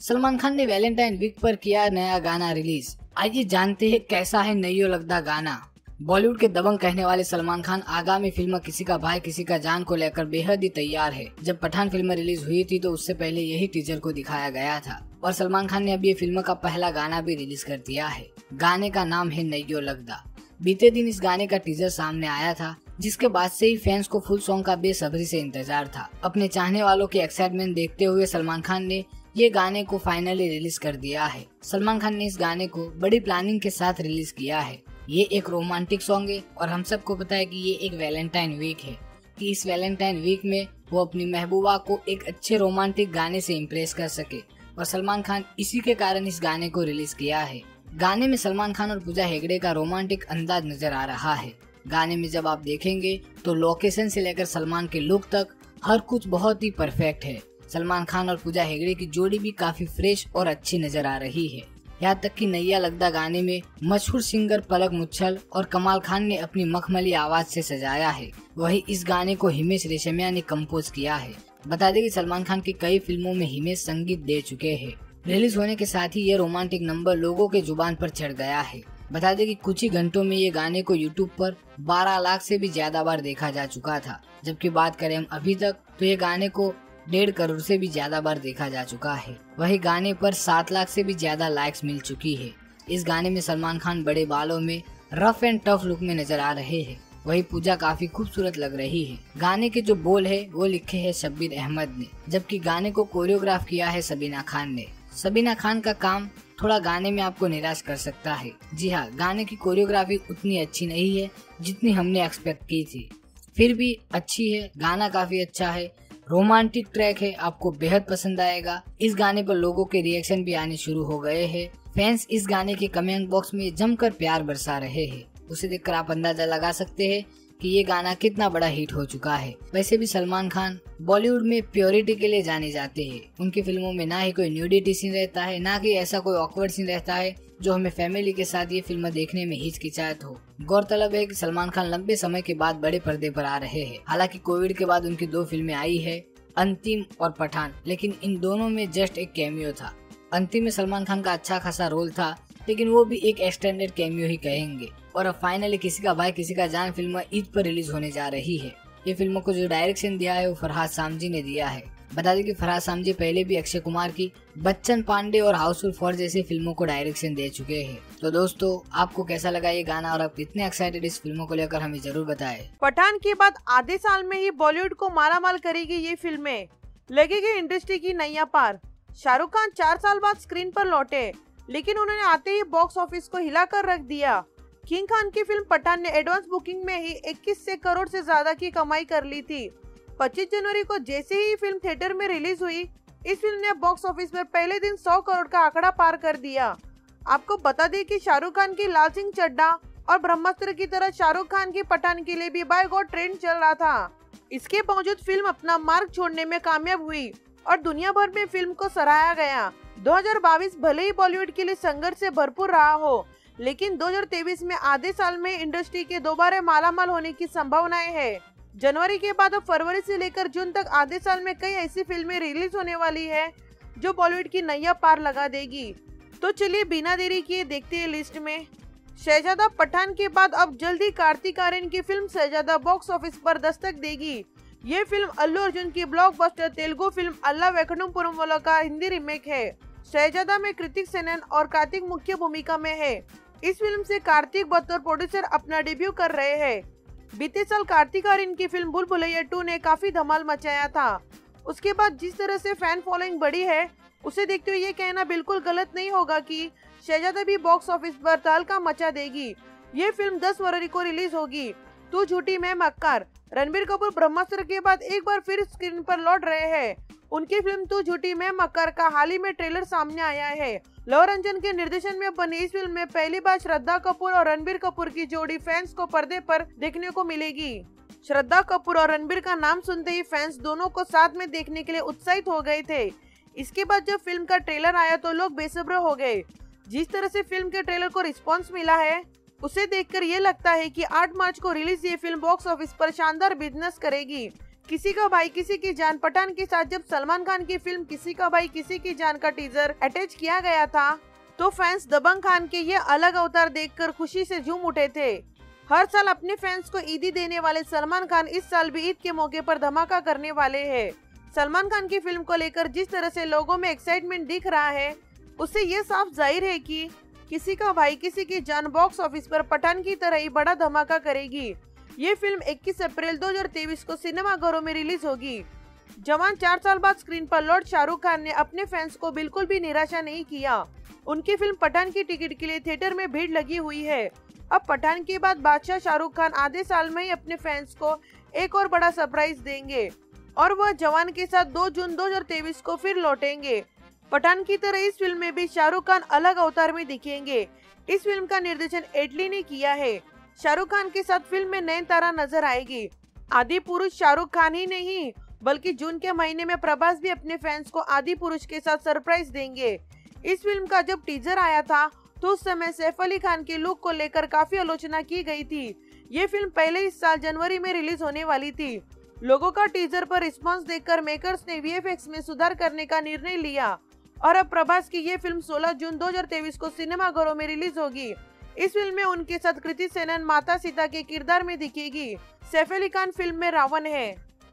सलमान खान ने Valentine week पर किया नया गाना रिलीज। आइए जानते हैं कैसा है नैयो लगदा गाना। बॉलीवुड के दबंग कहने वाले सलमान खान आगामी फिल्म किसी का भाई किसी का जान को लेकर बेहद ही तैयार है। जब पठान फिल्म रिलीज हुई थी तो उससे पहले यही टीजर को दिखाया गया था और सलमान खान ने अब ये फिल्म का पहला गाना भी रिलीज कर दिया है। गाने का नाम है नैयो लगदा। बीते दिन इस गाने का टीजर सामने आया था, जिसके बाद से ही फैंस को फुल सॉन्ग का बेसब्री से इंतजार था। अपने चाहने वालों की एक्साइटमेंट देखते हुए सलमान खान ने ये गाने को फाइनली रिलीज कर दिया है। सलमान खान ने इस गाने को बड़ी प्लानिंग के साथ रिलीज किया है। ये एक रोमांटिक सॉन्ग है और हम सबको पता है कि ये एक वैलेंटाइन वीक है, कि इस वैलेंटाइन वीक में वो अपनी महबूबा को एक अच्छे रोमांटिक गाने से इम्प्रेस कर सके और सलमान खान इसी के कारण इस गाने को रिलीज किया है। गाने में सलमान खान और पूजा हेगड़े का रोमांटिक अंदाज नजर आ रहा है। गाने में जब आप देखेंगे तो लोकेशन से लेकर सलमान के लुक तक हर कुछ बहुत ही परफेक्ट है। सलमान खान और पूजा हेगड़े की जोड़ी भी काफी फ्रेश और अच्छी नजर आ रही है। यहाँ तक कि नैया लगदा गाने में मशहूर सिंगर पलक मुच्छल और कमाल खान ने अपनी मखमली आवाज से सजाया है। वही इस गाने को हिमेश रेशमिया ने कंपोज किया है। बता दें कि सलमान खान की कई फिल्मों में हिमेश संगीत दे चुके हैं। रिलीज होने के साथ ही ये रोमांटिक नंबर लोगों के जुबान पर चढ़ गया है। बता दें कि कुछ ही घंटों में ये गाने को यूट्यूब पर 12 लाख से भी ज्यादा बार देखा जा चुका था। जबकि बात करें हम अभी तक तो ये गाने को 1.5 करोड़ से भी ज्यादा बार देखा जा चुका है। वही गाने पर 7 लाख से भी ज्यादा लाइक्स मिल चुकी है। इस गाने में सलमान खान बड़े बालों में रफ एंड टफ लुक में नजर आ रहे हैं। वही पूजा काफी खूबसूरत लग रही है। गाने के जो बोल है वो लिखे है शब्बीर अहमद ने, जबकि गाने को कोरियोग्राफ किया है सबीना खान ने। सबीना खान का काम थोड़ा गाने में आपको निराश कर सकता है। जी हाँ, गाने की कोरियोग्राफी उतनी अच्छी नहीं है जितनी हमने एक्सपेक्ट की थी, फिर भी अच्छी है। गाना काफी अच्छा है, रोमांटिक ट्रैक है, आपको बेहद पसंद आएगा। इस गाने पर लोगों के रिएक्शन भी आने शुरू हो गए हैं। फैंस इस गाने के कमेंट बॉक्स में जमकर प्यार बरसा रहे हैं। उसे देखकर आप अंदाजा लगा सकते हैं कि ये गाना कितना बड़ा हिट हो चुका है। वैसे भी सलमान खान बॉलीवुड में प्योरिटी के लिए जाने जाते हैं। उनकी फिल्मों में ना ही कोई न्यूडिटी सीन रहता है, ना कि ऐसा कोई ऑकवर्ड सीन रहता है जो हमें फैमिली के साथ ये फिल्म देखने में हिचकिचाहट हो। गौरतलब है कि सलमान खान लंबे समय के बाद बड़े पर्दे पर आ रहे हैं। हालांकि कोविड के बाद उनकी 2 फिल्में आई है, अंतिम और पठान, लेकिन इन दोनों में जस्ट एक कैमियो था। अंतिम में सलमान खान का अच्छा खासा रोल था, लेकिन वो भी एक एक्सटेंडेड कैमियो ही कहेंगे। और अब फाइनली किसी का भाई किसी का जान फिल्म ईद पर रिलीज होने जा रही है। ये फिल्म को जो डायरेक्शन दिया है वो फरहाद सामजी ने दिया है। बता दें कि फरहाद सामजी पहले भी अक्षय कुमार की बच्चन पांडे और हाउसफुल 4 जैसी फिल्मों को डायरेक्शन दे चुके हैं। तो दोस्तों, आपको कैसा लगा ये गाना और आप कितने एक्साइटेड इस फिल्मों को लेकर हमें जरूर बताएं। पठान के बाद आधे साल में ही बॉलीवुड को मालामाल करेगी ये फिल्में, लगेगी इंडस्ट्री की नैया पार। शाहरुख खान 4 साल बाद स्क्रीन पर लौटे, लेकिन उन्होंने आते ही बॉक्स ऑफिस को हिलाकर रख दिया। किंग खान की फिल्म पठान ने एडवांस बुकिंग में ही 21 करोड़ से ज्यादा की कमाई कर ली थी। 25 जनवरी को जैसे ही फिल्म थिएटर में रिलीज हुई, इस फिल्म ने बॉक्स ऑफिस पर पहले दिन 100 करोड़ का आंकड़ा पार कर दिया। आपको बता दें कि शाहरुख खान की लाल सिंह चड्ढा और ब्रह्मास्त्र की तरह शाहरुख खान की पठान के लिए भी बाय गॉड ट्रेंड चल रहा था। इसके बावजूद फिल्म अपना मार्ग छोड़ने में कामयाब हुई और दुनिया भर में फिल्म को सराहा गया। 2022 भले ही बॉलीवुड के लिए संघर्ष से भरपूर रहा हो, लेकिन 2023 में आधे साल में इंडस्ट्री के दोबारा मालामाल होने की संभावनाएं है। जनवरी के बाद अब फरवरी से लेकर जून तक आधे साल में कई ऐसी फिल्में रिलीज होने वाली है जो बॉलीवुड की नैया पार लगा देगी। तो चलिए बिना देरी किए देखते हैं लिस्ट में। शहजादा पठान के बाद अब जल्दी कार्तिक आर्यन की फिल्म शहजादा बॉक्स ऑफिस पर दस्तक देगी। ये फिल्म अल्लू अर्जुन की blockbuster Telugu film Ala Vaikunthapurramuloo का हिंदी रीमेक है। शहजादा में कृतिक सेनन और कार्तिक मुख्य भूमिका में है। इस फिल्म से कार्तिक बतौर प्रोड्यूसर अपना डेब्यू कर रहे हैं। बीते साल कार्तिक आर्यन की फिल्म भूल भुलैया 2 ने काफी धमाल मचाया था। उसके बाद जिस तरह से फैन फॉलोइंग बढ़ी है, उसे देखते हुए ये कहना बिल्कुल गलत नहीं होगा कि शहजादा भी बॉक्स ऑफिस पर तहलका मचा देगी। ये फिल्म 10 फरवरी को रिलीज होगी। तू झूठी मैं मक्कार। रणबीर कपूर ब्रह्मास्त्र के बाद एक बार फिर स्क्रीन पर लौट रहे हैं। उनकी फिल्म तू झूठी मैं मक्कार का हाल ही में ट्रेलर सामने आया है। लव रंजन के निर्देशन में बनी इस फिल्म में पहली बार श्रद्धा कपूर और रणबीर कपूर की जोड़ी फैंस को पर्दे पर देखने को मिलेगी। श्रद्धा कपूर और रणबीर का नाम सुनते ही फैंस दोनों को साथ में देखने के लिए उत्साहित हो गए थे। इसके बाद जब फिल्म का ट्रेलर आया तो लोग बेसब्र हो गए। जिस तरह से फिल्म के ट्रेलर को रिस्पॉन्स मिला है, उसे देखकर ये लगता है कि 8 मार्च को रिलीज ये फिल्म बॉक्स ऑफिस पर शानदार बिजनेस करेगी, किसी का भाई किसी की जान पठान के साथ जब सलमान खान की फिल्म किसी का भाई किसी की जान का टीजर अटैच किया गया था तो फैंस दबंग खान के ये अलग अवतार देखकर खुशी से झूम उठे थे। हर साल अपने फैंस को ईदी देने वाले सलमान खान इस साल भी ईद के मौके पर धमाका करने वाले हैं। सलमान खान की फिल्म को लेकर जिस तरह से लोगों में एक्साइटमेंट दिख रहा है उससे ये साफ जाहिर है कि किसी का भाई किसी की जान बॉक्स ऑफिस पर पठान की तरह ही बड़ा धमाका करेगी। ये फिल्म 21 अप्रैल 2023 को सिनेमाघरों में रिलीज होगी। जवान 4 साल बाद स्क्रीन पर लौट शाहरुख खान ने अपने फैंस को बिल्कुल भी निराशा नहीं किया। उनकी फिल्म पठान की टिकट के लिए थिएटर में भीड़ लगी हुई है। अब पठान के बाद बादशाह शाहरुख खान आधे साल में ही अपने फैंस को एक और बड़ा सरप्राइज देंगे और वह जवान के साथ 2 जून 2023 को फिर लौटेंगे। पठान की तरह इस फिल्म में भी शाहरुख खान अलग अवतार में दिखेंगे। इस फिल्म का निर्देशन एटली ने किया है। शाहरुख खान के साथ फिल्म में नयनतारा नजर आएगी। आदि पुरुष शाहरुख खान ही नहीं बल्कि जून के महीने में प्रभास भी अपने फैंस को आदि पुरुष के साथ सरप्राइज देंगे। इस फिल्म का जब टीजर आया था तो उस समय सैफ अली खान के लुक को लेकर काफी आलोचना की गई थी। ये फिल्म पहले इस साल जनवरी में रिलीज होने वाली थी। लोगों का टीजर पर रिस्पांस देखकर मेकर्स ने वीएफएक्स में सुधार करने का निर्णय लिया और अब प्रभास की ये फिल्म 16 जून 2023 को सिनेमाघरों में रिलीज होगी। इस फिल्म में उनके साथ कृति सेनन माता सीता के किरदार में दिखेगी। सैफ अली खान फिल्म में रावण है।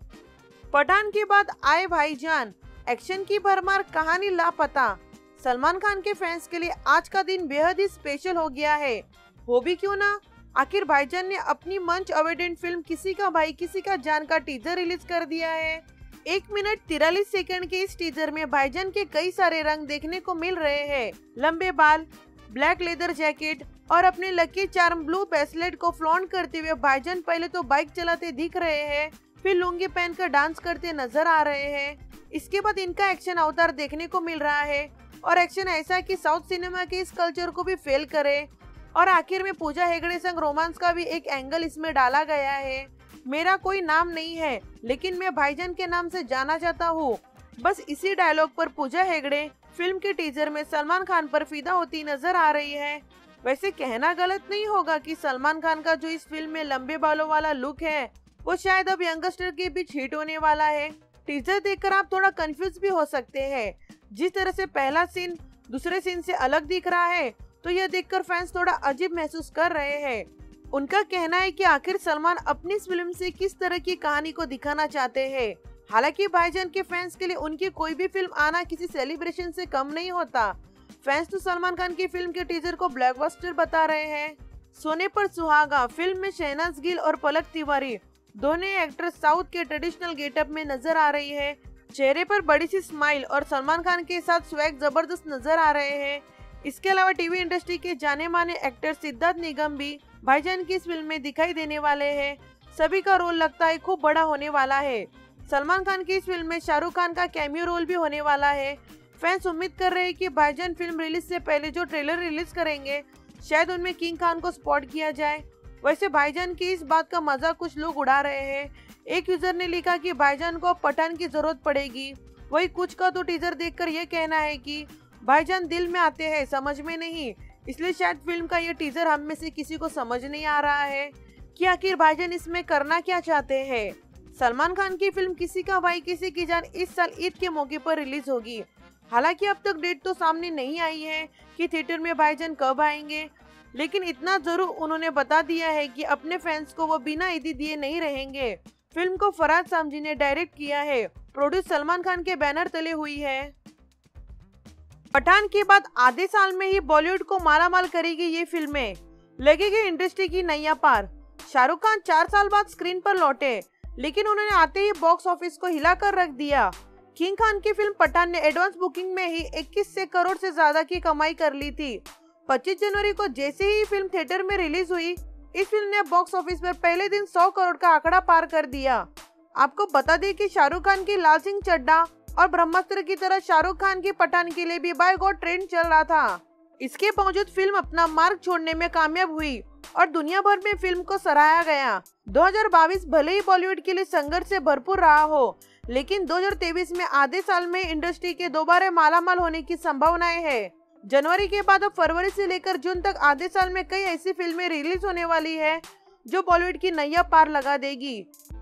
पठान के बाद आए भाईजान, एक्शन की भरमार, कहानी लापता। सलमान खान के फैंस के लिए आज का दिन बेहद ही स्पेशल हो गया है। हो भी क्यों ना, आखिर भाईजान ने अपनी मंच अवेडेंट फिल्म किसी का भाई किसी का जान का टीजर रिलीज कर दिया है। 1 मिनट 43 सेकंड के इस टीजर में भाईजान के कई सारे रंग देखने को मिल रहे हैं। लंबे बाल, ब्लैक लेदर जैकेट और अपने लकी चार्म ब्लू ब्रेसलेट को फ्लॉन्ट करते हुए भाईजान पहले तो बाइक चलाते दिख रहे हैं, फिर लुंगी पहनकर डांस करते नजर आ रहे हैं। इसके बाद इनका एक्शन अवतार देखने को मिल रहा है और एक्शन ऐसा कि साउथ सिनेमा के इस कल्चर को भी फेल करे। और आखिर में पूजा हेगड़े संग रोमांस का भी एक एंगल इसमें डाला गया है। मेरा कोई नाम नहीं है लेकिन मैं भाईजान के नाम से जाना चाहता हूँ। बस इसी डायलॉग पर पूजा हेगड़े फिल्म के टीजर में सलमान खान पर फिदा होती नजर आ रही है। वैसे कहना गलत नहीं होगा कि सलमान खान का जो इस फिल्म में लंबे बालों वाला लुक है वो शायद अब यंगस्टर के बीच हिट होने वाला है। टीजर देखकर आप थोड़ा कंफ्यूज भी हो सकते हैं। जिस तरह से पहला सीन दूसरे सीन से अलग दिख रहा है तो यह देखकर फैंस थोड़ा अजीब महसूस कर रहे हैं। उनका कहना है कि आखिर सलमान अपनी इस फिल्म से किस तरह की कहानी को दिखाना चाहते हैं। हालांकि भाईजान के फैंस के लिए उनकी कोई भी फिल्म आना किसी सेलिब्रेशन से कम नहीं होता। फैंस तो सलमान खान की फिल्म के टीजर को ब्लॉकबस्टर बता रहे हैं। सोने पर सुहागा फिल्म में शहनाज गिल और पलक तिवारी दोनों एक्ट्रेस साउथ के ट्रेडिशनल गेटअप में नजर आ रही है। चेहरे पर बड़ी सी स्माइल और सलमान खान के साथ स्वैग जबरदस्त नजर आ रहे हैं। इसके अलावा टीवी इंडस्ट्री के जाने माने एक्टर सिद्धार्थ निगम भी भाईजान की इस फिल्म में दिखाई देने वाले हैं। सभी का रोल लगता है खूब बड़ा होने वाला है। सलमान खान की इस फिल्म में शाहरुख खान का कैमियो रोल भी होने वाला है। फैंस उम्मीद कर रहे हैं कि भाईजान फिल्म रिलीज से पहले जो ट्रेलर रिलीज करेंगे शायद उनमें किंग खान को स्पॉट किया जाए। वैसे भाईजान की इस बात का मजाक कुछ लोग उड़ा रहे हैं। एक यूजर ने लिखा कि भाईजान को अब पठान की जरूरत पड़ेगी। वही कुछ का तो टीजर देखकर यह कहना है कि भाईजान दिल में आते हैं समझ में नहीं, इसलिए शायद फिल्म का ये टीजर हम में से किसी को समझ नहीं आ रहा है कि आखिर भाईजान इसमें करना क्या चाहते हैं। सलमान खान की फिल्म किसी का भाई किसी की जान इस साल ईद के मौके पर रिलीज होगी। हालांकि अब तक डेट तो सामने नहीं आई है कि थिएटर में भाईजान कब आएंगे, लेकिन इतना जरूर उन्होंने बता दिया है कि अपने फैंस को वो बिना ईदी दिए नहीं रहेंगे। फिल्म को फरहाद सामजी ने डायरेक्ट किया है, प्रोड्यूस सलमान खान के बैनर तले हुई है। पठान के बाद आधे साल में ही बॉलीवुड को मालामाल करेगी ये फिल्में, लगेगी इंडस्ट्री की नैया पार। शाहरुख खान 4 साल बाद स्क्रीन पर लौटे, लेकिन उन्होंने आते ही बॉक्स ऑफिस को हिलाकर रख दिया। किंग खान की फिल्म पठान ने एडवांस बुकिंग में ही 21 करोड़ से ज्यादा की कमाई कर ली थी। 25 जनवरी को जैसे ही फिल्म थिएटर में रिलीज हुई, इस फिल्म ने बॉक्स ऑफिस पर पहले दिन 100 करोड़ का आंकड़ा पार कर दिया। आपको बता दें कि शाहरुख खान की लाल सिंह चड्ढा और ब्रह्मास्त्र की तरह शाहरुख खान की पठान के लिए भी बाय गॉड ट्रेंड चल रहा था। इसके बावजूद फिल्म अपना मार्ग छोड़ने में कामयाब हुई और दुनिया भर में फिल्म को सराहा गया। 2022 भले ही बॉलीवुड के लिए संघर्ष से भरपूर रहा हो, लेकिन 2023 में आधे साल में इंडस्ट्री के दोबारा मालामाल होने की संभावनाएं है। जनवरी के बाद अब फरवरी से लेकर जून तक आधे साल में कई ऐसी फिल्में रिलीज होने वाली है जो बॉलीवुड की नैया पार लगा देगी।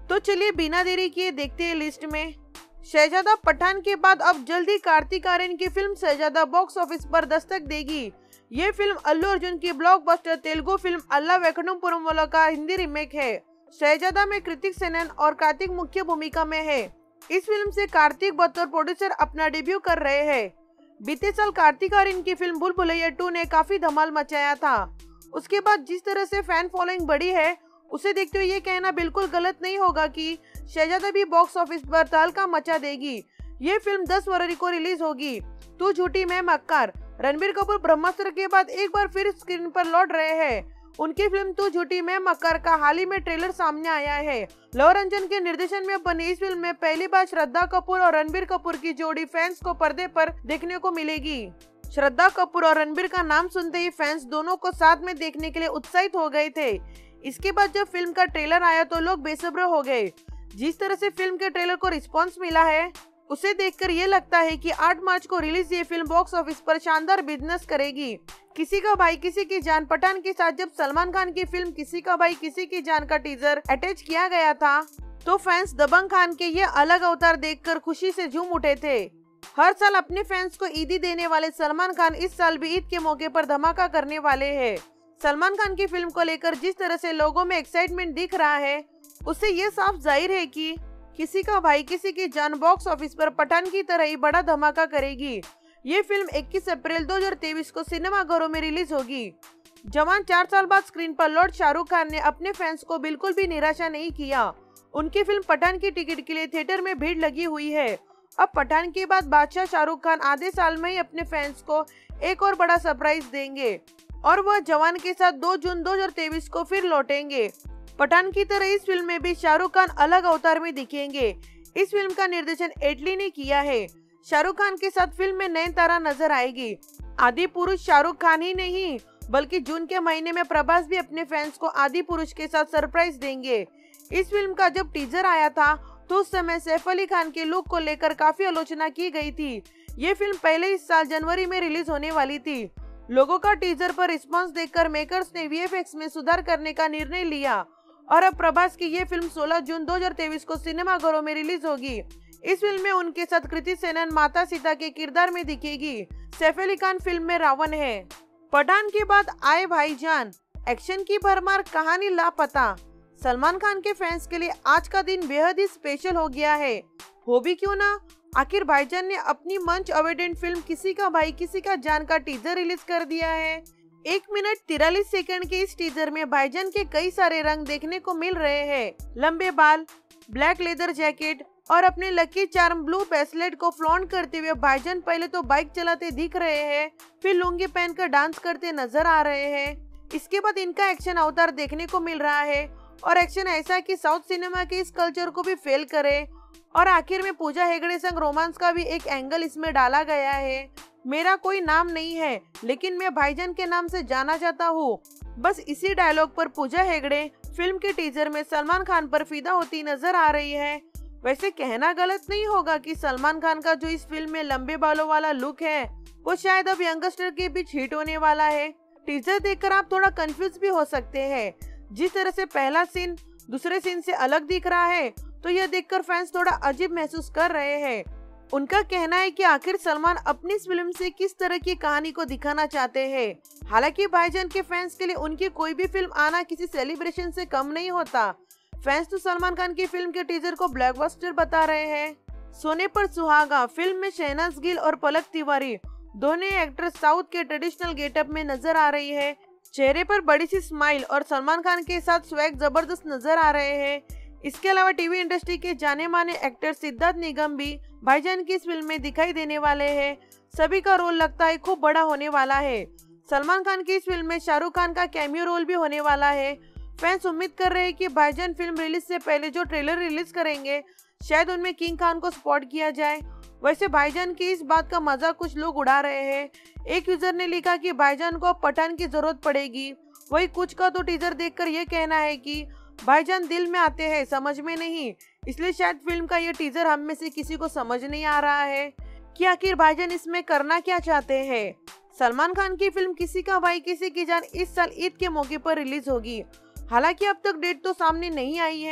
तो चलिए बिना देरी किए देखते हैं लिस्ट में। शहजादा पठान के बाद अब जल्दी कार्तिक आर्यन की फिल्म शहजादा बॉक्स ऑफिस पर दस्तक देगी। ये फिल्म अल्लू अर्जुन की blockbuster Telugu film Ala Vaikunthapurramuloo का हिंदी रीमेक है। शहजादा में कृतिक सेनन और कार्तिक मुख्य भूमिका में है। इस फिल्म से कार्तिक बतौर प्रोड्यूसर अपना डेब्यू कर रहे हैं। बीते साल कार्तिक आर्यन की फिल्म भूल भुलैया 2 ने काफी धमाल मचाया था। उसके बाद जिस तरह से फैन फॉलोइंग बढ़ी है, उसे देखते हुए ये कहना बिल्कुल गलत नहीं होगा कि शहजादा भी बॉक्स ऑफिस पर तहलका मचा देगी। ये फिल्म 10 फरवरी को रिलीज होगी। तू झूठी मैं मक्कार। रणबीर कपूर ब्रह्मास्त्र के बाद एक बार फिर स्क्रीन पर लौट रहे हैं। उनकी फिल्म तू झूठी मैं मक्कार का हाल ही में ट्रेलर सामने आया है। लव रंजन के निर्देशन में बनी इस फिल्म में पहली बार श्रद्धा कपूर और रणबीर कपूर की जोड़ी फैंस को पर्दे पर देखने को मिलेगी। श्रद्धा कपूर और रणबीर का नाम सुनते ही फैंस दोनों को साथ में देखने के लिए उत्साहित हो गए थे। इसके बाद जब फिल्म का ट्रेलर आया तो लोग बेसब्र हो गए। जिस तरह से फिल्म के ट्रेलर को रिस्पांस मिला है, उसे देखकर ये लगता है कि 8 मार्च को रिलीज ये फिल्म बॉक्स ऑफिस पर शानदार बिजनेस करेगी। किसी का भाई किसी की जान पठान के साथ जब सलमान खान की फिल्म किसी का भाई किसी की जान का टीजर अटैच किया गया था, तो फैंस दबंग खान के ये अलग अवतार देखकर खुशी से झूम उठे थे। हर साल अपने फैंस को ईदी देने वाले सलमान खान इस साल भी ईद के मौके पर धमाका करने वाले हैं। सलमान खान की फिल्म को लेकर जिस तरह से लोगों में एक्साइटमेंट दिख रहा है, उससे ये साफ जाहिर है कि किसी का भाई किसी की जान बॉक्स ऑफिस पर पठान की तरह ही बड़ा धमाका करेगी। ये फिल्म 21 अप्रैल 2023 को सिनेमाघरों में रिलीज होगी। जवान 4 साल बाद स्क्रीन पर लौट शाहरुख खान ने अपने फैंस को बिल्कुल भी निराशा नहीं किया। उनकी फिल्म पठान की टिकट के लिए थिएटर में भीड़ लगी हुई है। अब पठान के बाद बादशाह शाहरुख खान आधे साल में ही अपने फैंस को एक और बड़ा सरप्राइज देंगे और वह जवान के साथ 2 जून 2023 को फिर लौटेंगे। पठान की तरह इस फिल्म में भी शाहरुख खान अलग अवतार में दिखेंगे। इस फिल्म का निर्देशन एटली ने किया है। शाहरुख खान के साथ फिल्म में नयनतारा नजर आएगी। आदि पुरुष शाहरुख खान ही नहीं बल्कि जून के महीने में प्रभास भी अपने फैंस को आदि पुरुष के साथ सरप्राइज देंगे। इस फिल्म का जब टीजर आया था तो उस समय सैफ अली खान के लुक को लेकर काफी आलोचना की गई थी। ये फिल्म पहले इस साल जनवरी में रिलीज होने वाली थी। लोगों का टीजर पर रिस्पांस देखकर मेकर्स ने वीएफएक्स में सुधार करने का निर्णय लिया और अब प्रभास की ये फिल्म 16 जून 2023 को सिनेमाघरों में रिलीज होगी। इस फिल्म में उनके साथ कृति सेनन माता सीता के किरदार में दिखेगी। सैफ अली खान फिल्म में रावण है। पठान के बाद आए भाईजान, एक्शन की भरमार, कहानी लापता। सलमान खान के फैंस के लिए आज का दिन बेहद ही स्पेशल हो गया है। हो भी क्यों ना, आखिर भाईजान ने अपनी मंच अवेडेंट फिल्म किसी का भाई किसी का जान का टीजर रिलीज कर दिया है। 1 मिनट 43 सेकंड के इस टीजर में भाईजान के कई सारे रंग देखने को मिल रहे हैं। लंबे बाल, ब्लैक लेदर जैकेट और अपने लकी चार्म ब्लू ब्रेसलेट को फ्लॉन्ट करते हुए भाईजान पहले तो बाइक चलाते दिख रहे हैं, फिर लुंगी पहनकर डांस करते नजर आ रहे हैं। इसके बाद इनका एक्शन अवतार देखने को मिल रहा है और एक्शन ऐसा कि साउथ सिनेमा के इस कल्चर को भी फेल करे। और आखिर में पूजा हेगड़े संग रोमांस का भी एक एंगल इसमें डाला गया है। मेरा कोई नाम नहीं है लेकिन मैं भाईजान के नाम से जाना चाहता हूँ। बस इसी डायलॉग पर पूजा हेगड़े फिल्म के टीजर में सलमान खान पर फिदा होती नजर आ रही है। वैसे कहना गलत नहीं होगा कि सलमान खान का जो इस फिल्म में लंबे बालों वाला लुक है वो शायद अब यंगस्टर के बीच हिट होने वाला है। टीजर देखकर आप थोड़ा कंफ्यूज भी हो सकते हैं। जिस तरह से पहला सीन दूसरे सीन से अलग दिख रहा है तो यह देखकर फैंस थोड़ा अजीब महसूस कर रहे हैं। उनका कहना है कि आखिर सलमान अपनी इस फिल्म से किस तरह की कहानी को दिखाना चाहते हैं। हालांकि भाईजान के फैंस के लिए उनकी कोई भी फिल्म आना किसी सेलिब्रेशन से कम नहीं होता। फैंस तो सलमान खान की फिल्म के टीजर को ब्लॉकबस्टर बता रहे हैं। सोने पर सुहागा फिल्म में शहनाज गिल और पलक तिवारी दोनों एक्ट्रेस साउथ के ट्रेडिशनल गेटअप में नजर आ रही है। चेहरे पर बड़ी सी स्माइल और सलमान खान के साथ स्वैग जबरदस्त नजर आ रहे हैं। इसके अलावा टीवी इंडस्ट्री के जाने माने एक्टर सिद्धार्थ निगम भी भाईजान की इस फिल्म में दिखाई देने वाले हैं। सभी का रोल लगता है खूब बड़ा होने वाला है। सलमान खान की इस फिल्म में शाहरुख खान का कैमियो रोल भी होने वाला है। फैंस उम्मीद कर रहे हैं कि भाईजान फिल्म रिलीज से पहले जो ट्रेलर रिलीज करेंगे शायद उनमें किंग खान को स्पॉट किया जाए। वैसे भाईजान की इस बात का मजाक कुछ लोग उड़ा रहे हैं। एक यूजर ने लिखा कि भाईजान को अब पठान की जरूरत पड़ेगी। वही कुछ का तो टीजर देखकर ये कहना है कि भाईजान दिल में आते हैं समझ में नहीं, इसलिए शायद फिल्म का ये टीजर हम में से किसी को समझ नहीं आ रहा है कि आखिर भाईजान इसमें करना क्या चाहते हैं। सलमान खान की फिल्म किसी का भाई किसी की जान इस साल ईद के मौके पर रिलीज होगी। हालांकि अब तक डेट तो सामने नहीं आई है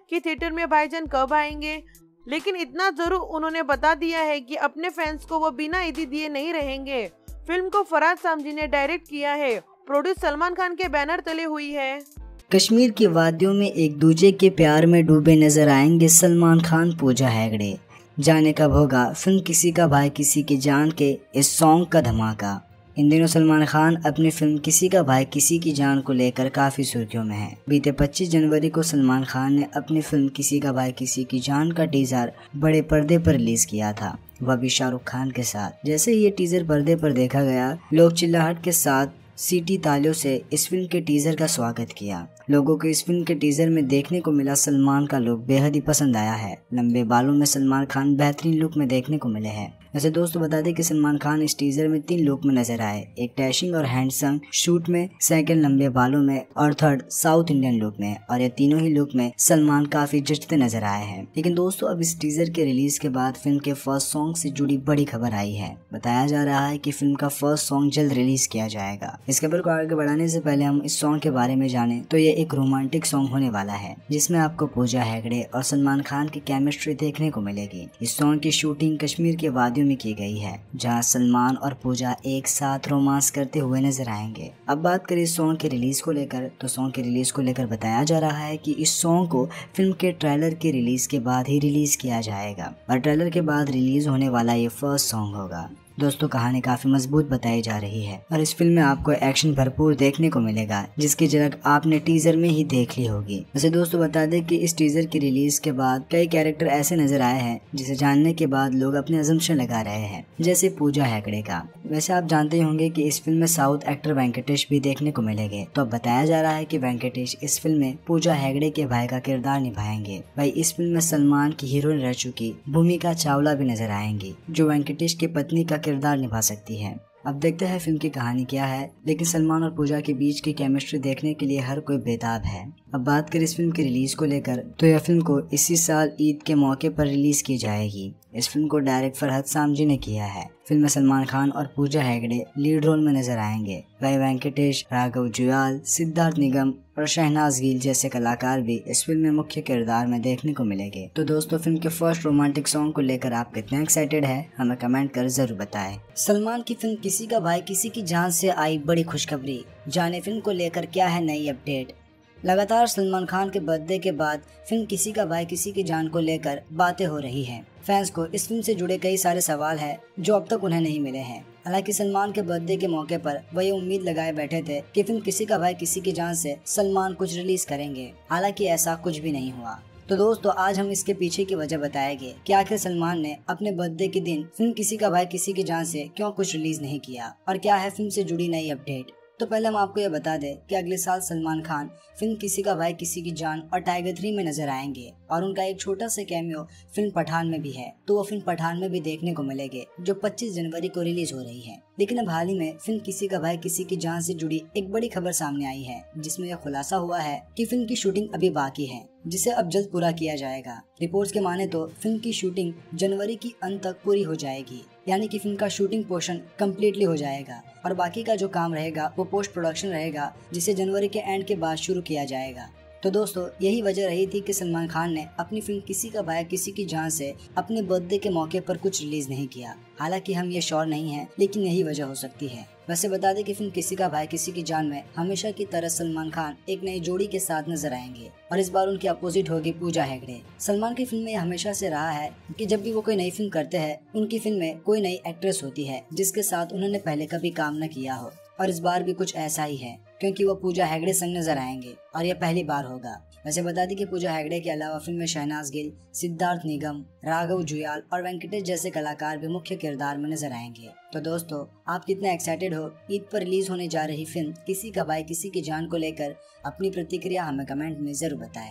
कि थिएटर में भाईजान कब आएंगे, लेकिन इतना जरूर उन्होंने बता दिया है कि अपने फैंस को वो बिना ईदी दिए नहीं रहेंगे। फिल्म को फरहाद सामजी ने डायरेक्ट किया है, प्रोड्यूस सलमान खान के बैनर तले हुई है। कश्मीर की वादियों में एक दूजे के प्यार में डूबे नजर आएंगे सलमान खान, पूजा हेगड़े। जाने कब होगा फिल्म किसी का भाई किसी की जान के इस सॉन्ग का धमाका। इन दिनों सलमान खान अपनी फिल्म किसी का भाई किसी की जान को लेकर काफी सुर्खियों में है। बीते 25 जनवरी को सलमान खान ने अपनी फिल्म किसी का भाई किसी की जान का टीजर बड़े पर्दे पर रिलीज किया था, वह भी शाहरुख खान के साथ। जैसे ही ये टीजर पर्दे पर देखा गया, लोग चिल्लाहट के साथ सीटी तालियों से इस फिल्म के टीजर का स्वागत किया। लोगों को इस फिल्म के टीजर में देखने को मिला सलमान का लुक बेहद ही पसंद आया है। लंबे बालों में सलमान खान बेहतरीन लुक में देखने को मिले हैं। वैसे दोस्तों बता दें कि सलमान खान इस टीजर में 3 लुक में नजर आए, एक डैशिंग और हैंडसम शूट में, सेकंड लंबे बालों में और थर्ड साउथ इंडियन लुक में। और ये तीनों ही लुक में सलमान काफी जचते नजर आए हैं। लेकिन दोस्तों अब इस टीजर के रिलीज के बाद फिल्म के फर्स्ट सॉन्ग से जुड़ी बड़ी खबर आई है। बताया जा रहा है कि फिल्म का फर्स्ट सॉन्ग जल्द रिलीज किया जाएगा। इस खबर को आगे बढ़ाने से पहले हम इस सॉन्ग के बारे में जाने तो ये एक रोमांटिक सॉन्ग होने वाला है, जिसमें आपको पूजा हेगड़े और सलमान खान की केमिस्ट्री देखने को मिलेगी। इस सॉन्ग की शूटिंग कश्मीर के वादियों में की गई है, जहां सलमान और पूजा एक साथ रोमांस करते हुए नजर आएंगे। अब बात करें इस सॉन्ग के रिलीज को लेकर, तो सॉन्ग के रिलीज को लेकर बताया जा रहा है कि इस सॉन्ग को फिल्म के ट्रेलर के रिलीज के बाद ही रिलीज किया जाएगा और ट्रेलर के बाद रिलीज होने वाला ये फर्स्ट सॉन्ग होगा। दोस्तों कहानी काफी मजबूत बताई जा रही है और इस फिल्म में आपको एक्शन भरपूर देखने को मिलेगा, जिसकी झलक आपने टीजर में ही देख ली होगी। वैसे दोस्तों बता दें कि इस टीजर की रिलीज के बाद कई कैरेक्टर ऐसे नजर आए हैं जिसे जानने के बाद लोग अपने अजम्पशन लगा रहे हैं, जैसे पूजा हेगड़े का। वैसे आप जानते होंगे कि इस फिल्म में साउथ एक्टर वेंकटेश भी देखने को मिलेंगे। तो अब बताया जा रहा है कि वेंकटेश इस फिल्म में पूजा हेगड़े के भाई का किरदार निभाएंगे। भाई इस फिल्म में सलमान की हीरोइन रह चुकी भूमिका चावला भी नजर आएंगी, जो वेंकटेश की पत्नी का किरदार निभा सकती है। अब देखते हैं फिल्म की कहानी क्या है, लेकिन सलमान और पूजा के बीच की केमिस्ट्री देखने के लिए हर कोई बेताब है। अब बात करें इस फिल्म की रिलीज को लेकर, तो यह फिल्म को इसी साल ईद के मौके पर रिलीज की जाएगी। इस फिल्म को डायरेक्ट फरहाद सामजी ने किया है। फिल्म में सलमान खान और पूजा हेगड़े लीड रोल में नजर आएंगे। वही वेंकटेश, राघव जुयाल, सिद्धार्थ निगम और शहनाज गिल जैसे कलाकार भी इस फिल्म में मुख्य किरदार में देखने को मिलेंगे। तो दोस्तों फिल्म के फर्स्ट रोमांटिक सॉन्ग को लेकर आप कितने एक्साइटेड है, हमें कमेंट कर जरूर बताएं। सलमान की फिल्म किसी का भाई किसी की जान से आई बड़ी खुशखबरी, जाने फिल्म को लेकर क्या है नई अपडेट। लगातार सलमान खान के बर्थडे के बाद फिल्म किसी का भाई किसी की जान को लेकर बातें हो रही हैं। फैंस को इस फिल्म से जुड़े कई सारे सवाल हैं जो अब तक उन्हें नहीं मिले हैं। हालांकि सलमान के बर्थडे के मौके पर वह ये उम्मीद लगाए बैठे थे कि फिल्म किसी का भाई किसी की जान से सलमान कुछ रिलीज करेंगे, हालांकि ऐसा कुछ भी नहीं हुआ। तो दोस्तों आज हम इसके पीछे की वजह बताएंगे कि आखिर सलमान ने अपने बर्थडे के दिन फिल्म किसी का भाई किसी की जान से क्यों कुछ रिलीज नहीं किया और क्या है फिल्म से जुड़ी नई अपडेट। तो पहले हम आपको ये बता दें कि अगले साल सलमान खान फिल्म किसी का भाई किसी की जान और टाइगर 3 में नजर आएंगे और उनका एक छोटा सा कैमियो फिल्म पठान में भी है। तो वो फिल्म पठान में भी देखने को मिलेंगे, जो 25 जनवरी को रिलीज हो रही है। लेकिन अब हाल ही में फिल्म किसी का भाई किसी की जान से जुड़ी एक बड़ी खबर सामने आई है, जिसमें यह खुलासा हुआ है कि फिल्म की शूटिंग अभी बाकी है, जिसे अब जल्द पूरा किया जाएगा। रिपोर्ट्स के माने तो फिल्म की शूटिंग जनवरी की अंत तक पूरी हो जाएगी, यानी कि फिल्म का शूटिंग पोर्शन कम्प्लीटली हो जाएगा और बाकी का जो काम रहेगा वो पोस्ट प्रोडक्शन रहेगा, जिसे जनवरी के एंड के बाद शुरू किया जाएगा। तो दोस्तों यही वजह रही थी कि सलमान खान ने अपनी फिल्म किसी का भाई किसी की जान से अपने बर्थडे के मौके पर कुछ रिलीज नहीं किया। हालांकि हम ये श्योर नहीं हैं, लेकिन यही वजह हो सकती है। वैसे बता दें कि फिल्म किसी का भाई किसी की जान में हमेशा की तरह सलमान खान एक नई जोड़ी के साथ नजर आएंगे और इस बार उनकी अपोजिट होगी पूजा हेगड़े। सलमान की फिल्म में हमेशा से रहा है कि जब भी वो कोई नई फिल्म करते हैं, उनकी फिल्म में कोई नई एक्ट्रेस होती है जिसके साथ उन्होंने पहले कभी काम न किया हो, और इस बार भी कुछ ऐसा ही है क्योंकि वो पूजा हेगड़े संग नजर आएंगे और यह पहली बार होगा। वैसे बता दी कि पूजा हेगड़े के अलावा फिल्म में शहनाज गिल, सिद्धार्थ निगम, राघव जुयाल और वेंकटेश जैसे कलाकार भी मुख्य किरदार में नजर आएंगे। तो दोस्तों आप कितने एक्साइटेड हो ईद पर रिलीज होने जा रही फिल्म किसी का भाई किसी की जान को लेकर? अपनी प्रतिक्रिया हमें कमेंट में जरूर बताएं।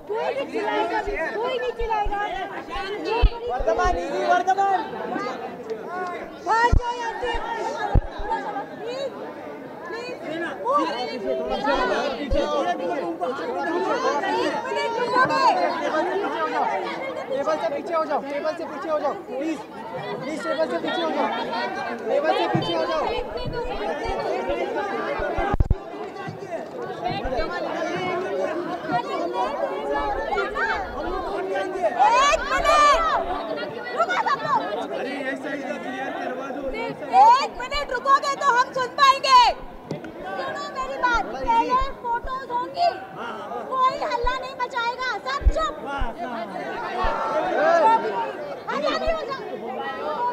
कोई नहीं चिल्लाएगा। वर्धमान इजी वर्धमान बाहर जाओ यहाँ से। प्लीज टेबल से पीछे हो जाओ, टेबल से पीछे हो जाओ, प्लीज प्लीज टेबल से पीछे हो जाओ, टेबल से पीछे हो जाओ। एक मिनट रुकोगे तो हम सुन पाएंगे। सुनो मेरी बात, पहले फोटोज होंगी, कोई हल्ला नहीं मचाएगा, सब चुप। हल्ला नहीं मचाएगा।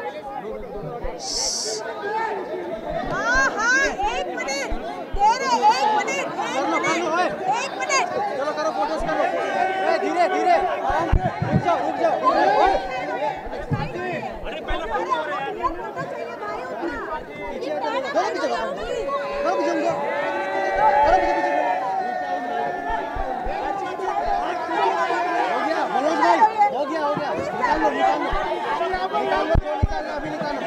हाँ हाँ, एक मिनट दे रहे, एक मिनट। चलो करो फोटोज करो। धीरे धीरे रुक जाओ रुक जाओ। अरे पहले फोटो हो रहा है। मनोज भाई हो गया निकाल लो अभी निकालो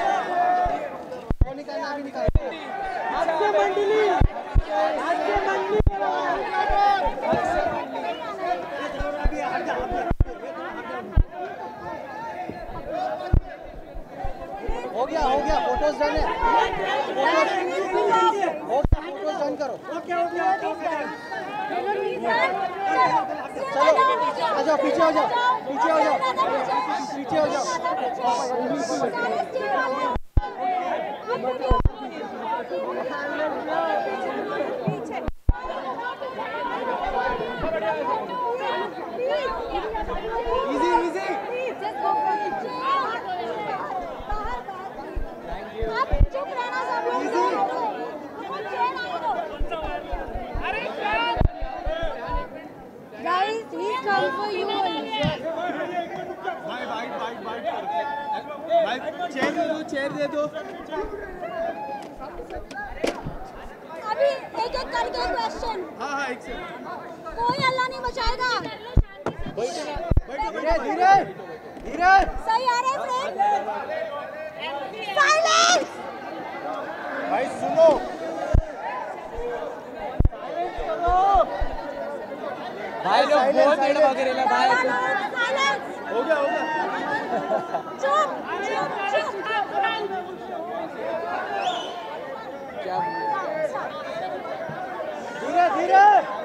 हो गया फोटोज डन है। फोटोज डन करो। चलो आ जाओ पीछे हो जाओ। इजी आप चुप रहना सब लोग। Guys, he's come for you only. भाई चेयर दे दो। अभी एक करके क्वेश्चन। हाँ एक से। कोई हल्ला नहीं मचाएगा। धीरे सही आ रहे फ्रेंड। साइलेंस। भाई सुनो। भाई लोग बहुत देर भाग रहे हैं भाई। हो गया चुप। क्या धीरे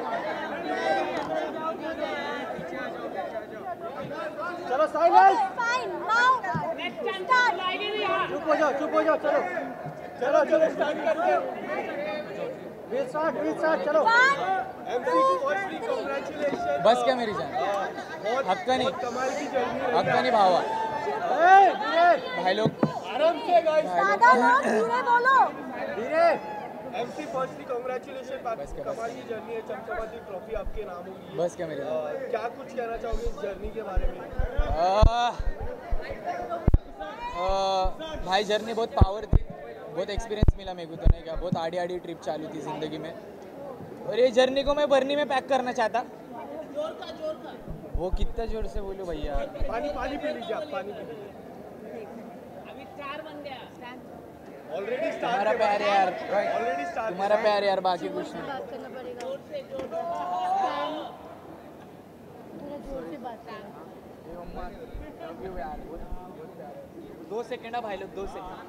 चलो साइलेंस। Fine now start. चुप हो जाओ चलो स्टार्ट करके वी स्टार्ट चलो। बस क्या मेरी जान हक्का नहीं भावा भाई लोग आराम से गाइस। ज्यादा लोग धीरे बोलो। धीरे एमसी फर्स्टली कांग्रेचुलेशन। कमाल की जर्नी है, चमचमाती ट्रॉफी आपके नाम होगी। बस क्या मेरी जान क्या कुछ कहना चाहोगे इस जर्नी के बारे में? भाई जर्नी बहुत पावर थी, बहुत एक्सपीरियंस मिला मेरे को तो नहीं क्या। बहुत आड़ी ट्रिप चालू थी ज़िंदगी में और ये जर्नी को मैं बर्नी में पैक करना चाहता। वो कितना जोर से बोलो भैया। पानी पी लीजिए आप, पानी पी लीजिए। Already start. तुम्हारा प्यार यार, ऑलरेडी स्टार्ट। तुम्हारा प्यार यार, बाकी कुछ नहीं। बात करना पड़ेगा। थोड़ा जोर से बात करना। 2 सेकंड भाई लोग, 2 सेकंड।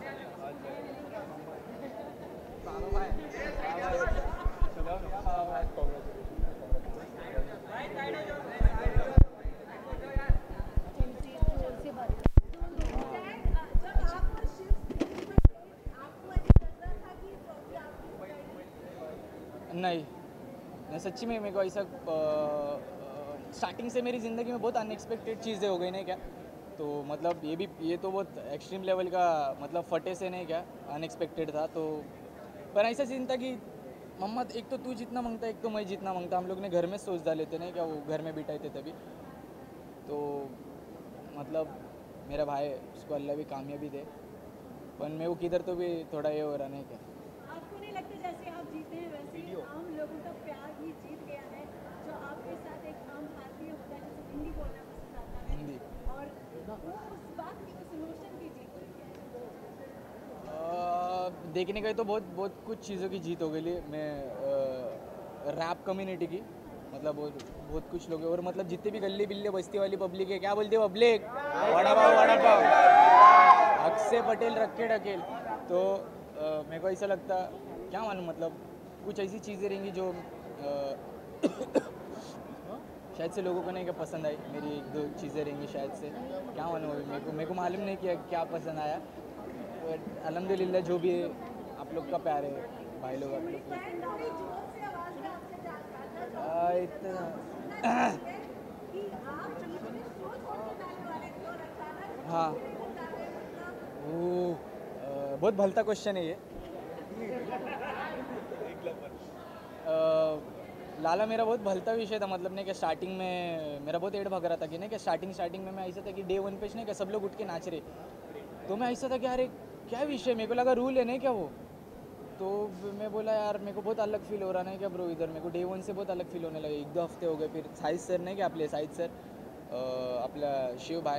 नहीं सच्ची में मेरे को ऐसा स्टार्टिंग से मेरी ज़िंदगी में बहुत अनएक्सपेक्टेड चीज़ें हो गई नहीं क्या। तो मतलब ये तो बहुत एक्सट्रीम लेवल का मतलब फटे से नहीं क्या अनएक्सपेक्टेड था। तो पर ऐसा सीन था कि मम्मा एक तो तू जितना मांगता एक तो मैं जितना मांगता। हम लोग ने घर में सोच डाले थे नहीं क्या, वो घर में बिठाए थे तभी। तो मतलब मेरा भाई उसको अल्लाह भी कामयाबी दे, पर मैं वो किधर तो भी थोड़ा ये हो रहा नहीं क्या। आपको नहीं लगता जैसे आप जीते हैं वैसे ही आम लोगों का प्यार भी जीत गया है, जो आपके साथ एक आम देखने गए तो बहुत बहुत कुछ चीज़ों की जीत हो गई मैं रैप कम्युनिटी की, मतलब बहुत कुछ लोग हैं, और मतलब जितने भी गली बिल्ली बस्ती वाली पब्लिक है, क्या बोलते हैं पब्लिक, वड़ा पाव अक्षय पटेल रखे ढकेल। तो मेरे को ऐसा लगता, क्या मालूम, मतलब कुछ ऐसी चीज़ें रहेंगी जो शायद से लोगों को नहीं क्या पसंद आई। मेरी एक दो चीज़ें रहेंगी शायद से, क्या मालूम, अभी मेरे को मालूम नहीं किया क्या पसंद आया। अल्हम्दुलिल्लाह जो भी है, आप लोग का प्यार है भाई लोग, आप लोग इतना हाँ वो बहुत भलता क्वेश्चन है ये। लाला मेरा बहुत भलता विषय था, मतलब नहीं कि स्टार्टिंग में मेरा बहुत एड भग रहा था कि नहीं कि स्टार्टिंग में मैं ऐसा था कि डे 1 पे नहीं कि सब लोग उठ के नाच रहे, तो मैं ऐसा था कि अरे क्या विषय, मेरे को लगा रूल है नहीं क्या वो, तो मैं बोला यार मेरे को बहुत अलग फील हो रहा है क्या ब्रो इधर, मेरे को डे 1 से बहुत अलग फील होने लगा। 1-2 हफ्ते हो गए, फिर साहिद सर नहीं क्या आपले साहिद सर, आपला शिव भाई,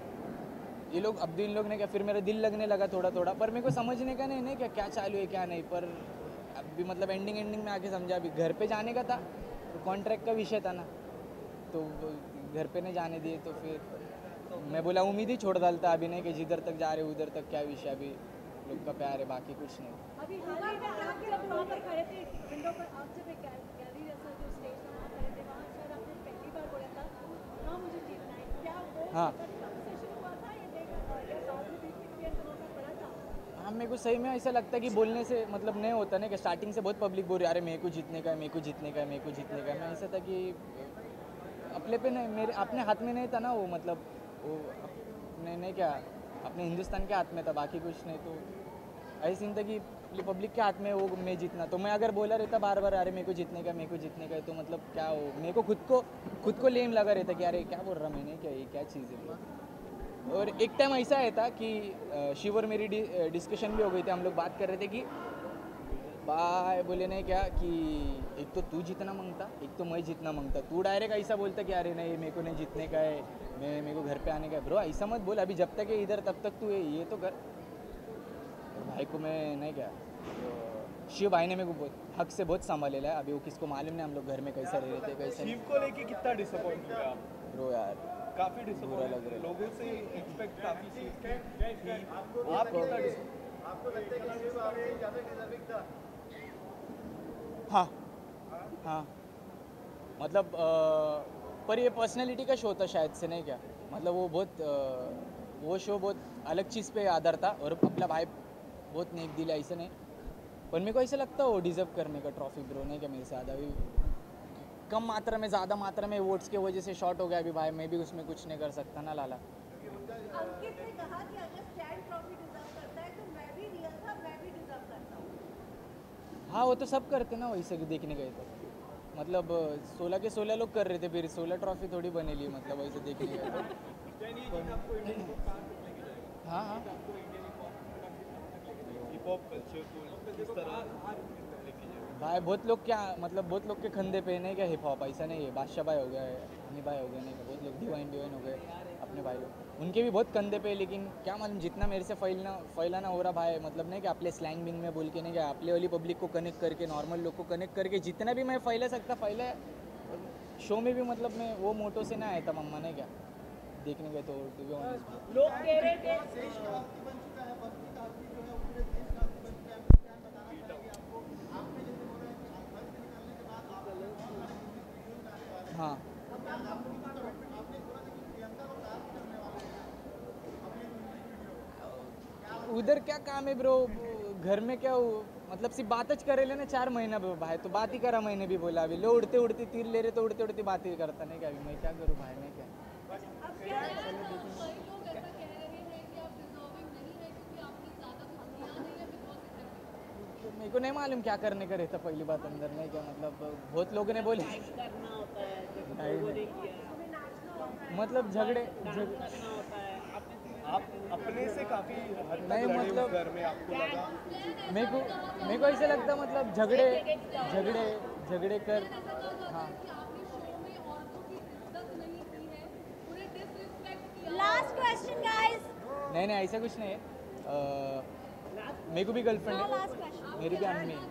ये लोग अब इन लोग ने क्या, फिर मेरा दिल लगने लगा थोड़ा थोड़ा, पर मेरे को समझने का नहीं क्या क्या चालू है क्या नहीं, पर अभी मतलब एंडिंग में आके समझा। अभी घर पे जाने का था, तो कॉन्ट्रैक्ट का विषय था ना, तो घर पे नहीं जाने दिए, तो फिर मैं बोला उम्मीद ही छोड़ डालता अभी नहीं कि जिधर तक जा रहे उधर तक क्या विषय, अभी लोग का प्यार है, बाकी कुछ नहीं। अभी हाल ही में आप जब वहाँ पर खड़े थे विंडो पर, आप जब एक गैलरी जैसा जो स्टेज था वहाँ खड़े थे, वहाँ शायद आपने पहली बार बोला था हाँ मुझे जीतना है, क्या वो हाँ कंवर्सेशन हुआ था या बाद में बीच में क्लियर करना पड़ा था? हाँ मेरे को सही में ऐसा लगता है कि बोलने से मतलब नहीं होता ना, कि स्टार्टिंग से बहुत पब्लिक बोल रही है अरे मेरे को जीतने का है, मेरे को जीतने का है, मेरे को जीतने का है। मैं ऐसा था कि अपने पे नहीं, मेरे अपने हाथ में नहीं था ना वो, मतलब वो अपने नहीं क्या अपने हिंदुस्तान के हाथ में था, बाकी कुछ नहीं। तो ऐसी सीन था कि पब्लिक के हाथ में वो मैं जीतना, तो मैं अगर बोला रहता बार बार अरे मेरे को जीतने का, मेरे को जीतने का है, तो मतलब क्या हो, मेरे को खुद को लेम लगा रहता कि अरे क्या बोल रहा मैंने, क्या ये क्या चीज़ है। और एक टाइम ऐसा आया था कि शिव और मेरी डिस्कशन भी हो गई थी, हम लोग बात कर रहे थे कि भाई बोले नहीं क्या कि एक तो तू जीतना मांगता, एक तो मैं जीतना मांगता, तू डायरेक्ट ऐसा बोलता कि अरे नहीं मेरे को नहीं जीतने का है, मेरे को घर पे आने का है। ब्रो ऐसा मत बोल, अभी जब तक है इधर तब तक तू है, ये तो कर। भाई को मैं नहीं क्या, तो शिव भाई ने मेरे को बहुत हक से बहुत संभाले है। अभी वो किसको मालूम नहीं हम लोग घर में कैसे रह रहे थे, कैसे शिव को लेके कितना डिसअपॉइंट हुए आप? ब्रो यार काफी बुरा डिसअपॉइंट लग रहा है। लोगों से एक्सपेक्ट काफी चीज थी, आप कितना आपको लगता है कि शिव आपसे ज़्यादा डिजर्विंग था? हाँ मतलब पर ये पर्सनैलिटी का शो था शायद से नहीं क्या, मतलब वो बहुत वो शो बहुत अलग चीज़ पे आधार था, और अपना भाई बहुत नेक दिल है ऐसे नहीं, पर मेरे को ऐसा लगता है वो डिज़र्व करने का ट्रॉफी ब्रो नहीं क्या, मेरे से ज़्यादा भी कम मात्रा में ज़्यादा मात्रा में वोट्स की वजह से शॉर्ट हो गया अभी भाई, मैं भी उसमें कुछ नहीं कर सकता ना लाला। अंकित ने कहा कि अगर स्टैंड ट्रॉफी डिजर्व करता है तो मैं भी रियल था, मैं भी डिजर्व करता हूँ। हाँ वो तो सब करते ना वैसे देखने गए तो, मतलब 16 के 16 लोग कर रहे थे, फिर 16 ट्रॉफी थोड़ी बनेली, मतलब वैसे देखने गए तो। हाँ हिप हॉप कल्चर को किस तरह लेके जाए? भाई बहुत लोग क्या मतलब बहुत लोग के खंधे पे नहीं क्या हिप हॉप, ऐसा नहीं है। बादशाह भाई हो गए, हनी भाई हो गए, नहीं बहुत लोग डिवाइन हो गए अपने भाई लोग, उनके भी बहुत कंधे पे, लेकिन क्या मालूम जितना मेरे से फैलाना हो रहा भाई, मतलब नहीं कि अपने स्लैंग बिंग में बोल के नहीं क्या अपने वाली पब्लिक को कनेक्ट करके, नॉर्मल लोग को कनेक्ट करके जितना भी मैं फैला सकता फैला शो में भी, मतलब मैं वो मोटो से ना आया था मम्मा ने क्या देखने गए तो लोग कह रहे थे हाँ उधर क्या काम है ब्रो, घर में क्या मतलब सिर्फ बात ज करे लेना 4 महीना भाई, तो बात ही करा, मैंने भी बोला अभी लो उड़ते उड़ते तीर ले रहे तो उड़ते उड़ते बात ही करता नहीं क्या, अभी मैं क्या करूँ भाई, मैं क्या मेरे को नहीं मालूम क्या करने का रहता पहली बात अंदर नहीं क्या, मतलब बहुत लोगों ने बोले मतलब झगड़े आप अपने से काफी हद तक नहीं, लड़े हो मतलब घर में, आपको लगा? मेरे को ऐसा लगता मतलब झगड़े कर। हाँ लास्ट क्वेश्चन गाइस। नहीं ऐसा कुछ नहीं है। मेरे को भी गर्लफ्रेंड है, मेरी भी अम्मी है।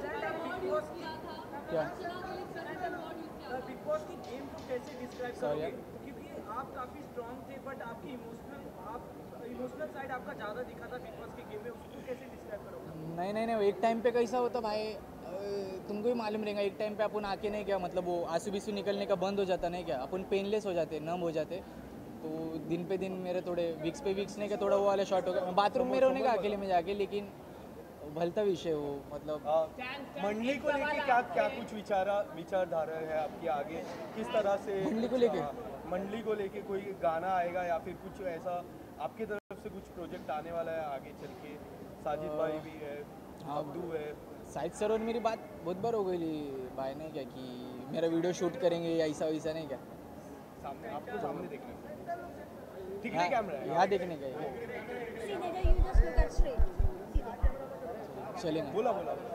क्या बिग बॉस की गेम को कैसे डिस्क्राइब Sorry, करोगे? क्योंकि आप काफी स्ट्रांग थे बट आपकी इमोशनल साइड आपका ज्यादा दिखा था बिग बॉस की गेम में, उसको कैसे डिस्क्राइब करोगे? नहीं, एक टाइम पे कैसा होता भाई, तुमको भी मालूम रहेगा, एक टाइम पे अपन आके नहीं क्या मतलब वो आंसू बिसू निकलने का बंद हो जाता नहीं क्या, अपन पेनलेस हो जाते, नम हो जाते। तो दिन पे दिन मेरे थोड़े वीक्स पे वीक्स नहीं क्या थोड़ा वो वाला शॉर्ट हो गया, बाथरूम में रोने का अकेले में जाके, लेकिन भलता विषय वो मतलब मंडली को लेके क्या क्या कुछ विचारधारा है आपकी आगे, किस तरह से मंडली को लेके? मंडली को लेके कोई गाना आएगा या फिर कुछ ऐसा आपकी तरफ से कुछ प्रोजेक्ट आने वाला है आगे चल के? साजिद भाई भी है, अब्दू है। साहिद सर और मेरी बात बहुत बार हो गई भाई ने क्या कि मेरा वीडियो शूट करेंगे या ऐसा वैसा नहीं क्या, सामने आपको सामने देखने ठीक है, कैमरा है यहाँ देखने का चलेगा। बोला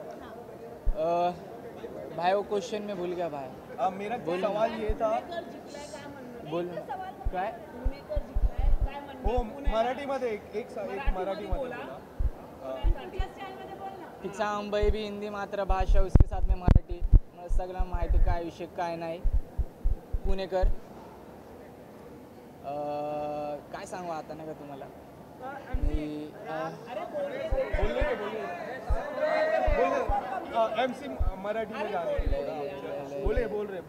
भाई वो क्वेश्चन में भूल गया भाई। मेरा सवाल ये था, बोल काय हो मराठीमध्ये एक मराठीमध्ये बोला। तिचा अंबई भी हिंदी मातृभाषा, उसके साथ में मराठी, मला सगळं माहिती काय विषय काय नाही। पुणेकर काय सांगू आता नाही का तुम्हाला मी MC मराठी में जाने बोल रहे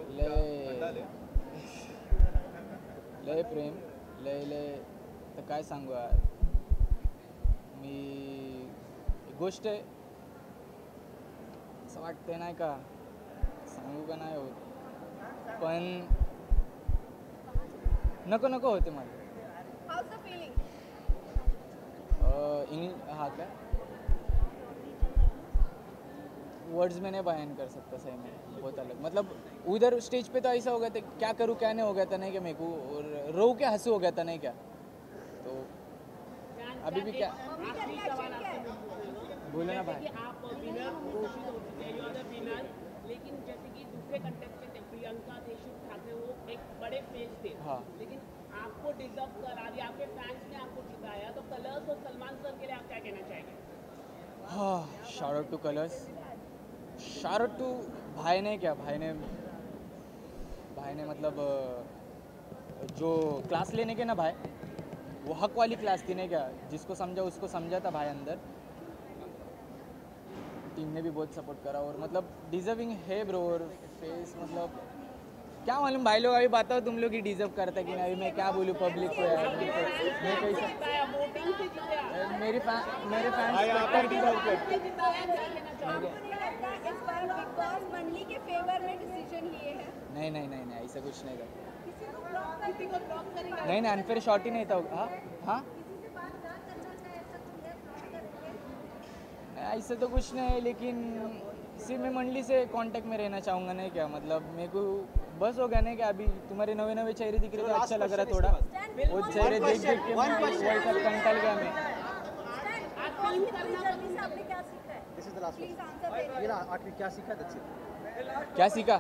लय प्रेम लय तर काय सांगू यार, मी गोष्ट आहे असं वाटतंय नाही का सांगू का नाही होत, पण नको होते मला। हाँ क्या वर्ड्स में नहीं बयान कर सकता सही में, बहुत अलग मतलब उधर स्टेज पे तो ऐसा हो गया था, क्या करूँ क्या नहीं हो गया था नहीं क्या मेरे को, और रो के हंसू हो गया था नहीं क्या, तो अभी भी क्या बोले ना भाई। आप विनर घोषित हो चुके हैं, यू आर द विनर, लेकिन जैसे कि दूसरे कंटेस्टेंट थे प्रियंका देशमुख ठाकरे, वो एक बड़े फेस थे, हाँ। लेकिन आपको डिजर्व करा दिया, आपके फैंस ने आपको जिताया, तो कलर्स और सलमान सर के लिए आप क्या कहना चाहेंगे? हाँ, shout out to Colors, shout out to भाई ने क्या, भाई ने मतलब जो क्लास लेने के ना भाई, वो हक वाली क्लास थी नहीं क्या, जिसको समझा उसको समझा था भाई अंदर। टीम ने भी बहुत सपोर्ट करा और मतलब डिजर्विंग है ब्रो, और फेस मतलब क्या मालूम भाई लोग, अभी बताओ तुम लोग ही डिजर्व करता कि नहीं, अभी मैं क्या बोलूँ पब्लिक को यार, मैं कैसे मेरे फैंस नहीं ऐसा कुछ नहीं था, नहीं अनफेयर शॉट ही नहीं था। हाँ ऐसा तो कुछ नहीं है, लेकिन सिर्फ मैं मंडली से कांटेक्ट में रहना चाहूँगा नहीं क्या, मतलब मेरे को बस हो गया नहीं क्या, अभी तुम्हारे नवे चेहरे दिख रहे तो अच्छा लग रहा थोड़ा, वो चेहरे देख के कंटल गया मैं। क्या सीखा?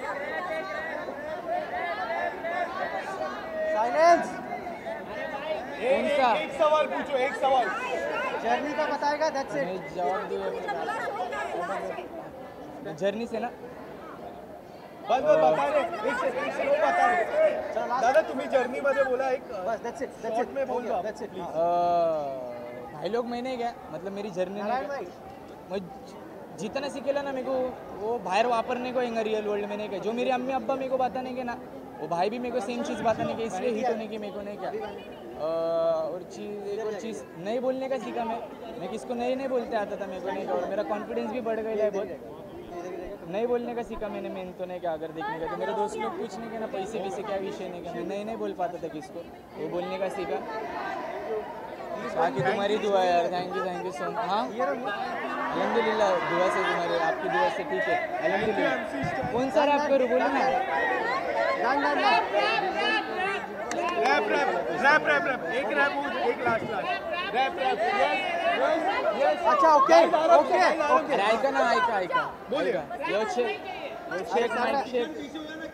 साइलेंस। कौन सा? एक सवाल पूछो, एक सवाल जर्नी का बताएगा, दैट्स इट। जवाब दिए जर्नी से ना बस बता रहे, एक सेकंड बता रहे दादा, तुम्ही जर्नी मध्ये बोला एक बस, दैट्स इट में बोल दो, दैट्स इट प्लीज। भाई लोग मैंने क्या मतलब मेरी जर्नी नहीं, मैं जितना सीखेला ना मेरे को वो बाहर वापरने को है रियल वर्ल्ड में नहीं क्या, जो मेरी अम्मी अब्बा मेरे को बताने के ना, वो भाई भी मेरे को सेम चीज़ बताने के, इसलिए हिट होने की मेरे को नहीं क्या। और एक और चीज़ नहीं बोलने का सीखा मैं किसको नहीं बोलते आता था मेरे को नहीं क्या, और मेरा कॉन्फिडेंस भी बढ़ गया है बहुत, नहीं बोलने का सीखा मैंने, मेन तो नहीं क्या। अगर देखने का तो मेरे दोस्त लोग कुछ नहीं कहना, पैसे क्या विषय नहीं क्या, मैं नहीं बोल पाता था किसको, वो बोलने का सीखा। बाकी तुम्हारी दुआ यार, थैंक यू सो मच। हाँ अल्हम्दुलिल्लाह, दुआ से तुम्हारे, आपकी दुआ से ठीक है अल्हम्दुलिल्लाह। कौन सा रैप करूँ बोलो ना? रैप एक लास्ट रैप अच्छा, ओके ऐका ना, ऐका बोलिए। यो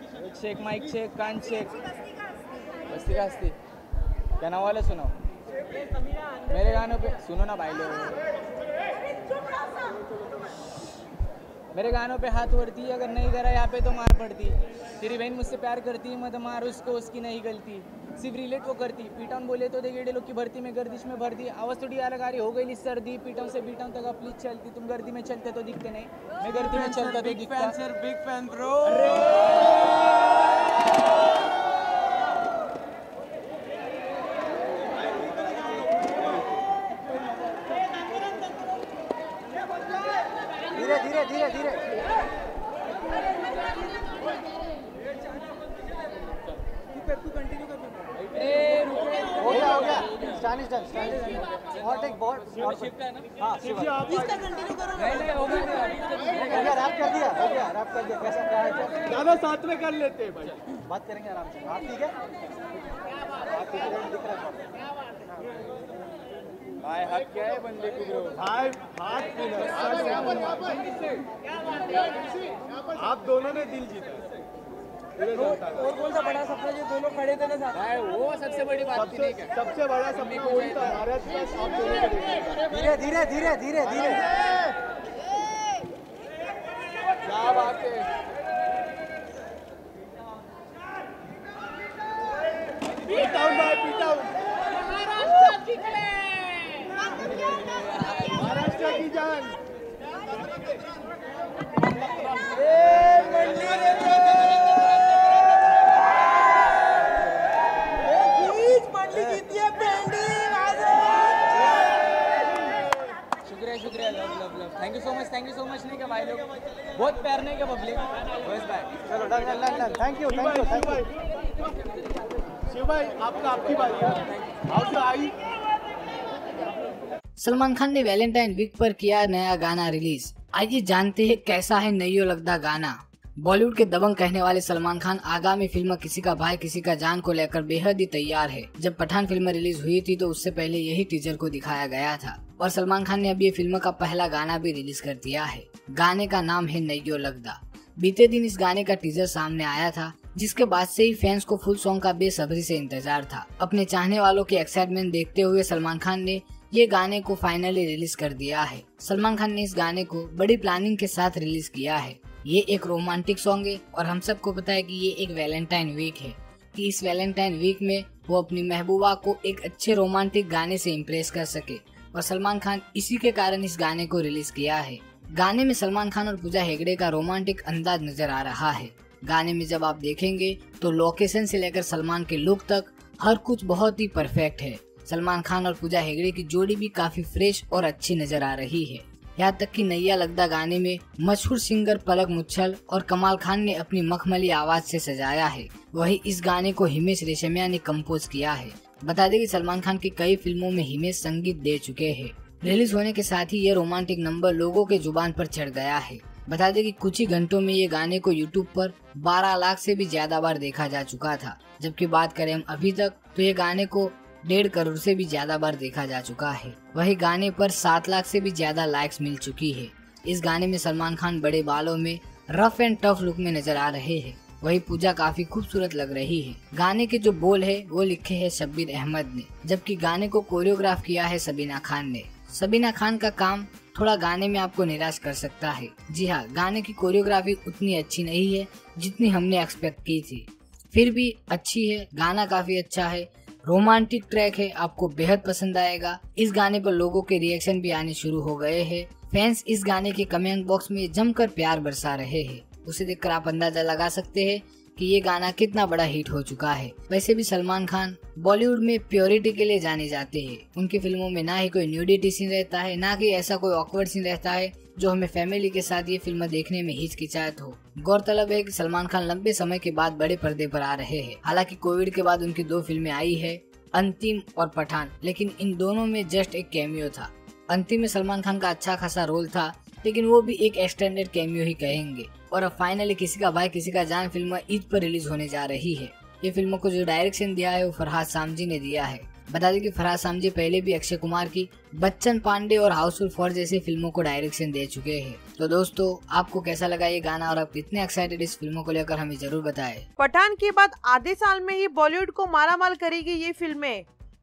शेक माइक शेक कान शेक बस्ती का हस्ती क्या नाव वाला सुनाओ। मेरे गानों पे सुनो ना भाई लोग, मेरे गानों पे हाथ उड़ती, अगर नहीं करा यहाँ पे तो मार पड़ती। तेरी बहन मुझसे प्यार करती, मत मार उसको, उसकी नहीं गलती। सिर्फ रिलेट वो करती, पीटाउन बोले तो देखेड़े लोग की भर्ती में गर्दिश में भर दी। आवाज़ थोड़ी अलग आ रही, हो गई सर्दी, पीटाउन से बीटाउन तक प्लीज चलती। तुम गर्दी में चलते तो दिखते नहीं, मैं गर्दी में चलता तो दिखता। Big fan bro. धीरे धीरे धीरे धीरे। तू कंटिन्यू कर। हो गया स्टैंड और टेक बॉल और शिफ्ट है ना। हाँ इसका कंटिन्यू करो। नहीं हो गया, रैप कर दिया कैसा क्या है गाना साथ में कर लेते हैं भाई, बात करेंगे आराम से। आप ठीक है? आप ठीक है? दिख रहा है भाई हक क्या है बंदे को ब्रो। भाई हाथ आप दोनों ने दिल जीता। और कौन सा बड़ा सपना जो दोनों खड़े थे ना साथ? भाई वो सबसे बड़ी बात थी, नहीं क्या? सबसे बड़ा सपना वही था, भारत प्लस आप दोनों को देखना। धीरे धीरे धीरे धीरे धीरे। क्या बात है। पीटाउन भाई पीटाउन, महाराष्ट्र की जान। शुक्रिया, love thank you so much नहीं क्या भाई लोग, बहुत प्यार नहीं क्या पब्लिक, बस बाय। चलो डन। Thank you. शिव भाई आपकी बारी है। How I. सलमान खान ने वैलेंटाइन वीक पर किया नया गाना रिलीज। आइए जानते हैं कैसा है नयो लगदा गाना। बॉलीवुड के दबंग कहने वाले सलमान खान आगामी फिल्म किसी का भाई किसी का जान को लेकर बेहद ही तैयार है। जब पठान फिल्म रिलीज हुई थी तो उससे पहले यही टीजर को दिखाया गया था और सलमान खान ने अब ये फिल्म का पहला गाना भी रिलीज कर दिया है। गाने का नाम है नयो लगदा। बीते दिन इस गाने का टीजर सामने आया था, जिसके बाद से ही फैंस को फुल सॉन्ग का बेसब्री से इंतजार था। अपने चाहने वालों की एक्साइटमेंट देखते हुए सलमान खान ने ये गाने को फाइनली रिलीज कर दिया है। सलमान खान ने इस गाने को बड़ी प्लानिंग के साथ रिलीज किया है। ये एक रोमांटिक सॉन्ग है और हम सबको पता है कि ये एक वैलेंटाइन वीक है, कि इस वैलेंटाइन वीक में वो अपनी महबूबा को एक अच्छे रोमांटिक गाने से इम्प्रेस कर सके और सलमान खान इसी के कारण इस गाने को रिलीज किया है। गाने में सलमान खान और पूजा हेगड़े का रोमांटिक अंदाज नजर आ रहा है। गाने में जब आप देखेंगे तो लोकेशन से लेकर सलमान के लुक तक हर कुछ बहुत ही परफेक्ट है। सलमान खान और पूजा हेगड़े की जोड़ी भी काफी फ्रेश और अच्छी नजर आ रही है। यहाँ तक कि नैया लगदा गाने में मशहूर सिंगर पलक मुच्छल और कमाल खान ने अपनी मखमली आवाज से सजाया है। वही इस गाने को हिमेश रेशमिया ने कंपोज किया है। बता दें कि सलमान खान की कई फिल्मों में हिमेश संगीत दे चुके हैं। रिलीज होने के साथ ही ये रोमांटिक नंबर लोगों के जुबान पर चढ़ गया है। बता दें कि कुछ ही घंटों में ये गाने को यूट्यूब पर 12 लाख से भी ज्यादा बार देखा जा चुका था। जबकि बात करें हम अभी तक तो ये गाने को 1.5 करोड़ से भी ज्यादा बार देखा जा चुका है। वही गाने पर 7 लाख से भी ज्यादा लाइक्स मिल चुकी है। इस गाने में सलमान खान बड़े बालों में रफ एंड टफ लुक में नजर आ रहे हैं। वही पूजा काफी खूबसूरत लग रही है। गाने के जो बोल है वो लिखे है शब्बीर अहमद ने, जबकि गाने को कोरियोग्राफ किया है सबीना खान ने। सबीना खान का काम थोड़ा गाने में आपको निराश कर सकता है। जी हाँ, गाने की कोरियोग्राफी उतनी अच्छी नहीं है जितनी हमने एक्सपेक्ट की थी, फिर भी अच्छी है। गाना काफी अच्छा है, रोमांटिक ट्रैक है, आपको बेहद पसंद आएगा। इस गाने पर लोगों के रिएक्शन भी आने शुरू हो गए हैं। फैंस इस गाने के कमेंट बॉक्स में जमकर प्यार बरसा रहे हैं। उसे देखकर आप अंदाजा लगा सकते हैं कि ये गाना कितना बड़ा हिट हो चुका है। वैसे भी सलमान खान बॉलीवुड में प्योरिटी के लिए जाने जाते हैं। उनकी फिल्मों में ना ही कोई न्यूडिटी सीन रहता है, ना कि ऐसा कोई ऑकवर्ड सीन रहता है जो हमें फैमिली के साथ ये फिल्म देखने में हिचकिचाहट हो। गौरतलब है कि सलमान खान लंबे समय के बाद बड़े पर्दे पर आ रहे हैं। हालांकि कोविड के बाद उनकी 2 फिल्में आई है, अंतिम और पठान, लेकिन इन दोनों में जस्ट एक कैमियो था। अंतिम में सलमान खान का अच्छा खासा रोल था, लेकिन वो भी एक एक्सटेंडेड कैमियो ही कहेंगे। और अब फाइनली किसी का भाई किसी का जान फिल्म ईद पर रिलीज होने जा रही है। ये फिल्म को जो डायरेक्शन दिया है वो फरहाद सामजी ने दिया है। बता दें कि फरहाद सामजी पहले भी अक्षय कुमार की बच्चन पांडे और हाउसफुल 4 जैसी फिल्मों को डायरेक्शन दे चुके हैं। तो दोस्तों, आपको कैसा लगा ये गाना और आप कितने एक्साइटेड इस फिल्मों को लेकर हमें जरूर बताएं। पठान के बाद आधे साल में ही बॉलीवुड को मारामाल करेगी ये फिल्में।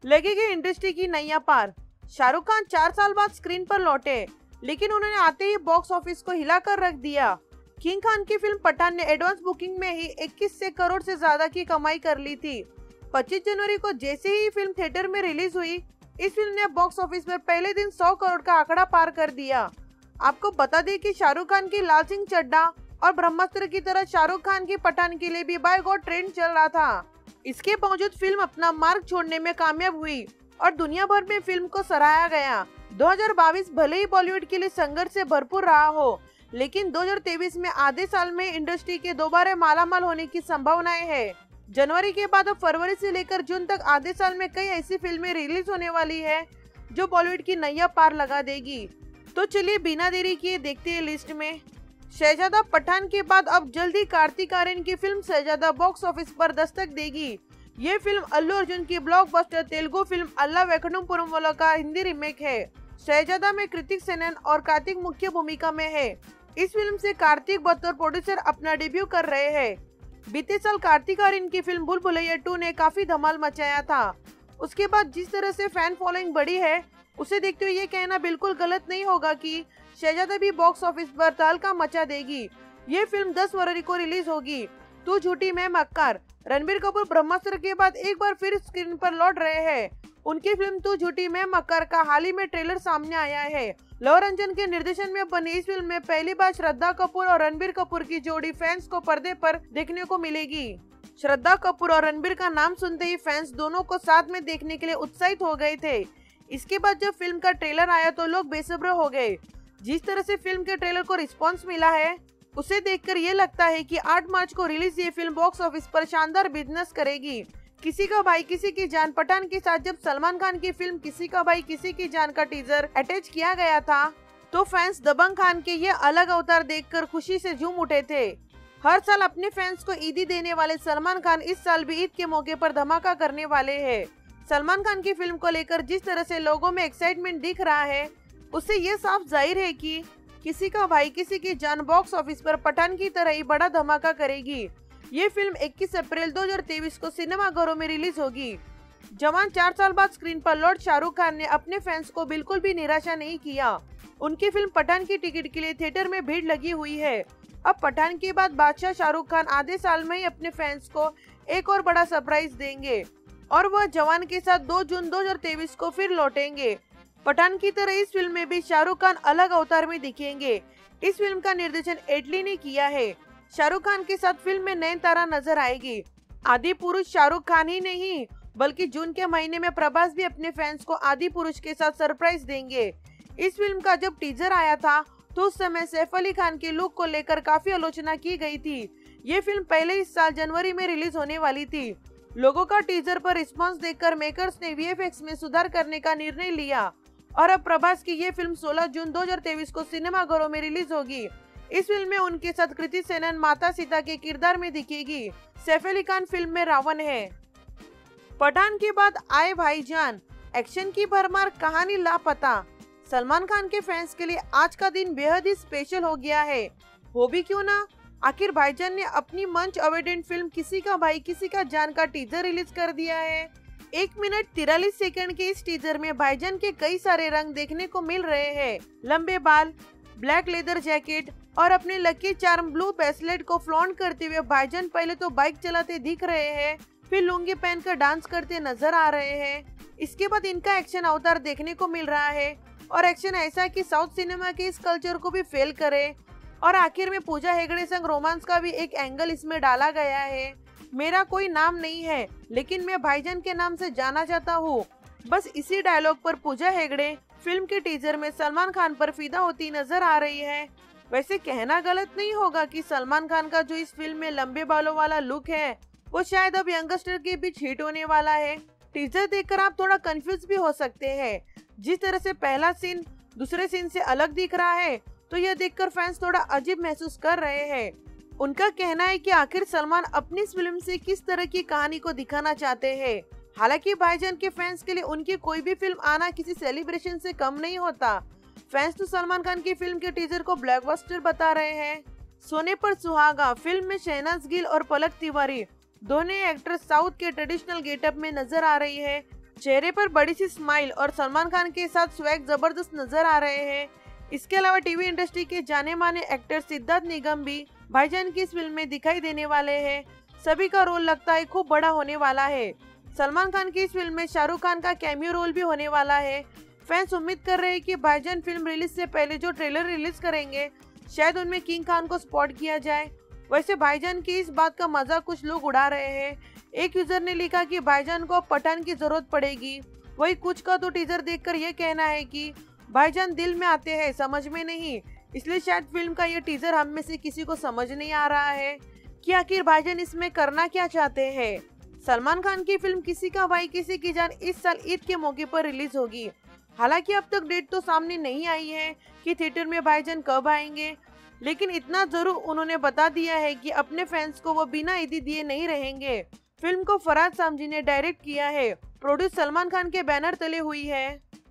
लगेगी इंडस्ट्री की नैया पार। शाहरुख खान 4 साल बाद स्क्रीन पर लौटे, लेकिन उन्होंने आते ही बॉक्स ऑफिस को हिलाकर रख दिया। किंग खान की फिल्म पठान ने एडवांस बुकिंग में ही 21 करोड़ से ज्यादा की कमाई कर ली थी। 25 जनवरी को जैसे ही फिल्म थिएटर में रिलीज हुई, इस फिल्म ने बॉक्स ऑफिस पर पहले दिन 100 करोड़ का आंकड़ा पार कर दिया। आपको बता दें कि शाहरुख खान की लाल सिंह चड्ढा और ब्रह्मास्त्र की तरह शाहरुख खान की पठान के लिए भी बाय गॉड ट्रेंड चल रहा था। इसके बावजूद फिल्म अपना मार्ग छोड़ने में कामयाब हुई और दुनिया भर में फिल्म को सराहा गया। 2022 भले ही बॉलीवुड के लिए संघर्ष से भरपूर रहा हो, लेकिन 2023 में आधे साल में इंडस्ट्री के दोबारा मालामाल होने की संभावनाएं है। जनवरी के बाद अब फरवरी से लेकर जून तक आधे साल में कई ऐसी फिल्में रिलीज होने वाली है जो बॉलीवुड की नैया पार लगा देगी। तो चलिए बिना देरी किए देखते हैं लिस्ट में। शहजादा पठान के बाद अब जल्दी कार्तिक आर्यन की फिल्म शहजादा बॉक्स ऑफिस पर दस्तक देगी। ये फिल्म अल्लू अर्जुन की blockbuster Telugu film Ala Vaikunthapurramuloo का हिंदी रीमेक है। शहजादा में कृतिक सेनन और कार्तिक मुख्य भूमिका में है। इस फिल्म से कार्तिक बतौर प्रोड्यूसर अपना डेब्यू कर रहे हैं। बीते साल कार्तिक आर्यन की फिल्म भूल भुलैया 2 ने काफी धमाल मचाया था। उसके बाद जिस तरह से फैन फॉलोइंग बढ़ी है, उसे देखते हुए ये कहना बिल्कुल गलत नहीं होगा कि शहजादा भी बॉक्स ऑफिस पर तहलका मचा देगी। ये फिल्म 10 फरवरी को रिलीज होगी। तू झूठी मैं मक्कार। रणबीर कपूर ब्रह्मास्त्र के बाद एक बार फिर स्क्रीन पर लौट रहे हैं। उनकी फिल्म तू झूठी मैं मक्कार का हाल ही में ट्रेलर सामने आया है। लव रंजन के निर्देशन में बनी इस फिल्म में पहली बार श्रद्धा कपूर और रणबीर कपूर की जोड़ी फैंस को पर्दे पर देखने को मिलेगी। श्रद्धा कपूर और रणबीर का नाम सुनते ही फैंस दोनों को साथ में देखने के लिए उत्साहित हो गए थे। इसके बाद जब फिल्म का ट्रेलर आया तो लोग बेसब्र हो गए। जिस तरह से फिल्म के ट्रेलर को रिस्पांस मिला है, उसे देखकर ये लगता है कि 8 मार्च को रिलीज ये फिल्म बॉक्स ऑफिस पर शानदार बिजनेस करेगी। किसी का भाई किसी की जान पठान के साथ जब सलमान खान की फिल्म किसी का भाई किसी की जान का टीजर अटैच किया गया था, तो फैंस दबंग खान के ये अलग अवतार देखकर खुशी से झूम उठे थे। हर साल अपने फैंस को ईदी देने वाले सलमान खान इस साल भी ईद के मौके पर धमाका करने वाले हैं। सलमान खान की फिल्म को लेकर जिस तरह से लोगों में एक्साइटमेंट दिख रहा है, उससे ये साफ जाहिर है कि किसी का भाई किसी की जान बॉक्स ऑफिस पर पठान की तरह ही बड़ा धमाका करेगी। ये फिल्म 21 अप्रैल 2023 को सिनेमाघरों में रिलीज होगी। जवान 4 साल बाद स्क्रीन पर लौट शाहरुख खान ने अपने फैंस को बिल्कुल भी निराशा नहीं किया। उनकी फिल्म पठान की टिकट के लिए थिएटर में भीड़ लगी हुई है। अब पठान के बाद बादशाह शाहरुख खान आधे साल में ही अपने फैंस को एक और बड़ा सरप्राइज देंगे और वह जवान के साथ 2 जून 2023 को फिर लौटेंगे। पठान की तरह इस फिल्म में भी शाहरुख खान अलग अवतार में दिखेंगे। इस फिल्म का निर्देशन एटली ने किया है। शाहरुख खान के साथ फिल्म में नयनतारा नजर आएगी। आदि पुरुष शाहरुख खान ही नहीं, बल्कि जून के महीने में प्रभास भी अपने फैंस को आदि पुरुष के साथ सरप्राइज देंगे। इस फिल्म का जब टीजर आया था तो उस समय सैफ अली खान के लुक को लेकर काफी आलोचना की गई थी। ये फिल्म पहले इस साल जनवरी में रिलीज होने वाली थी। लोगों का टीजर पर रिस्पांस देखकर मेकर्स ने वीएफएक्स में सुधार करने का निर्णय लिया और अब प्रभास की ये फिल्म 16 जून 2023 को सिनेमाघरों में रिलीज होगी। इस फिल्म में उनके साथ कृति सेनन माता सीता के किरदार में दिखेगी। सैफ अली खान फिल्म में रावण है। पठान के बाद आए भाईजान, एक्शन की भरमार, कहानी लापता। सलमान खान के फैंस के लिए आज का दिन बेहद ही स्पेशल हो गया है। हो भी क्यों ना, आखिर भाईजान ने अपनी मंच अवेडेंट फिल्म किसी का भाई किसी का जान का टीजर रिलीज कर दिया है। 1 मिनट 43 सेकंड के इस टीजर में भाईजान के कई सारे रंग देखने को मिल रहे हैं। लंबे बाल, ब्लैक लेदर जैकेट और अपने लकी चार्म ब्लू ब्रेसलेट को फ्लॉन्ट करते हुए भाईजान पहले तो बाइक चलाते दिख रहे हैं, फिर लुंगी पहनकर डांस करते नजर आ रहे हैं। इसके बाद इनका एक्शन अवतार देखने को मिल रहा है और एक्शन ऐसा कि साउथ सिनेमा के इस कल्चर को भी फेल करे। और आखिर में पूजा हेगड़े संग रोमांस का भी एक एंगल इसमें डाला गया है। मेरा कोई नाम नहीं है, लेकिन मैं भाईजान के नाम से जाना चाहता हूँ। बस इसी डायलॉग पर पूजा हेगड़े फिल्म के टीजर में सलमान खान पर फिदा होती नजर आ रही है। वैसे कहना गलत नहीं होगा कि सलमान खान का जो इस फिल्म में लंबे बालों वाला लुक है, वो शायद अब यंगस्टर के बीच हिट होने वाला है। टीजर देखकर आप थोड़ा कंफ्यूज भी हो सकते हैं। जिस तरह से पहला सीन दूसरे सीन से अलग दिख रहा है, तो यह देखकर फैंस थोड़ा अजीब महसूस कर रहे हैं। उनका कहना है कि आखिर सलमान अपनी इस फिल्म से किस तरह की कहानी को दिखाना चाहते हैं। हालांकि भाईजान के फैंस के लिए उनकी कोई भी फिल्म आना किसी सेलिब्रेशन से कम नहीं होता। फैंस तो सलमान खान की फिल्म के टीजर को ब्लॉकबस्टर बता रहे हैं। सोने पर सुहागा फिल्म में शहनाज गिल और पलक तिवारी दोनों एक्ट्रेस साउथ के ट्रेडिशनल गेटअप में नजर आ रही है। चेहरे पर बड़ी सी स्माइल और सलमान खान के साथ स्वैग जबरदस्त नजर आ रहे हैं। इसके अलावा टीवी इंडस्ट्री के जाने माने एक्टर सिद्धार्थ निगम भी भाईजान की इस फिल्म में दिखाई देने वाले हैं। सभी का रोल लगता है खूब बड़ा होने वाला है। सलमान खान की इस फिल्म में शाहरुख खान का कैमियो रोल भी होने वाला है। फैंस उम्मीद कर रहे हैं कि भाईजान फिल्म रिलीज से पहले जो ट्रेलर रिलीज करेंगे शायद उनमें किंग खान को स्पॉट किया जाए। वैसे भाईजान की इस बात का मजाक कुछ लोग उड़ा रहे हैं। एक यूजर ने लिखा कि भाईजान को अब पठान की जरूरत पड़ेगी। वही कुछ का तो टीजर देखकर यह कहना है कि भाईजान दिल में आते हैं समझ में नहीं, इसलिए शायद फिल्म का ये टीजर हम में से किसी को समझ नहीं आ रहा है कि आखिर भाईजान इसमें करना क्या चाहते हैं। सलमान खान की फिल्म किसी का भाई किसी की जान इस साल ईद के मौके पर रिलीज होगी। हालांकि अब तक डेट तो सामने नहीं आई है कि थिएटर में भाईजान कब आएंगे, लेकिन इतना जरूर उन्होंने बता दिया है कि अपने फैंस को वो बिना ईदी दिए नहीं रहेंगे। फिल्म को फरहाद सामजी ने डायरेक्ट किया है, प्रोड्यूस सलमान खान के बैनर तले हुई है।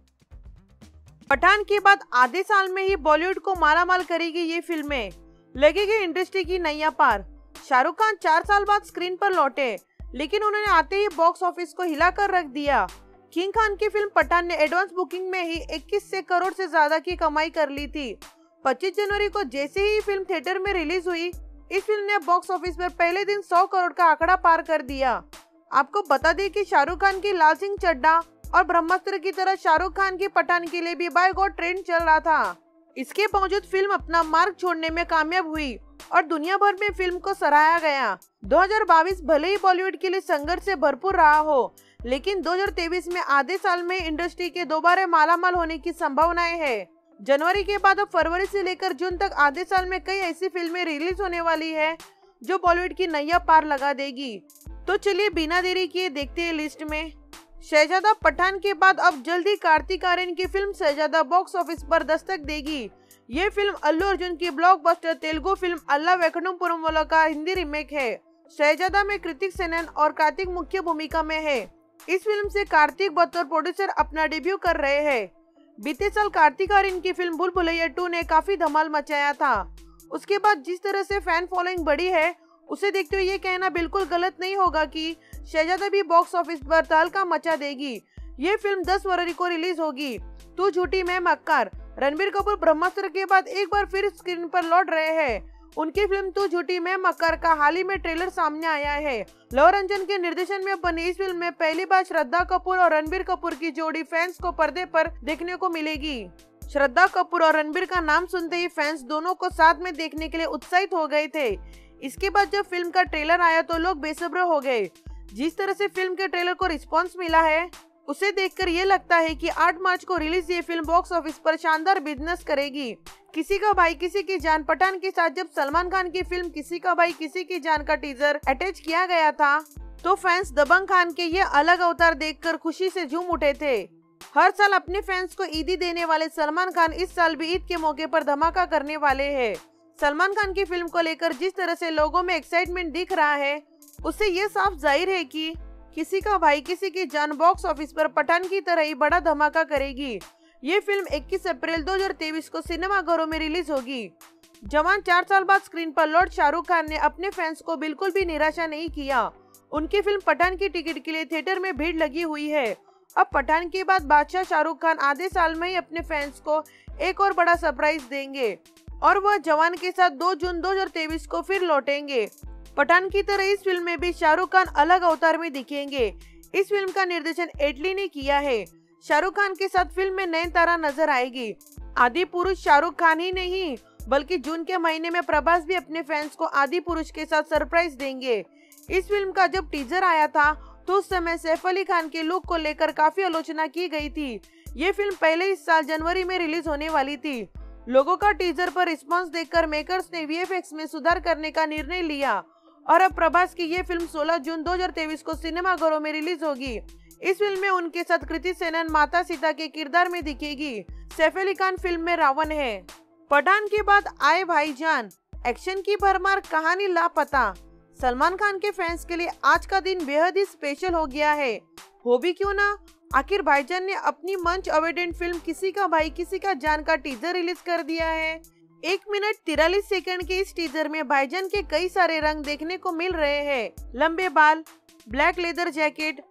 पठान के बाद आधे साल में ही बॉलीवुड को मालामाल करेगी ये फिल्में, लगेगी इंडस्ट्री की नैया पार। शाहरुख खान 4 साल बाद स्क्रीन पर लौटे, लेकिन उन्होंने आते ही बॉक्स ऑफिस को हिलाकर रख दिया। किंग खान की फिल्म पठान ने एडवांस बुकिंग में ही 21 करोड़ से ज्यादा की कमाई कर ली थी। 25 जनवरी को जैसे ही फिल्म थिएटर में रिलीज हुई, इस फिल्म ने बॉक्स ऑफिस पर पहले दिन 100 करोड़ का आंकड़ा पार कर दिया। आपको बता दें कि शाहरुख खान की लाल सिंह चड्ढा और ब्रह्मास्त्र की तरह शाहरुख खान की पठान के लिए भी बाय गॉड ट्रेंड चल रहा था। इसके बावजूद फिल्म अपना मार्ग छोड़ने में कामयाब हुई और दुनिया भर में फिल्म को सराहा गया। 2022 भले ही बॉलीवुड के लिए संघर्ष से भरपूर रहा हो, लेकिन 2023 में आधे साल में इंडस्ट्री के दोबारा मालामाल होने की संभावनाएं है। जनवरी के बाद अब फरवरी से लेकर जून तक आधे साल में कई ऐसी फिल्में रिलीज होने वाली है जो बॉलीवुड की नैया पार लगा देगी। तो चलिए बिना देरी किए देखते हैं लिस्ट में। शहजादा पठान के बाद अब जल्दी कार्तिक आर्यन की फिल्म शहजादा बॉक्स ऑफिस पर दस्तक देगी। ये फिल्म अल्लू अर्जुन की blockbuster Telugu film Ala Vaikunthapurramuloo का हिंदी रीमेक है। शहजादा में कृतिक सेनन और कार्तिक मुख्य भूमिका में है। इस फिल्म से कार्तिक बतौर प्रोड्यूसर अपना डेब्यू कर रहे हैं। बीते साल कार्तिक आर्यन की फिल्म भूल भुलैया 2 ने काफी धमाल मचाया था। उसके बाद जिस तरह से फैन फॉलोइंग बढ़ी है, उसे देखते हुए ये कहना बिल्कुल गलत नहीं होगा कि शहजादा भी बॉक्स ऑफिस पर तहलका मचा देगी। ये फिल्म 10 फरवरी को रिलीज होगी। तू झूठी मैं मक्कार। रणबीर कपूर ब्रह्मास्त्र के बाद एक बार फिर स्क्रीन पर लौट रहे हैं। उनकी फिल्म तू झूठी मैं मक्कार का हाल ही में ट्रेलर सामने आया है। लव रंजन के निर्देशन में बनी इस फिल्म में पहली बार श्रद्धा कपूर और रणबीर कपूर की जोड़ी फैंस को पर्दे पर देखने को मिलेगी। श्रद्धा कपूर और रणबीर का नाम सुनते ही फैंस दोनों को साथ में देखने के लिए उत्साहित हो गए थे। इसके बाद जब फिल्म का ट्रेलर आया तो लोग बेसब्र हो गए। जिस तरह से फिल्म के ट्रेलर को रिस्पांस मिला है, उसे देखकर ये लगता है कि 8 मार्च को रिलीज ये फिल्म बॉक्स ऑफिस पर शानदार बिजनेस करेगी। किसी का भाई किसी की जान पठान के साथ जब सलमान खान की फिल्म किसी का भाई किसी की जान का टीजर अटैच किया गया था, तो फैंस दबंग खान के ये अलग अवतार देखकर खुशी से झूम उठे थे। हर साल अपने फैंस को ईदी देने वाले सलमान खान इस साल भी ईद के मौके पर धमाका करने वाले हैं। सलमान खान की फिल्म को लेकर जिस तरह से लोगों में एक्साइटमेंट दिख रहा है, उससे ये साफ जाहिर है कि किसी का भाई किसी की जान बॉक्स ऑफिस पर पठान की तरह ही बड़ा धमाका करेगी। ये फिल्म 21 अप्रैल 2023 को सिनेमाघरों में रिलीज होगी। जवान 4 साल बाद स्क्रीन पर लौट शाहरुख खान ने अपने फैंस को बिल्कुल भी निराशा नहीं किया। उनकी फिल्म पठान की टिकट के लिए थिएटर में भीड़ लगी हुई है। अब पठान के बाद बादशाह शाहरुख खान आधे साल में ही अपने फैंस को एक और बड़ा सरप्राइज देंगे और वह जवान के साथ 2 जून 2023 को फिर लौटेंगे। पठान की तरह इस फिल्म में भी शाहरुख खान अलग अवतार में दिखेंगे। इस फिल्म का निर्देशन एटली ने किया है। शाहरुख खान के साथ फिल्म में नयनतारा नजर आएगी। आदि पुरुष शाहरुख खान ही नहीं, बल्कि जून के महीने में प्रभास भी अपने फैंस को आदि पुरुष के साथ सरप्राइज देंगे। इस फिल्म का जब टीजर आया था तो उस समय सैफ अली खान के लुक को लेकर काफी आलोचना की गई थी। ये फिल्म पहले इस साल जनवरी में रिलीज होने वाली थी। लोगों का टीजर पर रिस्पांस देखकर मेकर्स ने वीएफएक्स में सुधार करने का निर्णय लिया और अब प्रभास की ये फिल्म 16 जून 2023 को सिनेमाघरों में रिलीज होगी। इस फिल्म में उनके साथ कृति सेनन माता सीता के किरदार में दिखेगी। सैफ अली खान फिल्म में रावण है। पठान के बाद आए भाईजान, एक्शन की भरमार, कहानी लापता। सलमान खान के फैंस के लिए आज का दिन बेहद ही स्पेशल हो गया है। हो भी क्यों ना, आखिर भाईजान ने अपनी मंच अवेडेंट फिल्म किसी का भाई किसी का जान का टीजर रिलीज कर दिया है। 1 मिनट 43 सेकंड के इस टीजर में भाईजान के कई सारे रंग देखने को मिल रहे हैं। लंबे बाल, ब्लैक लेदर जैकेट,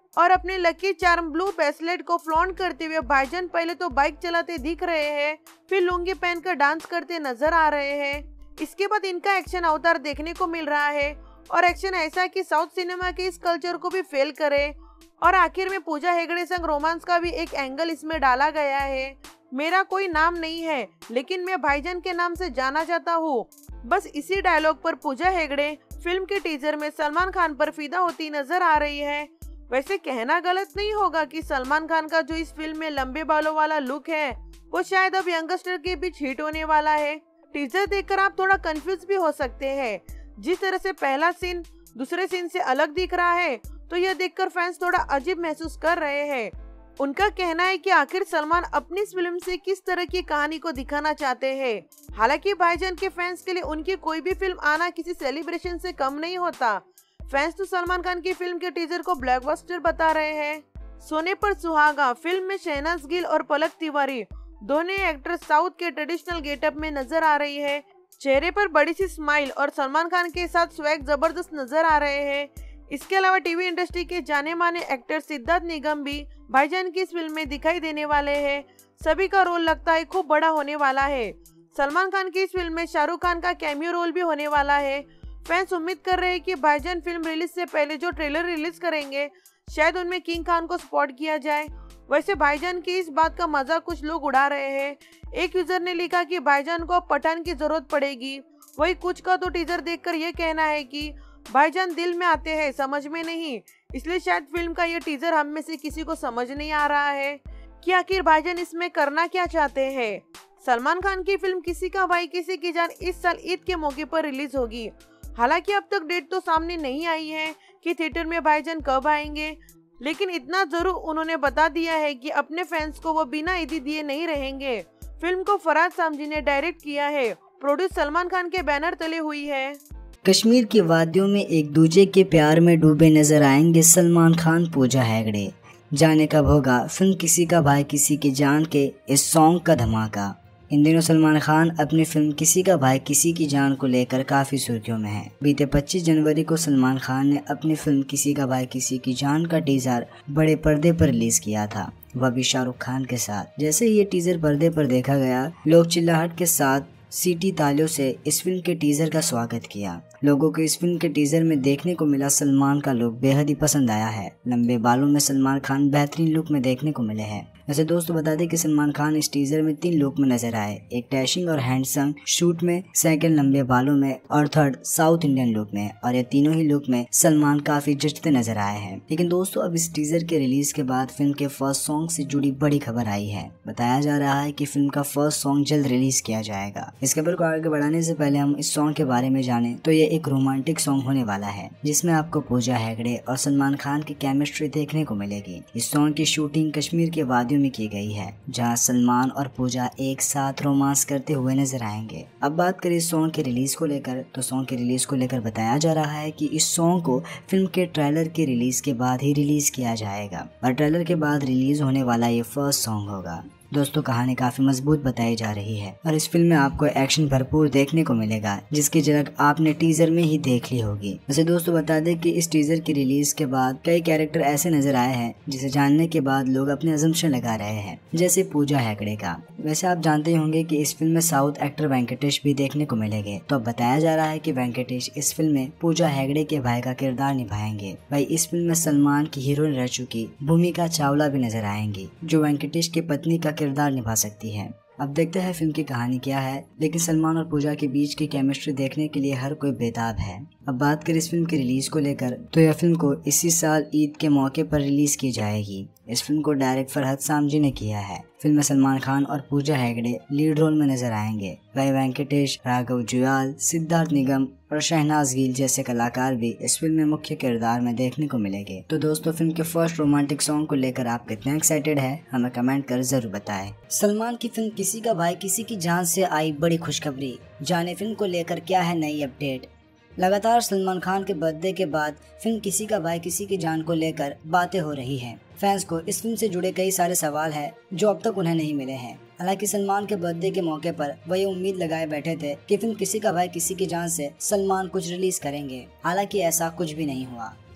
और अपने लकी चार्म ब्लू ब्रेसलेट को फ्लॉन्ट करते हुए भाईजान पहले तो बाइक चलाते दिख रहे हैं, फिर लुंगी पहनकर डांस करते नजर आ रहे हैं। इसके बाद इनका एक्शन अवतार देखने को मिल रहा है और एक्शन ऐसा कि साउथ सिनेमा के इस कल्चर को भी फेल करे। और आखिर में पूजा हेगड़े संग रोमांस का भी एक एंगल इसमें डाला गया है। मेरा कोई नाम नहीं है लेकिन मैं भाईजान के नाम से जाना जाता हूँ। बस इसी डायलॉग पर पूजा हेगड़े फिल्म के टीजर में सलमान खान पर फिदा होती नजर आ रही है। वैसे कहना गलत नहीं होगा कि सलमान खान का जो इस फिल्म में लंबे बालों वाला लुक है वो शायद अब यंगस्टर के बीच हिट होने वाला है। टीजर देखकर आप थोड़ा कंफ्यूज भी हो सकते हैं। जिस तरह से पहला सीन दूसरे सीन से अलग दिख रहा है तो यह देखकर फैंस थोड़ा अजीब महसूस कर रहे हैं। उनका कहना है कि आखिर सलमान अपनी इस फिल्म से किस तरह की कहानी को दिखाना चाहते हैं। हालांकि भाईजान के फैंस के लिए उनकी कोई भी फिल्म आना किसी सेलिब्रेशन से कम नहीं होता। फैंस तो सलमान खान की फिल्म के टीजर को ब्लॉकबस्टर बता रहे हैं। सोने पर सुहागा फिल्म में शहनाज गिल और पलक तिवारी दोनों एक्ट्रेस साउथ के ट्रेडिशनल गेटअप में नजर आ रही है। चेहरे पर बड़ी सी स्माइल और सलमान खान के साथ स्वैग जबरदस्त नजर आ रहे हैं। इसके अलावा टीवी इंडस्ट्री के जाने माने एक्टर सिद्धार्थ निगम भी भाईजान की इस फिल्म में दिखाई देने वाले हैं। सभी का रोल लगता है खूब बड़ा होने वाला है। सलमान खान की इस फिल्म में शाहरुख खान का कैमियो रोल भी होने वाला है। फैंस उम्मीद कर रहे हैं कि भाईजान फिल्म रिलीज से पहले जो ट्रेलर रिलीज करेंगे शायद उनमें किंग खान को स्पॉट किया जाए। वैसे भाईजान की इस बात का मजाक कुछ लोग उड़ा रहे हैं। एक यूजर ने लिखा कि भाईजान को अब पठान की जरूरत पड़ेगी। वही कुछ का तो टीजर देखकर ये कहना है कि भाईजान दिल में आते हैं समझ में नहीं, इसलिए शायद फिल्म का ये टीजर हम में से किसी को समझ नहीं आ रहा है कि आखिर भाईजान इसमें करना क्या चाहते हैं। सलमान खान की फिल्म किसी का भाई किसी की जान इस साल ईद के मौके पर रिलीज होगी। हालांकि अब तक डेट तो सामने नहीं आई है कि थिएटर में भाईजान कब आएंगे, लेकिन इतना जरूर उन्होंने बता दिया है कि अपने फैंस को वो बिना ईदी दिए नहीं रहेंगे। फिल्म को फराज सामजी ने डायरेक्ट किया है, प्रोड्यूस सलमान खान के बैनर तले हुई है। कश्मीर की वादियों में एक दूजे के प्यार में डूबे नजर आएंगे सलमान खान पूजा हेगड़े। जाने कब होगा फिल्म किसी का भाई किसी की जान के इस सॉन्ग का धमाका। इन दिनों सलमान खान अपनी फिल्म किसी का भाई किसी की जान को लेकर काफी सुर्खियों में है। बीते 25 जनवरी को सलमान खान ने अपनी फिल्म किसी का भाई किसी की जान का टीजर बड़े पर्दे पर रिलीज किया था, वह भी शाहरुख खान के साथ। जैसे ही ये टीजर पर्दे पर देखा गया, लोग चिल्लाहट के साथ सीटी तालियों से इस फिल्म के टीजर का स्वागत किया। लोगों को इस फिल्म के टीजर में देखने को मिला सलमान का लुक बेहद ही पसंद आया है। लंबे बालों में सलमान खान बेहतरीन लुक में देखने को मिले हैं। वैसे दोस्तों बता दें कि सलमान खान इस टीजर में 3 लुक में नजर आए, एक डैशिंग और हैंडसम शूट में, सेकंड लंबे बालों में और थर्ड साउथ इंडियन लुक में। और ये तीनों ही लुक में सलमान काफी जचते नजर आए हैं। लेकिन दोस्तों अब इस टीजर के रिलीज के बाद फिल्म के फर्स्ट सॉन्ग से जुड़ी बड़ी खबर आई है। बताया जा रहा है कि फिल्म का फर्स्ट सॉन्ग जल्द रिलीज किया जाएगा। इस खबर को आगे बढ़ाने से पहले हम इस सॉन्ग के बारे में जाने तो ये एक रोमांटिक सॉन्ग होने वाला है, जिसमें आपको पूजा हेगड़े और सलमान खान की केमिस्ट्री देखने को मिलेगी। इस सॉन्ग की शूटिंग कश्मीर के वादियों में की गई है, जहां सलमान और पूजा एक साथ रोमांस करते हुए नजर आएंगे। अब बात करें इस सॉन्ग के रिलीज को लेकर, तो सॉन्ग के रिलीज को लेकर बताया जा रहा है कि इस सॉन्ग को फिल्म के ट्रेलर के रिलीज के बाद ही रिलीज किया जाएगा और ट्रेलर के बाद रिलीज होने वाला ये फर्स्ट सॉन्ग होगा। दोस्तों कहानी काफी मजबूत बताई जा रही है और इस फिल्म में आपको एक्शन भरपूर देखने को मिलेगा, जिसकी झलक आपने टीजर में ही देख ली होगी। वैसे दोस्तों बता दें कि इस टीजर की रिलीज के बाद कई कैरेक्टर ऐसे नजर आए हैं जिसे जानने के बाद लोग अपने अजम्पशन लगा रहे हैं, जैसे पूजा हेगड़े का। वैसे आप जानते होंगे कि इस फिल्म में साउथ एक्टर वेंकटेश भी देखने को मिलेंगे। तो अब बताया जा रहा है कि वेंकटेश इस फिल्म में पूजा हेगड़े के भाई का किरदार निभाएंगे। भाई इस फिल्म में सलमान की हीरोइन रह चुकी भूमिका चावला भी नजर आएंगी, जो वेंकटेश की पत्नी का किरदार निभा सकती है। अब देखते हैं फिल्म की कहानी क्या है, लेकिन सलमान और पूजा के बीच की केमिस्ट्री देखने के लिए हर कोई बेताब है। अब बात करें इस फिल्म की रिलीज को लेकर, तो यह फिल्म को इसी साल ईद के मौके पर रिलीज की जाएगी। इस फिल्म को डायरेक्ट फरहद सामजी ने किया है। फिल्म में सलमान खान और पूजा हेगड़े लीड रोल में नजर आएंगे। वही वेंकटेश, राघव जुयाल, सिद्धार्थ निगम और शहनाज गिल जैसे कलाकार भी इस फिल्म में मुख्य किरदार में देखने को मिलेंगे। तो दोस्तों फिल्म के फर्स्ट रोमांटिक सॉन्ग को लेकर आप कितने एक्साइटेड है, हमें कमेंट कर जरूर बताएं। सलमान की फिल्म किसी का भाई किसी की जान से आई बड़ी खुशखबरी। जाने फिल्म को लेकर क्या है नई अपडेट। लगातार सलमान खान के बर्थडे के बाद फिल्म किसी का भाई किसी की जान को लेकर बातें हो रही हैं। फैंस को इस फिल्म से जुड़े कई सारे सवाल हैं जो अब तक उन्हें नहीं मिले हैं। हालांकि सलमान के बर्थडे के मौके पर वह ये उम्मीद लगाए बैठे थे कि फिल्म किसी का भाई किसी की जान से सलमान कुछ रिलीज करेंगे। हालांकि ऐसा कुछ भी नहीं हुआ।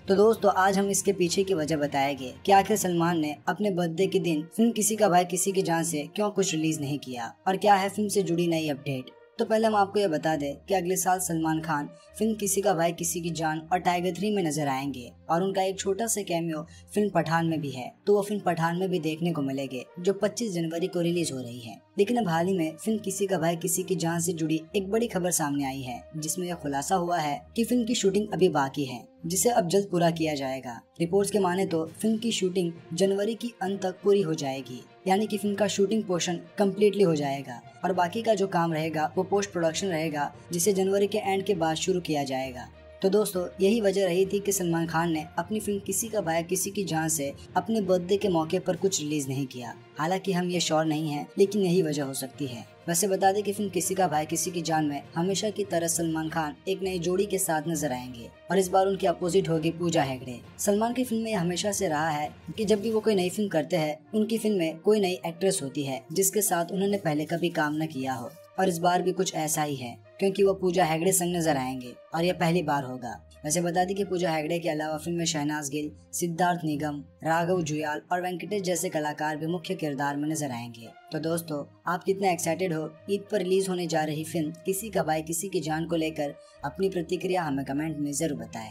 तो दोस्तों आज हम इसके पीछे की वजह बताएंगे कि आखिर सलमान ने अपने बर्थडे के दिन फिल्म किसी का भाई किसी की जान से क्यों कुछ रिलीज नहीं किया और क्या है फिल्म से जुड़ी नई अपडेट। तो पहले हम आपको यह बता दें कि अगले साल सलमान खान फिल्म किसी का भाई किसी की जान और टाइगर 3 में नजर आएंगे और उनका एक छोटा सा कैमियो फिल्म पठान में भी है। तो वो फिल्म पठान में भी देखने को मिलेंगे जो 25 जनवरी को रिलीज हो रही है। लेकिन अब हाल ही में फिल्म किसी का भाई किसी की जान से जुड़ी एक बड़ी खबर सामने आई है जिसमें यह खुलासा हुआ है कि फिल्म की शूटिंग अभी बाकी है जिसे अब जल्द पूरा किया जाएगा। रिपोर्ट्स के माने तो फिल्म की शूटिंग जनवरी की अंत तक पूरी हो जाएगी, यानी कि फिल्म का शूटिंग पोर्शन कम्प्लीटली हो जाएगा और बाकी का जो काम रहेगा वो पोस्ट प्रोडक्शन रहेगा जिसे जनवरी के एंड के बाद शुरू किया जाएगा। तो दोस्तों यही वजह रही थी कि सलमान खान ने अपनी फिल्म किसी का भाई किसी की जान से अपने बर्थडे के मौके पर कुछ रिलीज नहीं किया। हालांकि हम ये श्योर नहीं हैं, लेकिन यही वजह हो सकती है। वैसे बता दें कि फिल्म किसी का भाई किसी की जान में हमेशा की तरह सलमान खान एक नई जोड़ी के साथ नजर आएंगे और इस बार उनकी अपोजिट होगी पूजा हेगड़े। सलमान की फिल्म में हमेशा से रहा है कि जब भी वो कोई नई फिल्म करते हैं उनकी फिल्म में कोई नई एक्ट्रेस होती है जिसके साथ उन्होंने पहले कभी काम न किया हो, और इस बार भी कुछ ऐसा ही है क्योंकि वो पूजा हेगड़े संग नजर आएंगे और यह पहली बार होगा। वैसे बता दें कि पूजा हेगड़े के अलावा फिल्म में शहनाज गिल, सिद्धार्थ निगम, राघव जुयाल और वेंकटेश जैसे कलाकार भी मुख्य किरदार में नजर आएंगे। तो दोस्तों आप कितना एक्साइटेड हो ईद पर रिलीज होने जा रही फिल्म किसी का भाई किसी की जान को लेकर? अपनी प्रतिक्रिया हमें कमेंट में जरूर बताएं।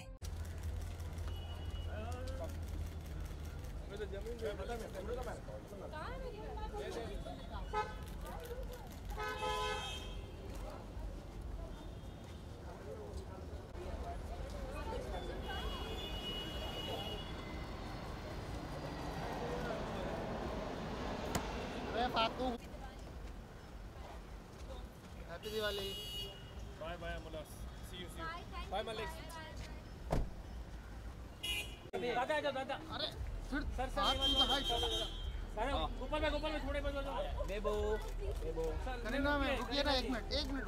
हैप्पी दिवाली। बाय बाय अमोलास, सी यू बाय मलिक। दादा आजा दादा। अरे फिर सर गोपाल में थोड़े बेबो करीना में रुकिए ना, एक मिनट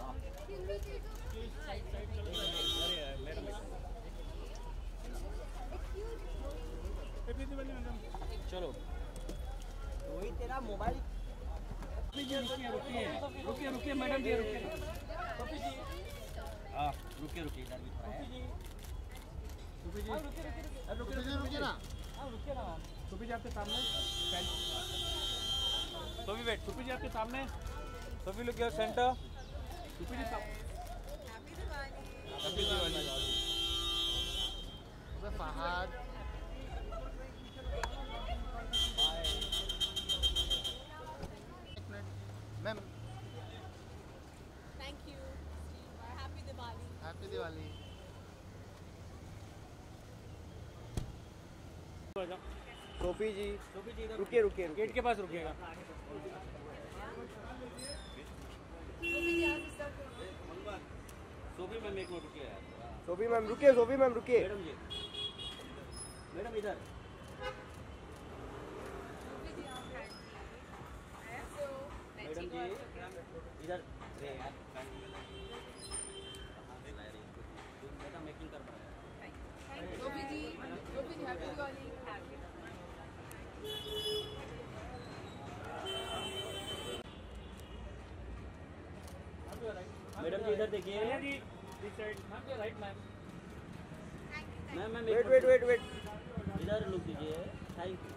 चलो वही तेरा मोबाइल। रुकिए मैडम जी, रुकिए इधर भी थोड़ा है। रुकिए ना सुपी जी आपके सामने। सुपी वेट, सुपी जी आपके सामने। सुपी लुक योर सेंटर। सुपी ji happy Diwali. Fahad ma'am, thank you और happy Diwali. Happy Diwali. Sophie ji रुकिए गेट के पास रुकिएगा। सोफी मैम एक मिनट रुकिए यार। सोफी मैम रुकिए। मैडम इधर। मैडम जी इधर बेटा मेकिंग कर रहा है। गोपी जी हैप्पी दिवाली। मैडम जी इधर देखिए। Right ma'am. मैम वेट इधर लुक दीजिए। Thank you.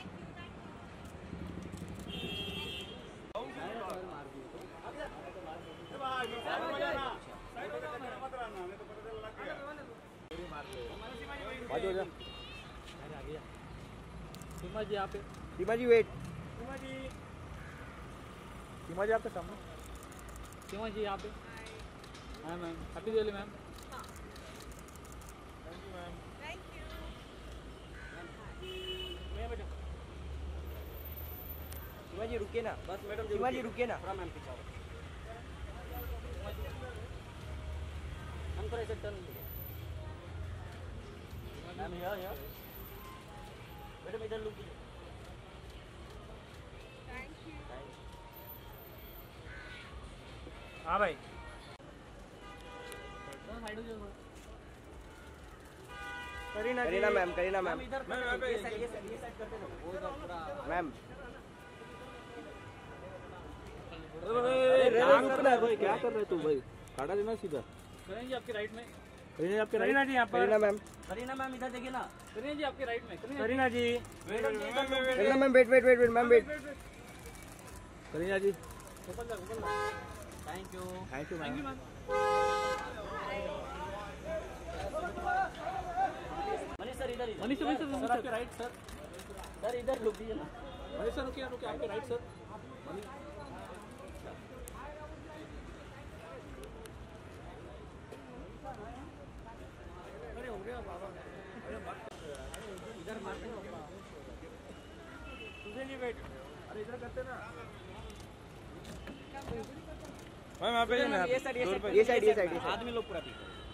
सीमा जी यहाँ पे। सीमा जी वेट। सीमा जी आपके सामने। सीमा जी यहाँ पे। हाँ ma'am, happy Diwali ma'am. Thank you ma'am. Seema ji रुकिए ना बस। मैडम सीमा जी रुकिए ना थोड़ा। मैम पीछे आओ। हम थोड़ा ऐसे टर्न लीजिए। मैम यहाँ मैडम इधर लुक कीजिए। Thank you. हाँ भाई। करीना मैम इधर ये साइड करते रहो। वो इधर पूरा मैम। रुकना है भाई, क्या कर रहे तू भाई? काटा देना सीधा। करेंगे आपके राइट में। करीना आपके राइट, करीना जी यहाँ पर, करीना मैम इधर देखिए ना, करीना जी आपके राइट में, Kareena ji, Kareena ma'am wait ma'am wait, Kareena ji, thank you ma'am. Manish sir इधर, मनीष सर आपके राइट सर इधर रुक दीजिए ना, मनीष सर रुकिए आपके राइट सर, अरे हो गया बाबा, इधर मारते हो तुझे नहीं वेट, अरे इधर करते ना मैम, आप ये साइड आदमी लोग पूरा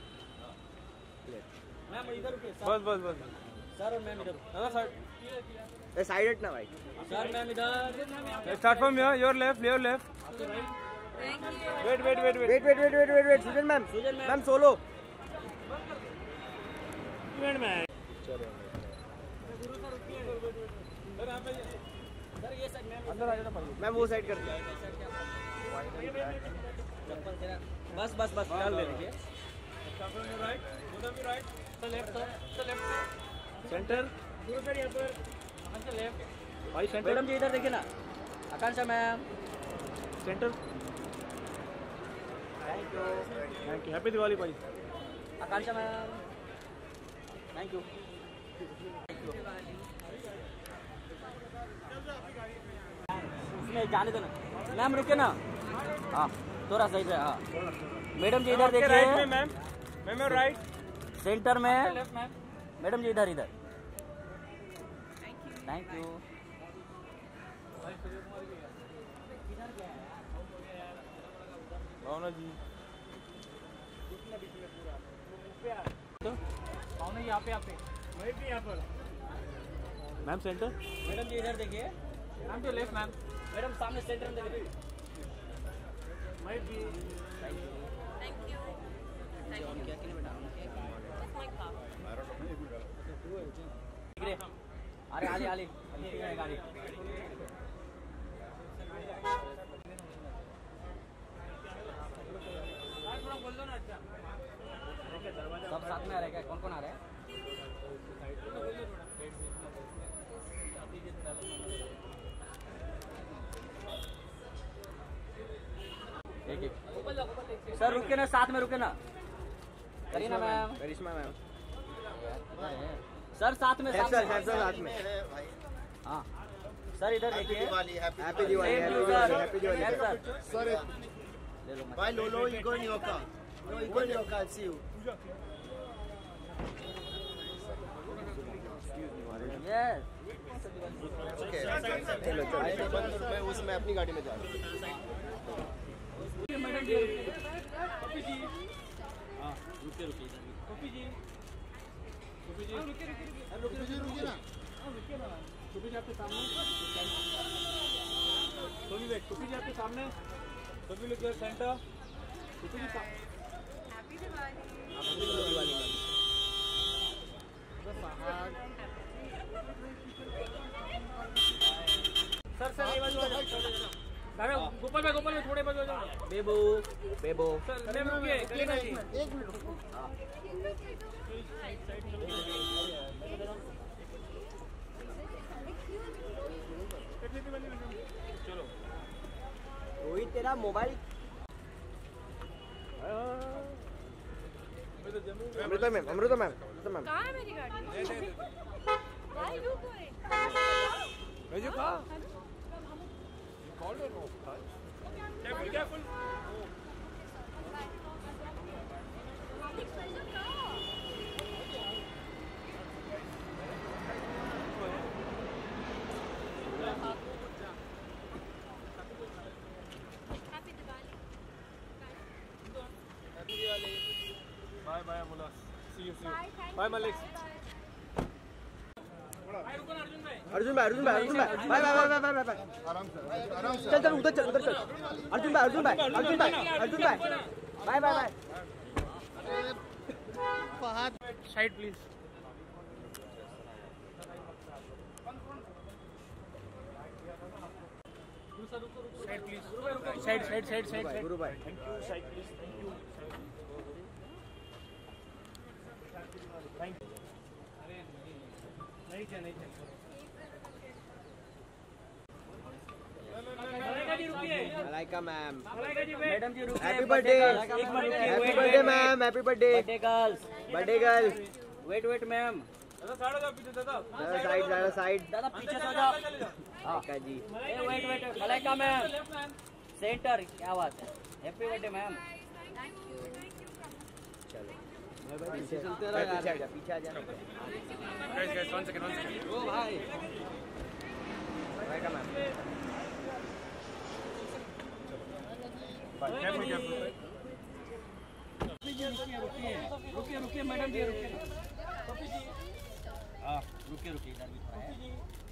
मैम इधर रुकिए, बस सर और मैम इधर, दादा साइड हट ना भाई, सर मैम इधर, start from your left wait Sussanne ma'am सोलो सर ये साइड मैम वो साइड कर दिया, बस डाल दे देखिए, सेंटर यहाँ पर लेफ्ट भाई, सेंटर मैडम जी इधर देखिए ना, Akanksha ma'am centre, thank you happy Diwali भाई, आकांक्षा मैम थैंक यू, उसमें जाने दो ना मैम, रुके ना, हाँ थोड़ा सही है, हाँ मैडम जी इधर देखिए, मैम राइट सेंटर में, मैडम जी इधर थैंक यू, भावना जी भावना यहाँ पे मैं भी यहाँ पर, मैम सेंटर, मैडम जी इधर देखिए, मैम तो लेफ्ट मैडम सामने सेंटर में देखिए, मैं भी थैंक यू अरे आली गाड़ी सब साथ में आ रहे, क्या कौन आ रहा है, सर रुके ना, साथ में रुके ना, Kareena ma'am, Karisma ma'am sir साथ में, साथ में हाँ सर इधर देखिए, हैप्पी दिवाली सर, भाई लो इगो न्योका सी यू, यस चलो मैं उसमें अपनी गाड़ी में जा रहा हूँ, मैडम जी कॉफी जी, हाँ रुकिए कॉफी जी रुकिए ना, कॉफी जी आपके सामने, कॉफी जी आपके सामने, कॉफी लुक योर सेंटर, कॉफी जी हैप्पी दिवाली, सर ये बाजू, गोपाल में थोड़े बाजू जाओ, बेबो सर मैम रुकिए, करीना जी एक मिनट रुको, चलो रोहित तेरा मोबाइल, अमृता मैम कहाँ है मेरी गाड़ी, भाई रुको मुझे कहा careful Bye Amula, see you bye Malik, Arjun भाई बाय चल उधर चल अर्जुन भाई by side please, side please, side गुरु भाई, thank you, side please, thank you, नहीं चाहिए मलाइका जी रुकिए। Malaika ma'am, Malaika ji wait. Madam ji रुकिए। Happy birthday, happy birthday ma'am, happy birthday. Birthday girl. Wait ma'am. दादा साइड हो जाओ, पीछे दादा। साइड दादा पीछे से जाओ। Malaika ji. Wait Malaika ma'am centre. क्या बात है, हैप्पी बर्थडे मैम। चलो पीछे चलते रहो यार, पीछे आ जा। Guys 1 second. ओ भाई मलाइका मैम। रुकिए मैडम जी रुकिए। हाँ रुकिए इधर भी थोड़ा है।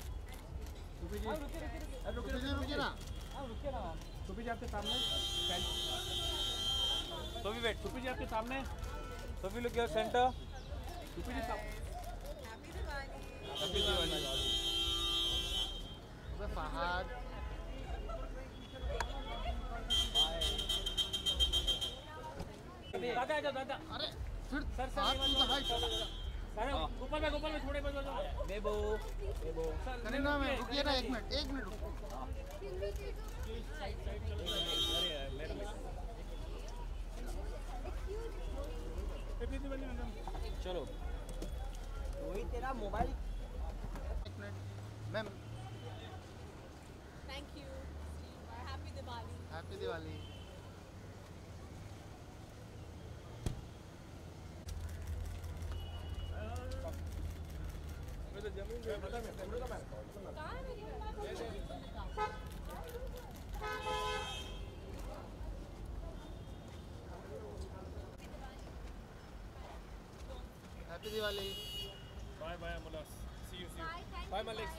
रुकिए ना। सुपी जी आपके सामने। Sophie wait. सुपी जी आपके सामने। Sophie look your centre. सुपी जी सामने। हैप्पी दिवाली। फहद दादा आ जाओ दादा। अरे फिर सर ऊपर में थोड़े बस बेबो करीना में रुकिए ना, 1 मिनट रुकिए। चलो वही तेरा mobile. 1 minute ma'am. Thank you happy Diwali. Happy Diwali. Happy Diwali. Bye मुलास। See you bye Malik.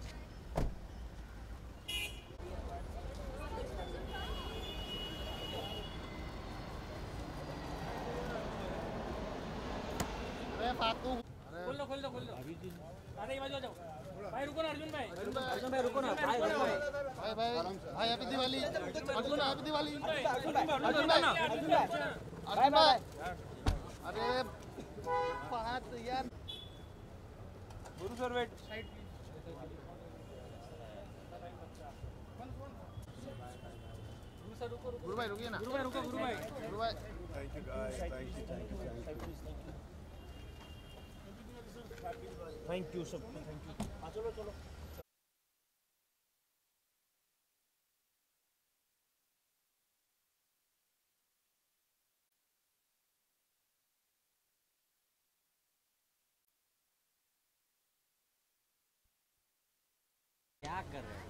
अरे फातू। खोल दो अभी जी। दादा ये बाजू आ जाओ। भाई रुको ना अर्जुन भाई रुको ना भाई हैप्पी दिवाली। अर्जुन हैप्पी दिवाली। अर्जुन भाई अरे फहद यार। गुरु सर वेट। गुरु भाई रुकिए ना। गुरु भाई thank you guys, thank you सब। चलो क्या कर रहे हैं?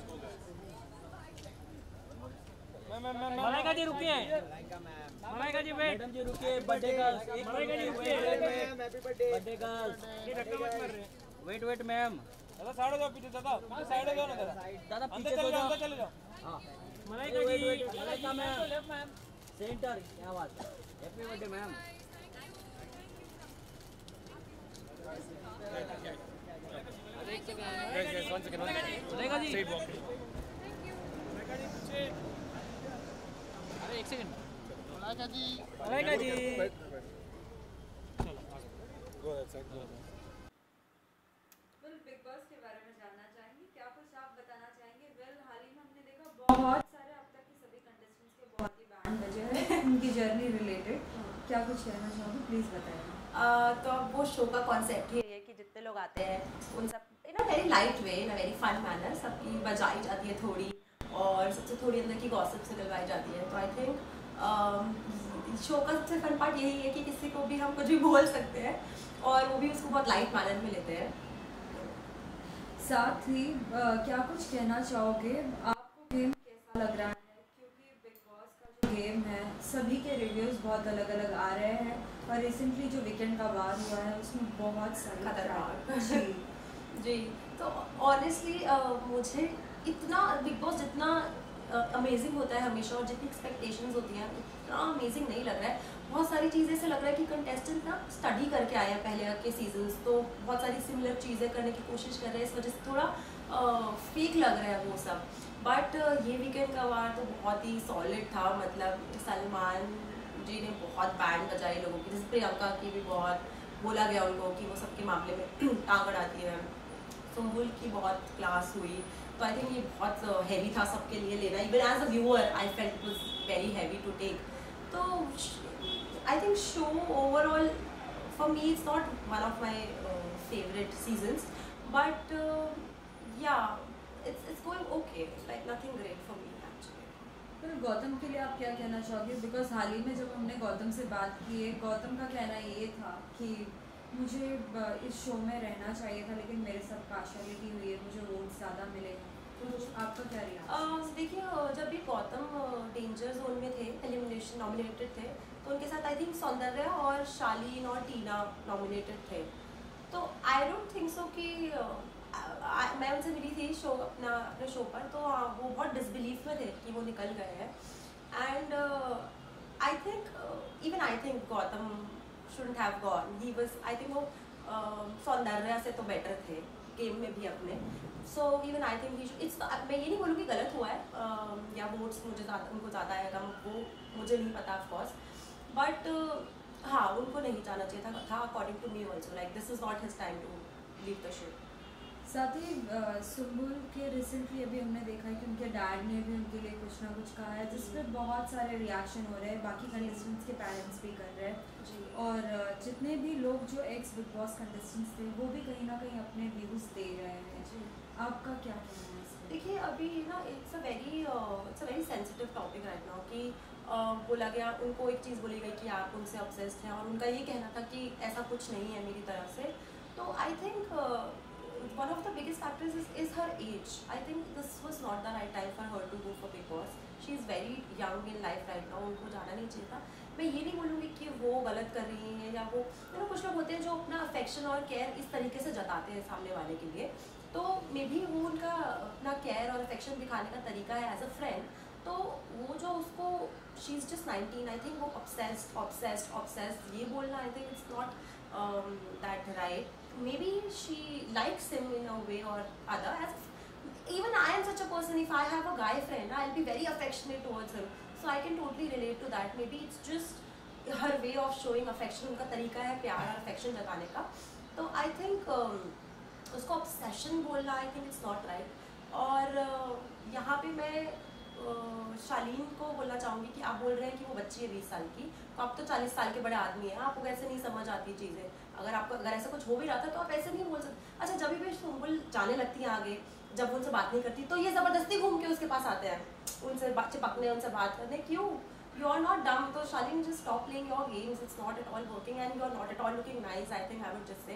मलाइका जी रुकिए। मलाइका जी वेट। मैडम जी रुकिए। Birthday girl. मलाइका जी रुकिए। Happy birthday. Birthday girl. ये धक्का मत मार रहे। Wait ma'am. दादा साइड हो जाओ, पीछे दादा साइड हो जाओ ना दादा। दादा अंदर पीछे चले से जाओ, जाओ। अंदर चले जाओ। हाँ मलाइका जी। Malaika ma'am centre. क्या बात है, happy birthday ma'am. Guys 1 second. Malaika ji. अरे 1 second. Malaika ji. Malaika ji. Bigg Boss के बारे में जानना चाहेंगे, क्या कुछ आप बताना चाहेंगे? हाल ही में हमने देखा बहुत सारे अब तक के सभी कंटेस्टेंट्स के बहुत ही बैंड बजे हैं उनकी जर्नी रिलेटेड। क्या कुछ कहना चाहोगे, प्लीज़ बताइए। तो अब वो शो का कॉन्सेप्ट ही है कि जितने लोग आते हैं उन सब in a very light way, in a very fun manner सबकी बजाई जाती है थोड़ी, और सबसे थोड़ी अंदर की गॉसिप से निकलवाई जाती है। तो आई थिंक शो का सबसे फन पार्ट यही है कि किसी को भी हम कुछ भी बोल सकते हैं और वो भी उसको बहुत लाइट मैनर में लेते हैं। साथ ही क्या कुछ कहना चाहोगे, आपको गेम कैसा लग रहा है? क्योंकि बिग बॉस का जो गेम है सभी के रिव्यूज़ बहुत अलग अलग आ रहे हैं और रिसेंटली जो वीकेंड का वार हुआ है उसमें बहुत सारे खतरनाक। जी जी तो ऑनेस्टली मुझे इतना बिग बॉस जितना अमेजिंग होता है हमेशा और जितनी एक्सपेक्टेशंस होती हैं उतना अमेजिंग नहीं लग रहा है। बहुत सारी चीज़ें ऐसे लग रहा है कि कंटेस्टेंट ना स्टडी करके आए हैं पहले के सीजन्स, तो बहुत सारी सिमिलर चीज़ें करने की कोशिश कर रहे हैं, इस वजह से थोड़ा फेक लग रहा है वो सब। बट ये वीकेंड का वार तो बहुत ही सॉलिड था, मतलब सलमान जी ने बहुत बैंड बजाई लोगों की, जैसे प्रियंका की भी बहुत, बोला गया उनको कि वो सबके मामले में टांग अड़ाती है। सुम्बुल की बहुत क्लास हुई, तो आई थिंक ये बहुत हैवी था सबके लिए लेना। Even as a viewer I felt it was very heavy to take. तो I think show overall for me it's not one of my favourite seasons, but yeah it's going okay, like nothing great for me actually. फिर गौतम के लिए आप क्या कहना चाहोगे? Because हाल ही में जब हमने गौतम से बात की है, गौतम का कहना ये था कि मुझे इस शो में रहना चाहिए था, लेकिन मेरे साथ पार्शियलिटी हुई है, मुझे वोट ज़्यादा मिले। तो आपका क्या रिएक्शन? देखिए, जब भी गौतम डेंजर जोन में थे, एलिमिनेशन नॉमिनेटेड थे, तो उनके साथ आई थिंक सौंदर्या और शालीन और टीना नॉमिनेटेड थे। तो आई डोंट थिंक सो कि मैं उनसे मिली थी अपने शो पर, तो वो बहुत डिसबिलीफ में थे कि वो निकल गए हैं। And I think Gautam shouldn't have gone. He was, I think वो सौंदर्या से तो बेटर थे गेम में भी अपने। So even I think he should, मैं ये नहीं बोलूँगी गलत हुआ है या वोट्स उनको ज़्यादा आएगा, वो मुझे नहीं पता ऑफ कोर्स, बट हाँ उनको नहीं जाना चाहिए था according to me also. Like this is not his time to leave the show. साथ ही सुम्बुल के रिसेंटली अभी हमने देखा है कि उनके डैड ने भी उनके लिए कुछ ना कुछ कहा है, जिस पर बहुत सारे रिएक्शन हो रहे हैं, बाकी कंटेस्टेंट्स के पेरेंट्स भी कर रहे हैं, और जितने भी लोग जो एक्स बिग बॉस कंटेस्टेंट्स थे वो भी कहीं ना कहीं अपने व्यूज़ दे रहे हैं। आपका क्या कहना है इसमें? देखिए, अभी ना it's a very sensitive topic right now कि बोला गया, उनको एक चीज़ बोली गई कि आप उनसे ऑब्सेस्ड हैं, और उनका ये कहना था कि ऐसा कुछ नहीं है मेरी तरफ से। तो I think one of the biggest factors is her age. I think this was not the right time for her to go for Big Boss. She is very young in life right now. उनको जाना नहीं चाहिए था। मैं ये नहीं बोलूँगी कि वो गलत कर रही हैं या वो, कुछ लोग होते हैं जो अपना अफेक्शन और केयर इस तरीके से जताते हैं सामने वाले के लिए, तो मे बी वो उनका अपना केयर और अफेक्शन दिखाने का तरीका है एज अ फ्रेंड। तो वो जो उसको she is just 19, I think वो ऑब्सेस्ड ये बोलना, I think it's not that right. Maybe she likes him in a way or other. Even I am such a person, if I have a guy friend, I'll be very affectionate towards him. So I can totally relate to that. Maybe it's just her way of showing affection, उनका तरीका है प्यार और affection जताने का। तो I think उसको obsession बोलना, I think it's not right. और यहाँ पे मैं शालीन को बोलना चाहूँगी कि आप बोल रहे हैं कि वो बच्ची है 20 साल की, तो आप तो 40 साल के बड़े आदमी हैं, आपको कैसे नहीं समझ आती चीज़ें? अगर ऐसा कुछ हो भी रहा था तो आप ऐसे नहीं बोल सकते। अच्छा, जब भी सुम्बुल जाने लगती है आगे, जब उनसे बात नहीं करती, तो ये ज़बरदस्ती घूम के उसके पास आते हैं, उनसे चिपकने, उनसे बात करने। क्यों? You are not dumb. तो Shalin, just stop playing your games, it's not at all working and you are not at all looking nice. I think I would just say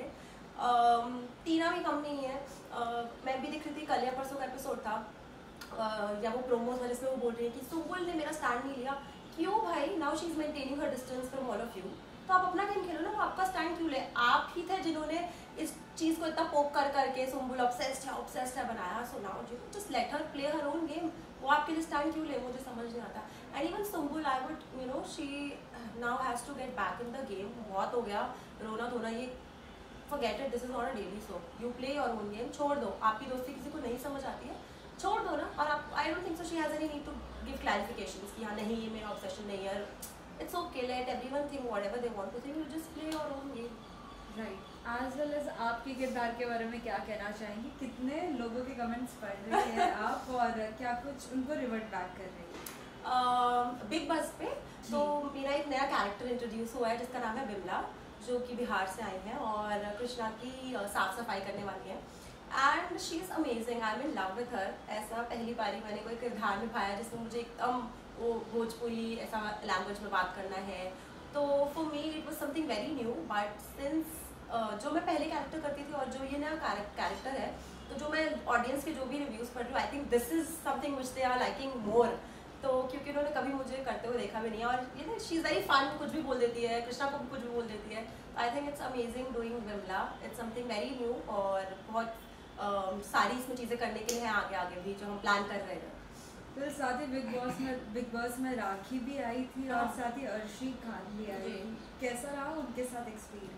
Tina भी कम नहीं है। मैं भी देख रही थी, कल या परसों का एपिसोड था या वो प्रोमोज था जिसमें वो बोल रही है कि सुम्बुल ने मेरा स्टैंड नहीं लिया। क्यों भाई? Now she is maintaining her distance from all of you. तो आप अपना गेम खेलो ना, वो आपका स्टैंड क्यों ले? आप ही थे जिन्होंने इस चीज़ को इतना पोक करके सुम्बुल ऑब्सेस्ड है बनाया। So now just let her play her own game. वो आपके लिए स्टैंड क्यों ले? मुझे समझ नहीं आता। And even Sumbul, I would she now has to get back in the game. बहुत हो गया रोना धोना, ये forget it, this is not a daily show. You play your own game, छोड़ दो। आपकी दोस्ती किसी को नहीं समझ आती है, छोड़ दो ना। और आप, I don't think so she has any need to give clarifications कि हाँ नहीं ये मेरा ऑब्सेशन नहीं है। It's okay, let everyone think whatever they want to think. You just play your own game. Right. As well as आपके किरदार के बारे में क्या कहना चाहेंगी? कितने लोगों के कमेंट्स पढ़ रही हैं आप, और क्या कुछ उनको रिवर्ट बैक कर रही है? बिग बस पे तो मेरा एक नया कैरेक्टर इंट्रोड्यूस हुआ है जिसका नाम है बिमला, जो कि बिहार से आई हैं और कृष्णा की साफ सफाई करने वाली है। And she is amazing, I am in love with her. ऐसा पहली बारी मैंने कोई किरदार निभाया जिसमें मुझे एकदम वो भोजपुरी ऐसा लैंग्वेज में बात करना है। तो for me it was something very new, but since जो मैं पहले कैरेक्टर करती थी और जो ये नया कैरेक्टर है, तो जो मैं ऑडियंस के जो भी रिव्यूज़ पढ़ रही हूँ, I think this is something which they are liking more. तो क्योंकि उन्होंने कभी मुझे करते हुए देखा भी नहीं है, और ये ना शी इज़ वेरी फन, कुछ भी बोल देती है, कृष्णा को भी कुछ भी बोल देती है। I think it's amazing doing Vimla, it's something very new, और बहुत सारी इसमें चीज़ें करने के लिए हैं आगे भी जो हम प्लान कर रहे हैं। तो साथ ही बिग बॉस में राखी भी आई थी और साथ ही अर्शी खान भी आई थी। कैसा रहा उनके साथ एक्सपीरियंस?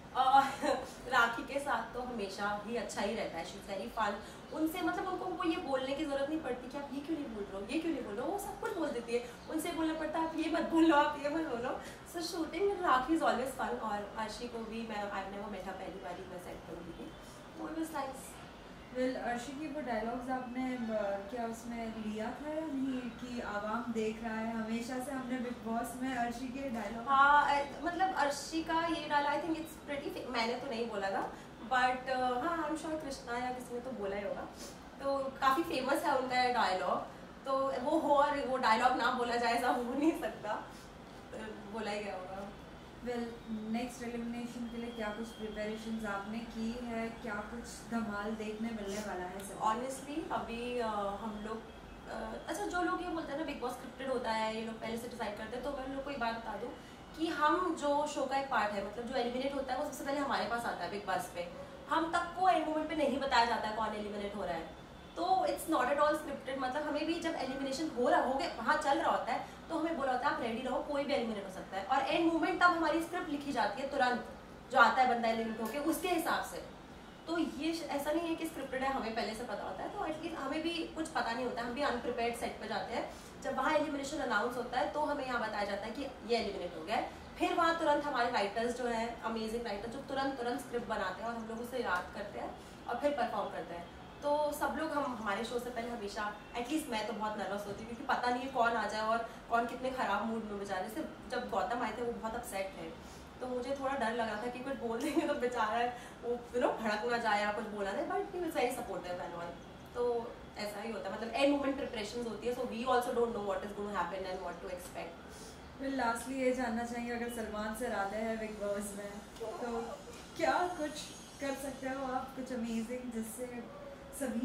राखी के साथ तो हमेशा ही अच्छा ही रहता है, शी इज़ वेरी फन। उनसे मतलब उनको ये बोलने की ज़रूरत नहीं पड़ती कि आप ये क्यों नहीं बोल रहे हो, ये क्यों नहीं बोल रहे हो, वो सब कुछ बोल देती है। उनसे बोलना पड़ता है आप ये मत बोलो, आप ये मत बोलो। So shooting with Rakhi is always fun. और अर्शी को भी मैं आई नेवर मेट हर, पहली बार ही मैं सेट करूँगी थी, तो it was nice. Well Arshi की वो डायलॉग्स आपने क्या उसमें लिया था या नहीं कि आवाम देख रहा है? हमेशा से हमने बिग बॉस में अर्शी के डायलॉग, हाँ मतलब अर्शी का ये dialogue I think it's pretty, मैंने तो नहीं बोला था बट हाँ आई एम श्योर कृष्णा या किसी ने तो बोला ही होगा, तो काफ़ी फेमस है उनका डायलॉग। तो वो हो और वो डायलॉग ना बोला जाए ऐसा हो नहीं सकता, तो बोला ही गया होगा। वेल नेक्स्ट एलिमिनेशन के लिए क्या कुछ प्रिपरेशंस आपने की है? क्या कुछ धमाल देखने मिलने वाला है सर? ऑनेस्टली अभी हम लोग अच्छा जो लोग ये बोलते हैं ना बिग बॉस स्क्रिप्टेड होता है, ये लोग पहले से डिसाइड करते हैं, तो मैं लोग को एक बात बता दूँ कि हम जो शो का एक पार्ट है, मतलब जो एलिमिनेट होता है वो सबसे पहले हमारे पास आता है बिग बॉस पे। हम तक को एंड मोमेंट पे नहीं बताया जाता है कौन एलिमिनेट हो रहा है, तो it's not at all scripted. मतलब हमें भी जब एलिमिनेशन हो गया वहाँ चल रहा होता है तो हमें बोला होता है आप रेडी रहो, कोई भी एलिमिनेट हो सकता है। और एंड मोमेंट तब हमारी स्क्रिप्ट लिखी जाती है तुरंत, जो आता है बंदा एलिमिनेट होकर उसके हिसाब से। तो ये ऐसा नहीं है कि स्क्रिप्टेड है, हमें पहले से पता होता है, तो एटलीस्ट हमें भी कुछ पता नहीं होता है, हम भी अनप्रिपेयर्ड सेट पर जाते हैं। जब वहाँ एलिमिनेशन अनाउंस होता है तो हमें यहाँ बताया जाता है कि ये एलिमिनेट हो गया है। फिर वहाँ तुरंत हमारे राइटर्स जो है अमेजिंग राइटर जो तुरंत स्क्रिप्ट बनाते हैं और हम लोग उसे याद करते हैं और फिर परफॉर्म करते हैं। तो सब लोग हम हमारे शो से पहले हमेशा, एटलीस्ट मैं तो बहुत नर्वस होती हूँ क्योंकि पता नहीं है कौन आ जाए और कौन कितने ख़राब मूड में बेचारे से। जब गौतम आए थे वो बहुत अपसेट थे, तो मुझे थोड़ा डर लग रहा था कि कुछ बोल देंगे तो बेचारा वो भड़क ना जाए या कुछ बोला जाए, but he was very supportive and all. तो ऐसा ही होता है, मतलब एंड मोमेंट प्रिपरेशंस होती है, so we also don't know what is going to happen and what to expect. फिर लास्टली ये जानना चाहेंगे अगर सलमान सर आते हैं बिग बॉस में तो क्या कुछ कर सकते हो आप, कुछ अमेजिंग जिससे सभी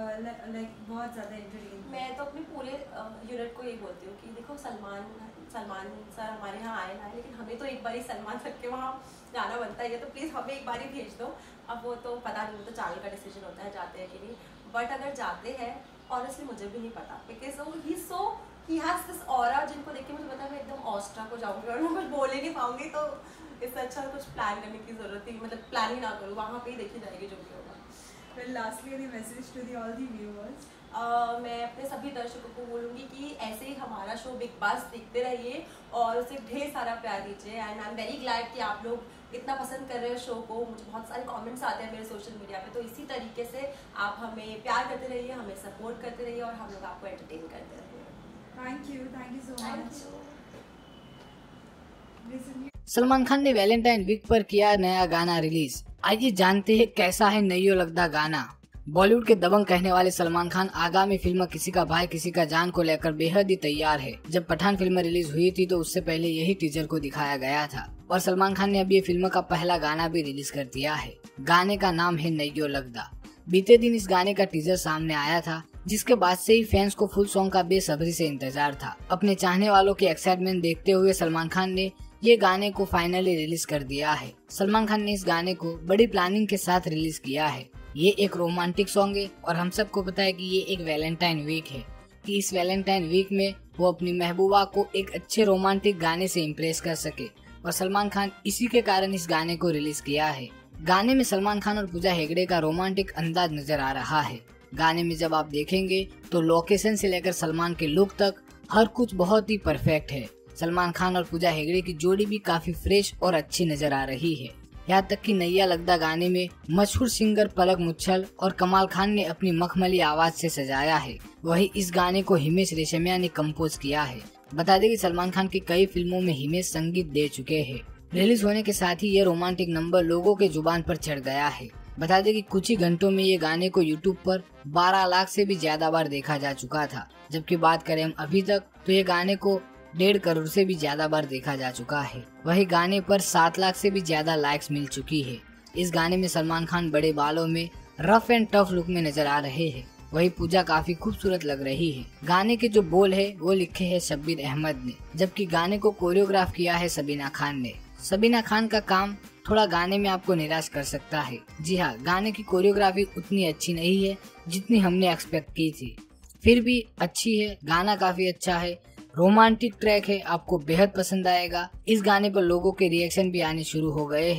लाइक बहुत ज़्यादा एंटरटेन? मैं तो अपने पूरे यूनिट को यही बोलती हूँ कि देखो सलमान सर हमारे यहाँ आए ना, लेकिन हमें तो एक बार ही सलमान सर के वहाँ जाना बनता है, तो प्लीज़ हमें एक बार ही भेज दो। अब वो तो पता नहीं, वो तो चाल का डिसीजन होता है जाते हैं कि नहीं, बट अगर जाते हैं ऑनेस्टली मुझे भी नहीं पता, because he has this aura जिनको देख के मुझे पता है मैं एकदम ऑस्ट्रा को जाऊँगी और मैं कुछ बोल ही नहीं पाऊँगी। तो इससे अच्छा कुछ प्लान करने की ज़रूरत थी, मतलब प्लान ही ना करूँ, वहाँ पे ही देखी जाएगी जो भी होगा। Well, lastly, any message to all the viewers? मैं अपने सभी दर्शकों को बोलूँगी कि ऐसे ही हमारा शो बिग बॉस देखते रहिए और उसे ढेर सारा प्यार दीजिए। And I am very glad कि आप लोग इतना पसंद कर रहे हो शो को। मुझे बहुत सारे कमेंट्स आते हैं मेरे सोशल मीडिया पे, तो इसी तरीके से आप हमें प्यार करते रहिए, हमें सपोर्ट करते रहिए और हम लोग आपको एंटरटेन करते रहिए। Thank you so much. Salman Khan ने वैलेंटाइन वीक पर किया नया गाना रिलीज। आइए जानते हैं कैसा है नयो लगदा गाना। बॉलीवुड के दबंग कहने वाले सलमान खान आगामी फिल्म किसी का भाई किसी का जान को लेकर बेहद ही तैयार है। जब पठान फिल्म रिलीज हुई थी तो उससे पहले यही टीजर को दिखाया गया था और सलमान खान ने अब ये फिल्म का पहला गाना भी रिलीज कर दिया है। गाने का नाम है नयो लगदा। बीते दिन इस गाने का टीजर सामने आया था, जिसके बाद से ही फैंस को फुल सॉन्ग का बेसब्री से इंतजार था। अपने चाहने वालों की एक्साइटमेंट देखते हुए सलमान खान ने ये गाने को फाइनली रिलीज कर दिया है। सलमान खान ने इस गाने को बड़ी प्लानिंग के साथ रिलीज किया है। ये एक रोमांटिक सॉन्ग है और हम सबको पता है कि ये एक वैलेंटाइन वीक है, कि इस वैलेंटाइन वीक में वो अपनी महबूबा को एक अच्छे रोमांटिक गाने से इम्प्रेस कर सके और सलमान खान इसी के कारण इस गाने को रिलीज किया है। गाने में सलमान खान और पूजा हेगड़े का रोमांटिक अंदाज नजर आ रहा है। गाने में जब आप देखेंगे तो लोकेशन से लेकर सलमान के लुक तक हर कुछ बहुत ही परफेक्ट है। सलमान खान और पूजा हेगड़े की जोड़ी भी काफी फ्रेश और अच्छी नजर आ रही है। यहाँ तक कि नैया लगदा गाने में मशहूर सिंगर पलक मुच्छल और कमाल खान ने अपनी मखमली आवाज से सजाया है। वही इस गाने को हिमेश रेशमिया ने कंपोज किया है। बता दें कि सलमान खान की कई फिल्मों में हिमेश संगीत दे चुके हैं। रिलीज होने के साथ ही ये रोमांटिक नंबर लोगों के जुबान पर चढ़ गया है। बता दें कि कुछ ही घंटों में ये गाने को यूट्यूब पर 12 लाख से भी ज्यादा बार देखा जा चुका था। जबकि बात करें हम अभी तक तो ये गाने को 1.5 करोड़ से भी ज्यादा बार देखा जा चुका है। वही गाने पर 7 लाख से भी ज्यादा लाइक्स मिल चुकी है। इस गाने में सलमान खान बड़े बालों में रफ एंड टफ लुक में नजर आ रहे हैं। वही पूजा काफी खूबसूरत लग रही है। गाने के जो बोल है वो लिखे है शब्बीर अहमद ने, जबकि गाने को कोरियोग्राफ किया है सबीना खान ने। सबीना खान का काम थोड़ा गाने में आपको निराश कर सकता है। जी हाँ, गाने की कोरियोग्राफी उतनी अच्छी नहीं है जितनी हमने एक्सपेक्ट की थी, फिर भी अच्छी है। गाना काफी अच्छा है, रोमांटिक ट्रैक है, आपको बेहद पसंद आएगा। इस गाने पर लोगों के रिएक्शन भी आने शुरू हो गए हैं।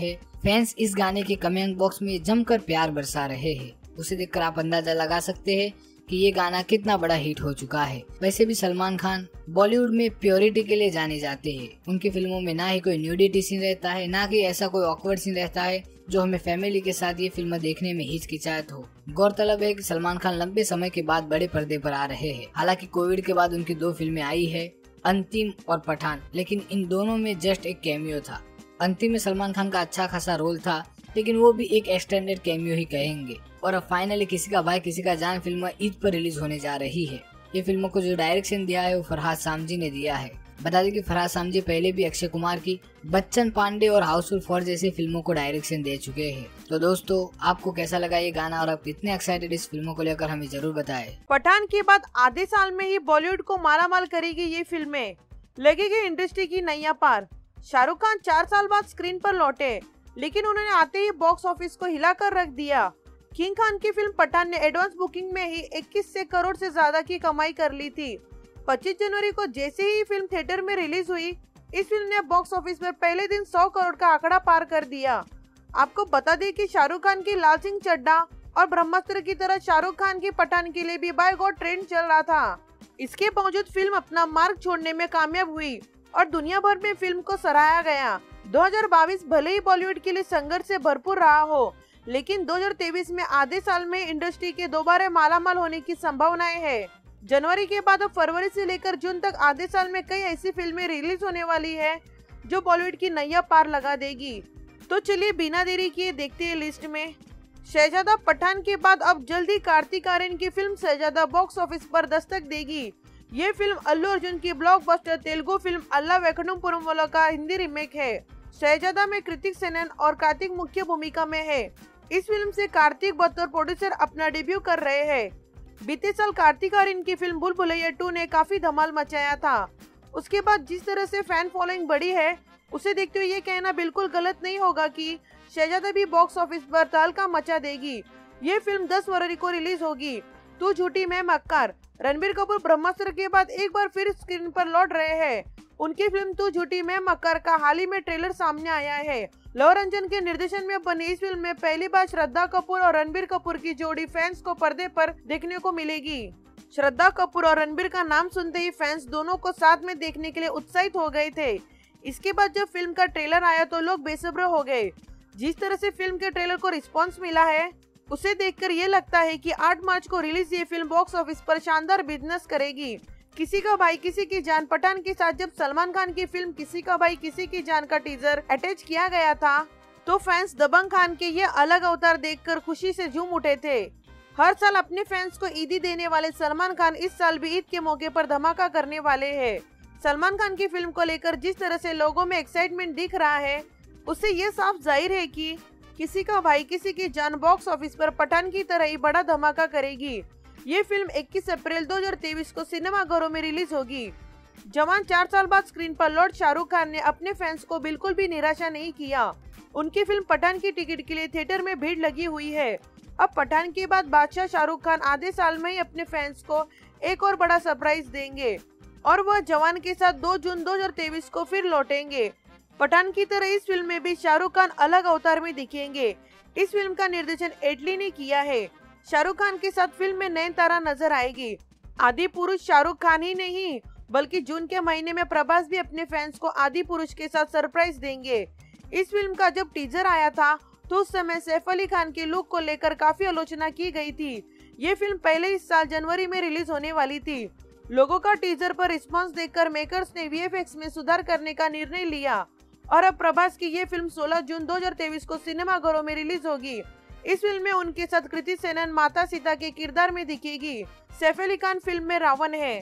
फैंस इस गाने के कमेंट बॉक्स में जमकर प्यार बरसा रहे हैं। उसे देखकर आप अंदाजा लगा सकते हैं कि ये गाना कितना बड़ा हिट हो चुका है। वैसे भी सलमान खान बॉलीवुड में प्योरिटी के लिए जाने जाते हैं। उनकी फिल्मों में ना ही कोई न्यूडिटी सीन रहता है, ना कि ऐसा कोई ऑकवर्ड सीन रहता है जो हमें फैमिली के साथ ये फिल्म देखने में हिचकिचाहट हो। गौरतलब है कि सलमान खान लंबे समय के बाद बड़े पर्दे पर आ रहे हैं। हालांकि कोविड के बाद उनकी 2 फिल्में आई है, अंतिम और पठान, लेकिन इन दोनों में जस्ट एक कैमियो था। अंतिम में सलमान खान का अच्छा खासा रोल था, लेकिन वो भी एक एक्सटेंडेड कैमियो ही कहेंगे। और अब फाइनली किसी का भाई किसी का जान फिल्म ईद पर रिलीज होने जा रही है। ये फिल्म को जो डायरेक्शन दिया है वो फरहाद सामजी ने दिया है। बता दें कि फरहाद सामजी पहले भी अक्षय कुमार की बच्चन पांडे और हाउसफुल 4 जैसी फिल्मों को डायरेक्शन दे चुके हैं। तो दोस्तों, आपको कैसा लगा ये गाना और आप कितने एक्साइटेड इस फिल्मों को लेकर हमें जरूर बताएं। पठान के बाद आधे साल में ही बॉलीवुड को मालामाल करेगी ये फिल्में, लगेगी इंडस्ट्री की नैया पार। शाहरुख खान 4 साल बाद स्क्रीन पर लौटे, लेकिन उन्होंने आते ही बॉक्स ऑफिस को हिलाकर रख दिया। किंग खान की फिल्म पठान ने एडवांस बुकिंग में ही 21 करोड़ से ज्यादा की कमाई कर ली थी। 25 जनवरी को जैसे ही फिल्म थिएटर में रिलीज हुई, इस फिल्म ने बॉक्स ऑफिस पर पहले दिन 100 करोड़ का आंकड़ा पार कर दिया। आपको बता दें कि शाहरुख खान की लाल सिंह चड्ढा और ब्रह्मास्त्र की तरह शाहरुख खान की पठान के लिए भी बाय गॉड ट्रेंड चल रहा था। इसके बावजूद फिल्म अपना मार्ग छोड़ने में कामयाब हुई और दुनिया भर में फिल्म को सराहा गया। 2022 भले ही बॉलीवुड के लिए संघर्ष से भरपूर रहा हो, लेकिन 2023 में आधे साल में इंडस्ट्री के दोबारा मालामाल होने की संभावनाएं है। जनवरी के बाद अब फरवरी से लेकर जून तक आधे साल में कई ऐसी फिल्में रिलीज होने वाली है जो बॉलीवुड की नैया पार लगा देगी। तो चलिए बिना देरी किए देखते हैं लिस्ट में। शहजादा पठान के बाद अब जल्दी कार्तिक आर्यन की फिल्म शहजादा बॉक्स ऑफिस पर दस्तक देगी। ये फिल्म अल्लू अर्जुन की blockbuster Telugu film Ala Vaikunthapurramuloo का हिंदी रीमेक है। शहजादा में कृतिक सेनन और कार्तिक मुख्य भूमिका में है। इस फिल्म से कार्तिक बतौर प्रोड्यूसर अपना डेब्यू कर रहे हैं। बीते साल कार्तिक आर्यन की फिल्म भूल भुलैया 2 ने काफी धमाल मचाया था। उसके बाद जिस तरह से फैन फॉलोइंग बढ़ी है, उसे देखते हुए ये कहना बिल्कुल गलत नहीं होगा कि शहजादा भी बॉक्स ऑफिस पर तहलका मचा देगी। ये फिल्म 10 फरवरी को रिलीज होगी। तू झूठी मैं मक्कार। रणबीर कपूर ब्रह्मास्त्र के बाद एक बार फिर स्क्रीन पर लौट रहे हैं। उनकी फिल्म तू झूठी मैं मक्कार का हाल ही में ट्रेलर सामने आया है। लव रंजन के निर्देशन में बनी इस फिल्म में पहली बार श्रद्धा कपूर और रणबीर कपूर की जोड़ी फैंस को पर्दे पर देखने को मिलेगी। श्रद्धा कपूर और रणबीर का नाम सुनते ही फैंस दोनों को साथ में देखने के लिए उत्साहित हो गए थे। इसके बाद जब फिल्म का ट्रेलर आया तो लोग बेसब्र हो गए। जिस तरह से फिल्म के ट्रेलर को रिस्पॉन्स मिला है, उसे देखकर ये लगता है कि 8 मार्च को रिलीज ये फिल्म बॉक्स ऑफिस पर शानदार बिजनेस करेगी। किसी का भाई किसी की जान पठान के साथ जब सलमान खान की फिल्म किसी का भाई किसी की जान का टीजर अटैच किया गया था, तो फैंस दबंग खान के ये अलग अवतार देखकर खुशी से झूम उठे थे। हर साल अपने फैंस को ईदी देने वाले सलमान खान इस साल भी ईद के मौके पर धमाका करने वाले हैं। सलमान खान की फिल्म को लेकर जिस तरह से लोगों में एक्साइटमेंट दिख रहा है, उससे ये साफ जाहिर है कि किसी का भाई किसी की जान बॉक्स ऑफिस पर पठान की तरह ही बड़ा धमाका करेगी। ये फिल्म 21 अप्रैल 2023 को सिनेमाघरों में रिलीज होगी। जवान 4 साल बाद स्क्रीन पर लौट शाहरुख खान ने अपने फैंस को बिल्कुल भी निराशा नहीं किया। उनकी फिल्म पठान की टिकट के लिए थिएटर में भीड़ लगी हुई है। अब पठान के बाद बादशाह शाहरुख खान आधे साल में ही अपने फैंस को एक और बड़ा सरप्राइज देंगे और वह जवान के साथ 2 जून 2023 को फिर लौटेंगे। पठान की तरह इस फिल्म में भी शाहरुख खान अलग अवतार में दिखेंगे। इस फिल्म का निर्देशन एटली ने किया है। शाहरुख खान के साथ फिल्म में नयनतारा नजर आएगी। आदि पुरुष शाहरुख खान ही नहीं, बल्कि जून के महीने में प्रभास भी अपने फैंस को आदि पुरुष के साथ सरप्राइज देंगे। इस फिल्म का जब टीजर आया था तो उस समय सैफ अली खान के लुक को लेकर काफी आलोचना की गई थी। ये फिल्म पहले इस साल जनवरी में रिलीज होने वाली थी। लोगों का टीजर पर रिस्पांस देखकर मेकर्स ने वीएफएक्स में सुधार करने का निर्णय लिया और अब प्रभास की ये फिल्म 16 जून 2023 को सिनेमाघरों में रिलीज होगी। इस फिल्म में उनके साथ कृति सेनन माता सीता के किरदार में दिखेगी। सैफ अली खान फिल्म में रावण है।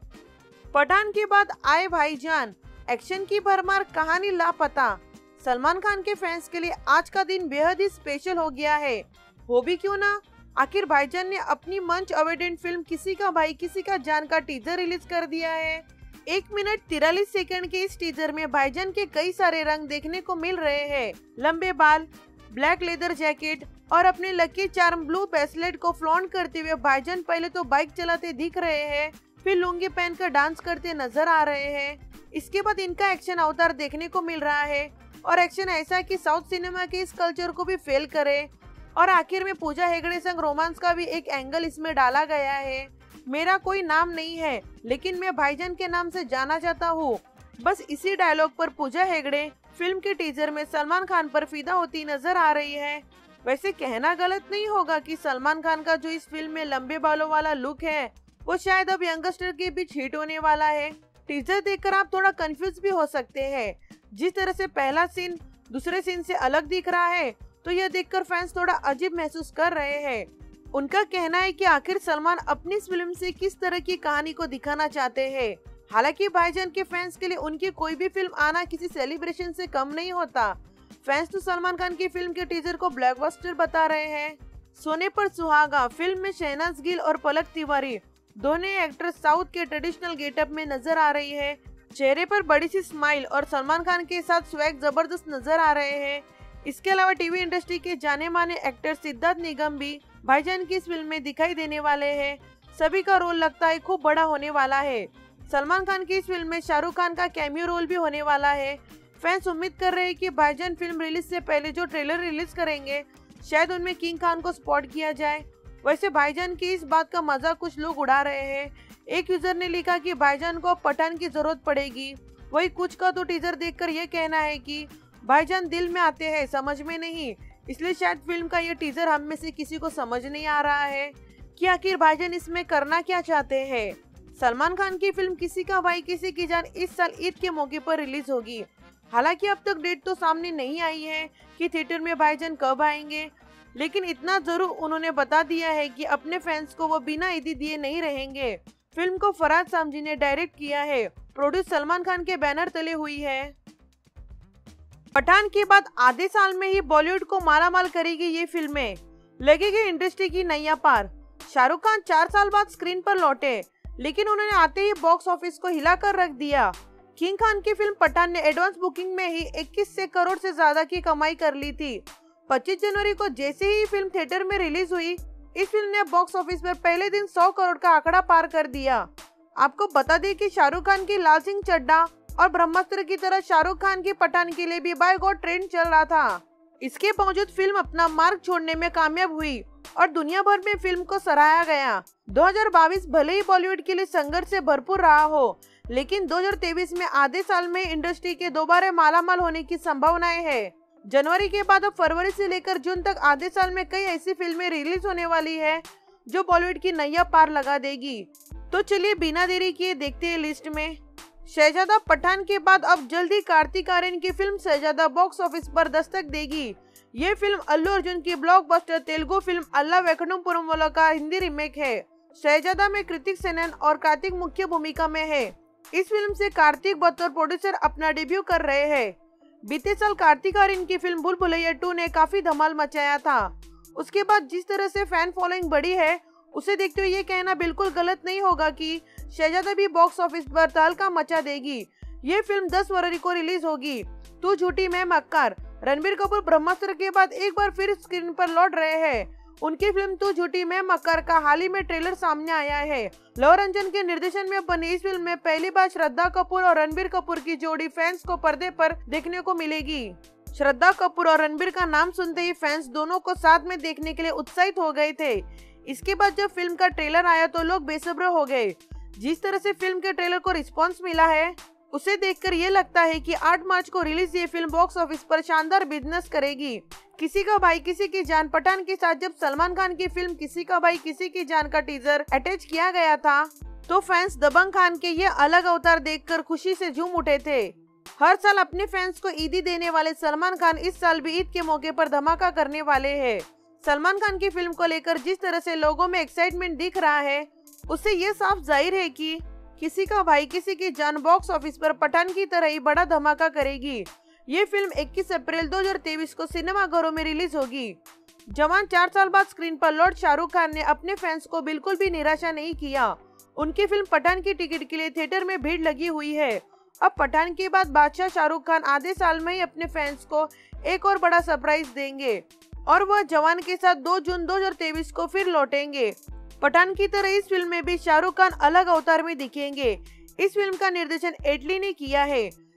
पठान के बाद आए भाईजान, एक्शन की भरमार, कहानी लापता। सलमान खान के फैंस के लिए आज का दिन बेहद ही स्पेशल हो गया है। हो भी क्यों ना, आखिर भाईजान ने अपनी मंच अवेडेंट फिल्म किसी का भाई किसी का जान का टीजर रिलीज कर दिया है। 1 मिनट 43 सेकंड के इस टीजर में भाईजान के कई सारे रंग देखने को मिल रहे हैं। लंबे बाल, ब्लैक लेदर जैकेट और अपने लकी चार्म ब्लू ब्रेसलेट को फ्लॉन्ट करते हुए भाईजान पहले तो बाइक चलाते दिख रहे हैं, फिर लुंगी पहनकर डांस करते नजर आ रहे हैं। इसके बाद इनका एक्शन अवतार देखने को मिल रहा है और एक्शन ऐसा कि साउथ सिनेमा के इस कल्चर को भी फेल करे। और आखिर में पूजा हेगड़े संग रोमांस का भी एक एंगल इसमें डाला गया है। मेरा कोई नाम नहीं है लेकिन मैं भाईजान के नाम से जाना चाहता हूँ, बस इसी डायलॉग पर पूजा हेगड़े फिल्म के टीजर में सलमान खान पर फिदा होती नजर आ रही है। वैसे कहना गलत नहीं होगा कि सलमान खान का जो इस फिल्म में लंबे बालों वाला लुक है वो शायद अब यंगस्टर के बीच हिट होने वाला है। टीजर देखकर आप थोड़ा कंफ्यूज भी हो सकते हैं। जिस तरह से पहला सीन दूसरे सीन से अलग दिख रहा है तो यह देखकर फैंस थोड़ा अजीब महसूस कर रहे हैं। उनका कहना है कि आखिर सलमान अपनी इस फिल्म से किस तरह की कहानी को दिखाना चाहते हैं। हालांकि भाईजान के फैंस के लिए उनकी कोई भी फिल्म आना किसी सेलिब्रेशन से कम नहीं होता। फैंस तो सलमान खान की फिल्म के टीजर को ब्लॉकबस्टर बता रहे हैं। सोने पर सुहागा फिल्म में शहनाज गिल और पलक तिवारी दोनों एक्ट्रेस साउथ के ट्रेडिशनल गेटअप में नजर आ रही है। चेहरे पर बड़ी सी स्माइल और सलमान खान के साथ स्वैग जबरदस्त नजर आ रहे हैं। इसके अलावा टीवी इंडस्ट्री के जाने माने एक्टर सिद्धार्थ निगम भी भाईजान की इस फिल्म में दिखाई देने वाले हैं। सभी का रोल लगता है खूब बड़ा होने वाला है। सलमान खान की इस फिल्म में शाहरुख खान का कैमियो रोल भी होने वाला है। फैंस उम्मीद कर रहे हैं कि भाईजान फिल्म रिलीज से पहले जो ट्रेलर रिलीज करेंगे शायद उनमें किंग खान को स्पॉट किया जाए। वैसे भाईजान की इस बात का मजाक कुछ लोग उड़ा रहे हैं। एक यूजर ने लिखा कि भाईजान को अब पठान की जरूरत पड़ेगी। वही कुछ का तो टीजर देखकर यह कहना है कि भाईजान दिल में आते हैं समझ में नहीं, इसलिए शायद फिल्म का ये टीजर हम में से किसी को समझ नहीं आ रहा है कि आखिर भाईजान इसमें करना क्या चाहते हैं। सलमान खान की फिल्म किसी का भाई किसी की जान इस साल ईद के मौके पर रिलीज होगी। हालांकि अब तक डेट तो सामने नहीं आई है कि थिएटर में भाईजान कब आएंगे, लेकिन इतना जरूर उन्होंने बता दिया है कि अपने फैंस को वो बिना ईदी दिए नहीं रहेंगे। फिल्म को फरहाद सामजी ने डायरेक्ट किया है, प्रोड्यूस सलमान खान के बैनर तले हुई है। पठान के बाद आधे साल में ही बॉलीवुड को मालामाल करेगी ये फिल्में, लगेगी इंडस्ट्री की नैया पार। शाहरुख खान 4 साल बाद स्क्रीन पर लौटे, लेकिन उन्होंने आते ही बॉक्स ऑफिस को हिलाकर रख दिया। किंग खान की फिल्म पठान ने एडवांस बुकिंग में ही 21 करोड़ से ज्यादा की कमाई कर ली थी। 25 जनवरी को जैसे ही फिल्म थिएटर में रिलीज हुई, इस फिल्म ने बॉक्स ऑफिस पर पहले दिन 100 करोड़ का आंकड़ा पार कर दिया। आपको बता दें कि शाहरुख खान की लाल सिंह चड्ढा और ब्रह्मास्त्र की तरह शाहरुख खान की पठान के लिए भी बाय गॉड ट्रेंड चल रहा था। इसके बावजूद फिल्म अपना मार्ग छोड़ने में कामयाब हुई और दुनिया भर में फिल्म को सराहा गया। 2022 भले ही बॉलीवुड के लिए संघर्ष से भरपूर रहा हो, लेकिन 2023 में आधे साल में इंडस्ट्री के दोबारा मालामाल होने की संभावनाएं है। जनवरी के बाद अब फरवरी से लेकर जून तक आधे साल में कई ऐसी फिल्में रिलीज होने वाली है जो बॉलीवुड की नैया पार लगा देगी। तो चलिए बिना देरी किए देखते हैं लिस्ट में। शहजादा पठान के बाद अब जल्दी कार्तिक आर्यन की फिल्म शहजादा बॉक्स ऑफिस पर दस्तक देगी। ये फिल्म अल्लू अर्जुन की blockbuster Telugu film Ala Vaikunthapurramuloo का हिंदी रीमेक है। शहजादा में कृतिक सेनन और कार्तिक मुख्य भूमिका में है। इस फिल्म से कार्तिक बतौर प्रोड्यूसर अपना डेब्यू कर रहे हैं। बीते साल कार्तिक आर्यन की फिल्म भूल भुलैया 2 ने काफी धमाल मचाया था। उसके बाद जिस तरह से फैन फॉलोइंग बढ़ी है, उसे देखते हुए ये कहना बिल्कुल गलत नहीं होगा कि शहजादा भी बॉक्स ऑफिस पर तहलका मचा देगी। ये फिल्म 10 फरवरी को रिलीज होगी। तू झूठी मैं मक्कार। रणबीर कपूर ब्रह्मास्त्र के बाद एक बार फिर स्क्रीन पर लौट रहे हैं। उनकी फिल्म तू झूठी मैं मक्कार का हाल ही में ट्रेलर सामने आया है। लव रंजन के निर्देशन में बनी इस फिल्म में पहली बार श्रद्धा कपूर और रणबीर कपूर की जोड़ी फैंस को पर्दे पर देखने को मिलेगी। श्रद्धा कपूर और रणबीर का नाम सुनते ही फैंस दोनों को साथ में देखने के लिए उत्साहित हो गए थे। इसके बाद जब फिल्म का ट्रेलर आया तो लोग बेसब्र हो गए। जिस तरह से फिल्म के ट्रेलर को रिस्पॉन्स मिला है, उसे देखकर ये लगता है कि 8 मार्च को रिलीज ये फिल्म बॉक्स ऑफिस पर शानदार बिजनेस करेगी। किसी का भाई किसी की जान पठान के साथ जब सलमान खान की फिल्म किसी का भाई किसी की जान का टीजर अटैच किया गया था, तो फैंस दबंग खान के ये अलग अवतार देखकर खुशी से झूम उठे थे। हर साल अपने फैंस को ईदी देने वाले सलमान खान इस साल भी ईद के मौके पर धमाका करने वाले हैं। सलमान खान की फिल्म को लेकर जिस तरह से लोगों में एक्साइटमेंट दिख रहा है, उससे ये साफ जाहिर है कि किसी का भाई किसी की जान बॉक्स ऑफिस पर पठान की तरह ही बड़ा धमाका करेगी। ये फिल्म 21 अप्रैल 2023 को सिनेमाघरों में रिलीज होगी। जवान 4 साल बाद स्क्रीन पर लौट शाहरुख खान ने अपने फैंस को बिल्कुल भी निराशा नहीं किया। उनकी फिल्म पठान की टिकट के लिए थिएटर में भीड़ लगी हुई है। अब पठान के बाद बादशाह शाहरुख खान आधे साल में ही अपने फैंस को एक और बड़ा सरप्राइज देंगे और वह जवान के साथ 2 जून 2023 को फिर लौटेंगे। पठान की तरह इस फिल्म में भी शाहरुख खान अलग अवतार में दिखेंगे। इस फिल्म का निर्देशन एटली ने किया है।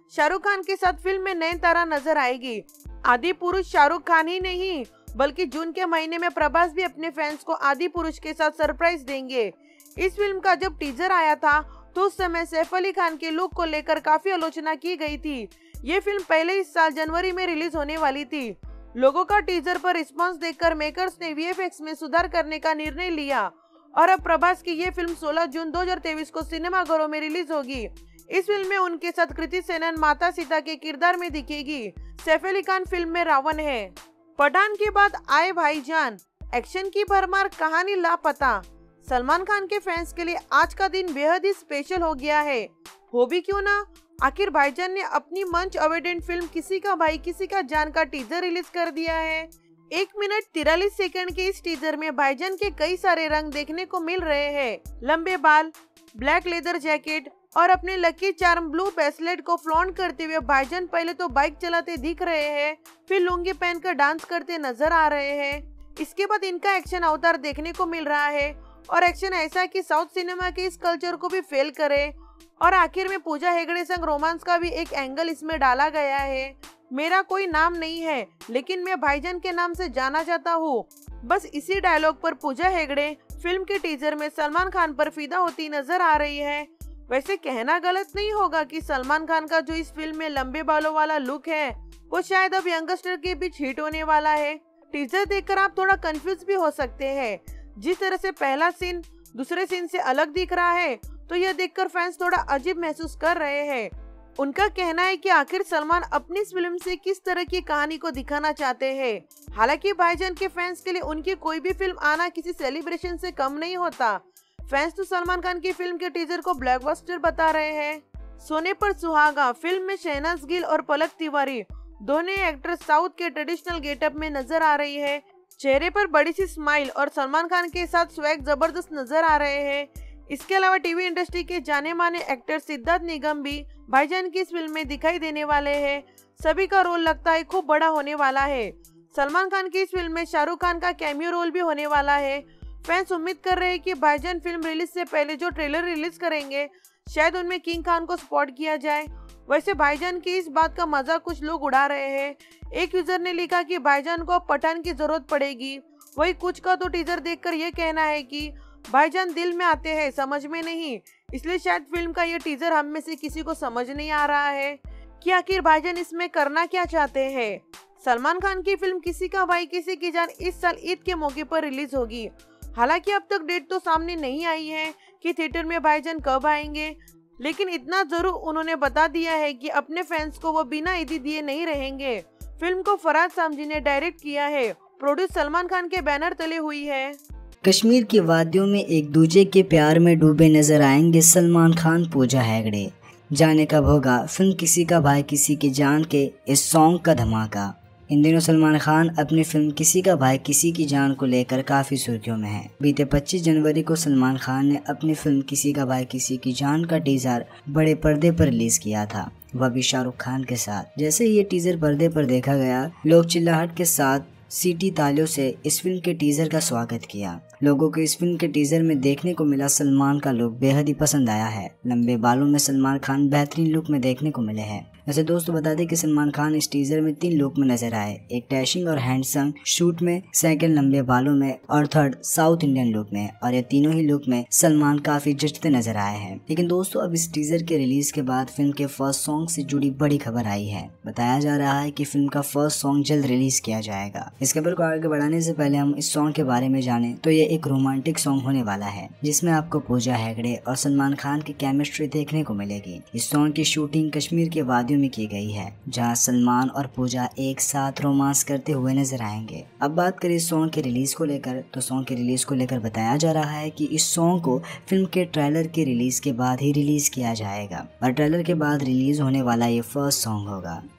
शाहरुख खान के साथ फिल्म में नयनतारा नजर आएगी। आदि पुरुष शाहरुख खान ही नहीं बल्कि जून के महीने में प्रभास भी अपने फैंस को आदि पुरुष के साथ सरप्राइज देंगे। इस फिल्म का जब टीजर आया था तो उस समय सैफ अली खान के लुक को लेकर काफी आलोचना की गई थी। ये फिल्म पहले इस साल जनवरी में रिलीज होने वाली थी। लोगों का टीजर पर रिस्पांस देखकर मेकर्स ने वीएफएक्स में सुधार करने का निर्णय लिया और अब प्रभास की ये फिल्म 16 जून 2023 को सिनेमाघरों में रिलीज होगी। इस फिल्म में उनके साथ कृति सेनन माता सीता के किरदार में दिखेगी। सैफ अली खान फिल्म में रावण है। पठान के बाद आए भाईजान, एक्शन की भरमार, कहानी लापता। सलमान खान के फैंस के लिए आज का दिन बेहद ही स्पेशल हो गया है। हो भी क्यों ना, आखिर भाईजान ने अपनी मंच अवेडेंट फिल्म किसी का भाई किसी का जान का टीजर रिलीज कर दिया है। 1 मिनट 43 सेकंड के इस टीजर में भाईजान के कई सारे रंग देखने को मिल रहे हैं। लंबे बाल, ब्लैक लेदर जैकेट और अपने लकी चार्म ब्लू ब्रेसलेट को फ्लॉन्ट करते हुए भाईजान पहले तो बाइक चलाते दिख रहे हैं, फिर लुंगी पहनकर डांस करते नजर आ रहे हैं। इसके बाद इनका एक्शन अवतार देखने को मिल रहा है और एक्शन ऐसा कि साउथ सिनेमा के इस कल्चर को भी फेल करे। और आखिर में पूजा हेगड़े संग रोमांस का भी एक एंगल इसमें डाला गया है। मेरा कोई नाम नहीं है लेकिन मैं भाईजान के नाम से जाना जाता हूँ। बस इसी डायलॉग पर पूजा हेगड़े फिल्म के टीजर में सलमान खान पर फिदा होती नजर आ रही है। वैसे कहना गलत नहीं होगा कि सलमान खान का जो इस फिल्म में लंबे बालों वाला लुक है वो शायद अब यंगस्टर के बीच हिट होने वाला है। टीजर देखकर आप थोड़ा कंफ्यूज भी हो सकते हैं। जिस तरह से पहला सीन दूसरे सीन से अलग दिख रहा है तो यह देखकर फैंस थोड़ा अजीब महसूस कर रहे हैं। उनका कहना है कि आखिर सलमान अपनी इस फिल्म से किस तरह की कहानी को दिखाना चाहते हैं। हालांकि भाईजान के फैंस के लिए उनकी कोई भी फिल्म आना किसी सेलिब्रेशन से कम नहीं होता। फैंस तो सलमान खान की फिल्म के टीजर को ब्लॉकबस्टर बता रहे हैं। सोने पर सुहागा फिल्म में शहनाज गिल और पलक तिवारी दोनों एक्ट्रेस साउथ के ट्रेडिशनल गेटअप में नजर आ रही है। चेहरे पर बड़ी सी स्माइल और सलमान खान के साथ स्वैग जबरदस्त नजर आ रहे हैं। इसके अलावा टीवी इंडस्ट्री के जाने माने एक्टर सिद्धार्थ निगम भी भाईजान की इस फिल्म में दिखाई देने वाले हैं। सभी का रोल लगता है खूब बड़ा होने वाला है। सलमान खान की इस फिल्म में शाहरुख खान का कैमियो रोल भी होने वाला है। फैंस उम्मीद कर रहे हैं कि भाईजान फिल्म रिलीज से पहले जो ट्रेलर रिलीज करेंगे शायद उनमें किंग खान को स्पॉट किया जाए। वैसे भाईजान की इस बात का मजाक कुछ लोग उड़ा रहे हैं। एक यूजर ने लिखा कि भाईजान को अब पठान की जरूरत पड़ेगी। वही कुछ का तो टीजर देखकर ये कहना है कि भाईजान दिल में आते हैं समझ में नहीं, इसलिए शायद फिल्म का ये टीजर हम में से किसी को समझ नहीं आ रहा है कि आखिर भाईजान इसमें करना क्या चाहते हैं। सलमान खान की फिल्म किसी का भाई किसी की जान इस साल ईद के मौके पर रिलीज होगी। हालांकि अब तक डेट तो सामने नहीं आई है कि थिएटर में भाईजान कब आएंगे, लेकिन इतना जरूर उन्होंने बता दिया है कि अपने फैंस को वो बिना ईदी दिए नहीं रहेंगे। फिल्म को फराज सामजी ने डायरेक्ट किया है, प्रोड्यूस सलमान खान के बैनर तले हुई है। कश्मीर की वादियों में एक दूजे के प्यार में डूबे नजर आएंगे सलमान खान पूजा हेगड़े। जाने कब होगा फिल्म किसी का भाई किसी की जान के इस सॉन्ग का धमाका। इन दिनों सलमान खान अपनी फिल्म किसी का भाई किसी की जान को लेकर काफ़ी सुर्खियों में है। बीते 25 जनवरी को सलमान खान ने अपनी फिल्म किसी का भाई किसी की जान का टीजर बड़े पर्दे पर रिलीज किया था, वह भी शाहरुख खान के साथ। जैसे ये टीजर पर्दे पर देखा गया, लोग चिल्लाहट के साथ सीटी तालियों से इस फिल्म के टीजर का स्वागत किया। लोगों को इस फिल्म के टीजर में देखने को मिला सलमान का लुक बेहद ही पसंद आया है। लंबे बालों में सलमान खान बेहतरीन लुक में देखने को मिले हैं। वैसे दोस्तों बता दें कि सलमान खान इस टीजर में 3 लुक में नजर आए, एक डैशिंग और हैंडसम शूट में, सेकंड लंबे बालों में और थर्ड साउथ इंडियन लुक में। और ये तीनों ही लुक में सलमान काफी जचते नजर आए हैं। लेकिन दोस्तों अब इस टीजर के रिलीज के बाद फिल्म के फर्स्ट सॉन्ग से जुड़ी बड़ी खबर आई है। बताया जा रहा है कि फिल्म का फर्स्ट सॉन्ग जल्द रिलीज किया जाएगा। इस खबर को आगे बढ़ाने से पहले हम इस सॉन्ग के बारे में जाने तो ये एक रोमांटिक सॉन्ग होने वाला है, जिसमें आपको पूजा हेगड़े और सलमान खान की केमिस्ट्री देखने को मिलेगी। इस सॉन्ग की शूटिंग कश्मीर के वादियों में की गई है, जहां सलमान और पूजा एक साथ रोमांस करते हुए नजर आएंगे। अब बात करें इस सॉन्ग के रिलीज को लेकर, तो सॉन्ग के रिलीज को लेकर बताया जा रहा है कि इस सॉन्ग को फिल्म के ट्रेलर के रिलीज के बाद ही रिलीज किया जाएगा और ट्रेलर के बाद रिलीज होने वाला ये फर्स्ट सॉन्ग होगा।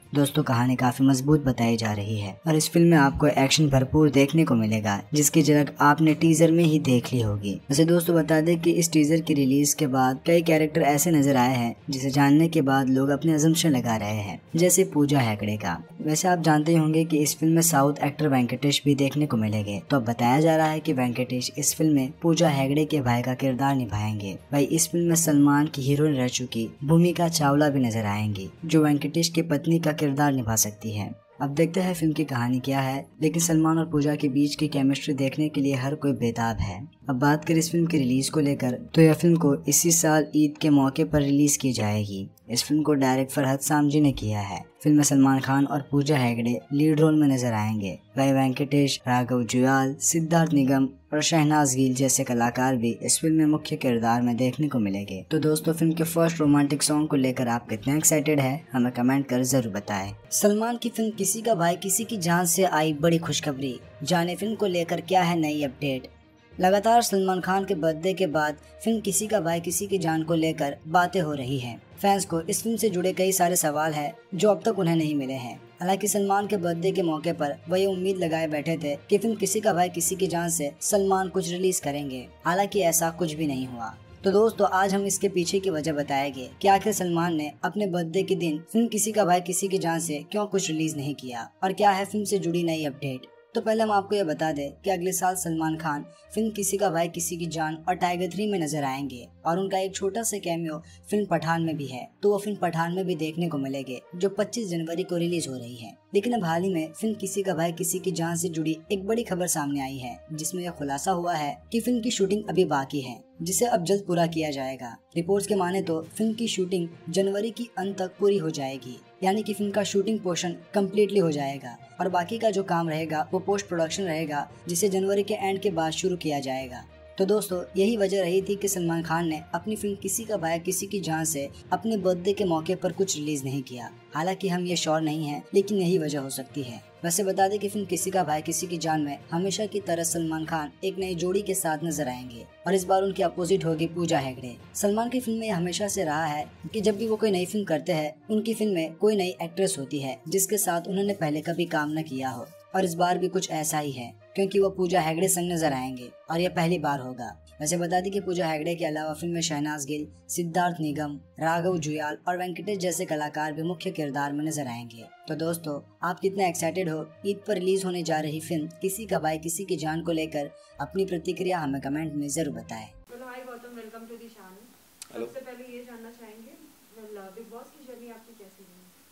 दोस्तों कहानी काफी मजबूत बताई जा रही है और इस फिल्म में आपको एक्शन भरपूर देखने को मिलेगा, जिसकी झलक आपने टीजर में ही देख ली होगी। वैसे दोस्तों बता दें कि इस टीजर की रिलीज के बाद कई कैरेक्टर ऐसे नजर आए हैं जिसे जानने के बाद लोग अपने अजम्पशन लगा रहे हैं, जैसे पूजा हेगड़े का। वैसे आप जानते होंगे कि इस फिल्म में साउथ एक्टर वेंकटेश भी देखने को मिलेंगे। तो अब बताया जा रहा है कि वेंकटेश इस फिल्म में पूजा हेगड़े के भाई का किरदार निभाएंगे। भाई इस फिल्म में सलमान की हीरोइन रह चुकी भूमिका चावला भी नजर आएंगी, जो वेंकटेश की पत्नी का किरदार निभा सकती है। अब देखते हैं फिल्म की कहानी क्या है, लेकिन सलमान और पूजा के बीच की केमिस्ट्री देखने के लिए हर कोई बेताब है। अब बात करें इस फिल्म की रिलीज को लेकर, तो यह फिल्म को इसी साल ईद के मौके पर रिलीज की जाएगी। इस फिल्म को डायरेक्ट फरहद सामजी ने किया है। फिल्म में सलमान खान और पूजा हेगड़े लीड रोल में नजर आएंगे। वही वेंकटेश, राघव जुयाल, सिद्धार्थ निगम और शहनाज गिल जैसे कलाकार भी इस फिल्म में मुख्य किरदार में देखने को मिलेंगे। तो दोस्तों फिल्म के फर्स्ट रोमांटिक सॉन्ग को लेकर आप कितने एक्साइटेड है, हमें कमेंट कर जरूर बताएं। सलमान की फिल्म किसी का भाई किसी की जान से आई बड़ी खुशखबरी, जाने फिल्म को लेकर क्या है नई अपडेट। लगातार सलमान खान के बर्थडे के बाद फिल्म किसी का भाई किसी की जान को लेकर बातें हो रही हैं। फैंस को इस फिल्म से जुड़े कई सारे सवाल हैं जो अब तक उन्हें नहीं मिले हैं। हालांकि सलमान के बर्थडे के मौके पर वह ये उम्मीद लगाए बैठे थे कि फिल्म किसी का भाई किसी की जान से सलमान कुछ रिलीज करेंगे, हालांकि ऐसा कुछ भी नहीं हुआ। तो दोस्तों आज हम इसके पीछे की वजह बताएंगे कि आखिर सलमान ने अपने बर्थडे के दिन फिल्म किसी का भाई किसी की जान से क्यों कुछ रिलीज नहीं किया और क्या है फिल्म से जुड़ी नई अपडेट। तो पहले हम आपको यह बता दें कि अगले साल सलमान खान फिल्म किसी का भाई किसी की जान और टाइगर 3 में नजर आएंगे और उनका एक छोटा सा कैमियो फिल्म पठान में भी है। तो वो फिल्म पठान में भी देखने को मिलेंगे जो 25 जनवरी को रिलीज हो रही है। लेकिन अब हाल ही में फिल्म किसी का भाई किसी की जान से जुड़ी एक बड़ी खबर सामने आई है, जिसमें यह खुलासा हुआ है कि फिल्म की शूटिंग अभी बाकी है, जिसे अब जल्द पूरा किया जाएगा। रिपोर्ट्स के माने तो फिल्म की शूटिंग जनवरी की अंत तक पूरी हो जाएगी, यानी कि फिल्म का शूटिंग पोर्शन कम्प्लीटली हो जाएगा और बाकी का जो काम रहेगा वो पोस्ट प्रोडक्शन रहेगा, जिसे जनवरी के एंड के बाद शुरू किया जाएगा। तो दोस्तों यही वजह रही थी कि सलमान खान ने अपनी फिल्म किसी का भाई किसी की जान से अपने बर्थडे के मौके पर कुछ रिलीज नहीं किया। हालांकि हम ये श्योर नहीं हैं, लेकिन यही वजह हो सकती है। वैसे बता दें कि फिल्म किसी का भाई किसी की जान में हमेशा की तरह सलमान खान एक नई जोड़ी के साथ नजर आएंगे और इस बार उनकी अपोजिट होगी पूजा हेगड़े। सलमान की फिल्म में हमेशा से रहा है कि जब भी वो कोई नई फिल्म करते हैं, उनकी फिल्म में कोई नई एक्ट्रेस होती है जिसके साथ उन्होंने पहले कभी काम न किया हो, और इस बार भी कुछ ऐसा ही है क्योंकि वो पूजा हेगड़े संग नजर आएंगे और यह पहली बार होगा। वैसे बता दें कि पूजा हेगड़े के अलावा फिल्म में शहनाज गिल, सिद्धार्थ निगम, राघव जुयाल और वेंकटेश जैसे कलाकार भी मुख्य किरदार में नजर आएंगे। तो दोस्तों आप कितने एक्साइटेड हो ईद पर रिलीज होने जा रही फिल्म किसी का भाई किसी की जान को लेकर? अपनी प्रतिक्रिया हमें कमेंट में जरूर बताएं। Hi Gautam, welcome to the channel. सबसे पहले ये जानना चाहेंगे बिग बॉस की जर्नी आपकी कैसी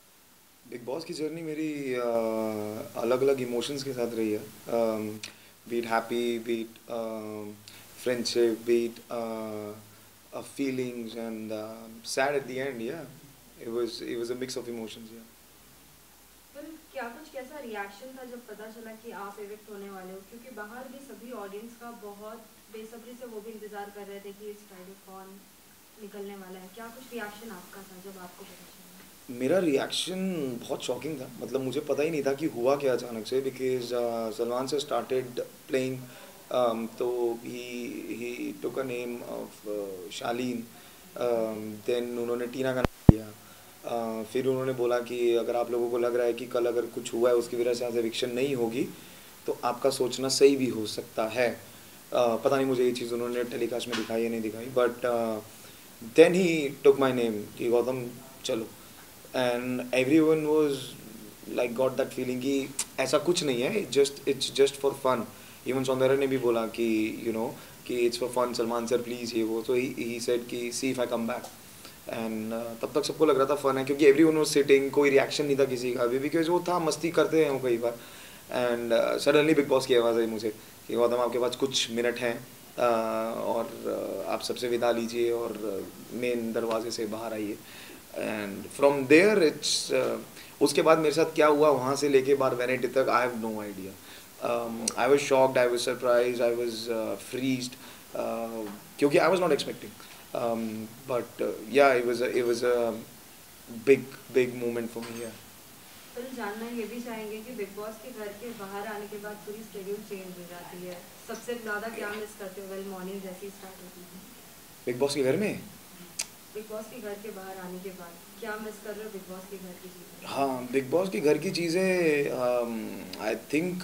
रही? बिग बॉस की जर्नी मेरी अलग अलग इमोशंस के साथ रही है। Beat happy, beat friendship, beat feelings, and sad at the end. Yeah, it was a mix of emotions. Yeah. well, क्या कुछ कैसा रिएक्शन था जब पता चला कि आप इविक्ट होने वाले हो? क्योंकि बाहर भी सभी ऑडियंस का बहुत बेसब्री से वो भी इंतजार कर रहे थे कि इस फ्राइडे कौन निकलने वाला है। क्या कुछ रिएक्शन आपका था जब आपको पता चला? मेरा रिएक्शन बहुत शॉकिंग था। मतलब मुझे पता ही नहीं था कि हुआ क्या अचानक से, बिकॉज सलमान से स्टार्टेड प्लेइंग, तो he took a name of Shalin, then उन्होंने टीना का नाम लिया। फिर उन्होंने बोला कि अगर आप लोगों को लग रहा है कि कल अगर कुछ हुआ है उसकी वजह से आज एविक्शन नहीं होगी तो आपका सोचना सही भी हो सकता है। पता नहीं मुझे ये चीज़ उन्होंने टेलीकास्ट में दिखाई या नहीं दिखाई, but then he took my name कि गौतम चलो, and everyone was like got that feeling कि ऐसा कुछ नहीं है, it's just for fun. Even Soundarya ने भी बोला कि यू नो कि it's for fun, Salman sir please ये वो, तो ही सेड कि see if I come back, and तब तक सबको लग रहा था फन है क्योंकि एवरीवन वाज सिटिंग, कोई रिएक्शन नहीं था किसी का भी, बिकॉज वो था मस्ती करते हैं वो कई बार। एंड सडनली बिग बॉस की आवाज़ आई मुझे कि गौतम आपके पास कुछ मिनट हैं और आप सबसे विदा लीजिए और मेन दरवाजे से बाहर आइए। एंड फ्रॉम देयर इट्स उसके बाद मेरे साथ क्या हुआ वहाँ से लेके बार वैनिटी तक, I have no idea. I was shocked, I was surprised, I was freezed, क्योंकि I was not expecting, but yeah, it was a big moment for me. Yeah. तो जानना ये भी चाहेंगे कि बिग बॉस के घर के बाहर आने के बाद पूरी स्केड्यूल चेंज हो जाती है, सबसे ज़्यादा क्या मिस करते हो? वेल मॉर्निंग जैसी स्टार्ट होती है बिग बॉस के घर में बिग बॉस के घर के बाहर आने के बाद क्या मिस कर रहे हो बिग बॉस के घर की चीज़ें? हाँ, बिग बॉस के घर की चीज़ें आई थिंक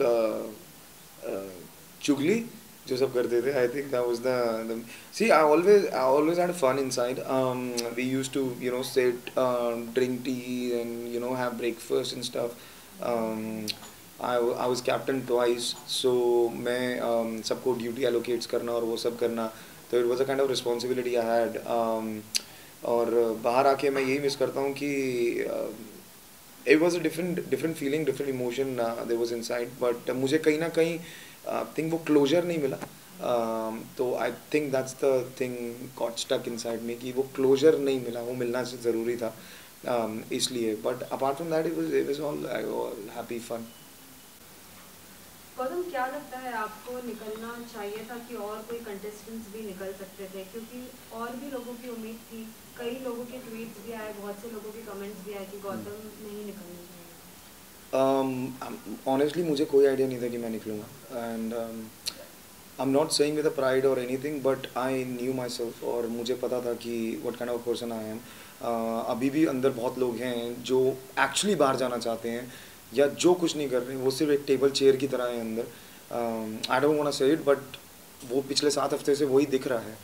चुगली जो सब करते थे, I think that was the see I always had fun inside. We used to sit, drink tea and have breakfast and stuff. I was captain twice, so मैं सबको ड्यूटी एलोकेट्स करना और वो सब करना, तो it was a kind of responsibility I had. और बाहर आके मैं यही मिस करता हूँ कि it was a different feeling, different emotion there was inside, but मुझे कहीं ना कहीं थिंक वो क्लोजर नहीं मिला. तो I think that's the thing got stuck inside में कि वो क्लोजर नहीं मिला, वो मिलना ज़रूरी था. इसलिए, but apart from that it was all happy fun. Gautam, क्या लगता है आपको निकलना चाहिए था कि और कोई कंटेस्टेंट्स भी निकल सकते थे, क्योंकि और भी लोगों की उम्मीद थी, कई लोगों के ट्वीट्स भी आए, बहुत से लोगों के कमेंट्स भी आए कि गौतम नहीं निकलना चाहिए? ऑनेस्टली मुझे कोई आइडिया नहीं था कि मैं निकलूँगा, and I am not saying with a pride और anything, but I knew myself, और मुझे पता था कि what kind of person I am. अभी भी अंदर बहुत लोग हैं जो एक्चुअली बाहर जाना चाहते हैं या जो कुछ नहीं कर रहे हैं, वो सिर्फ एक टेबल चेयर की तरह है अंदर. I don't want to say it, but वो पिछले 7 हफ्ते से वही दिख रहा है.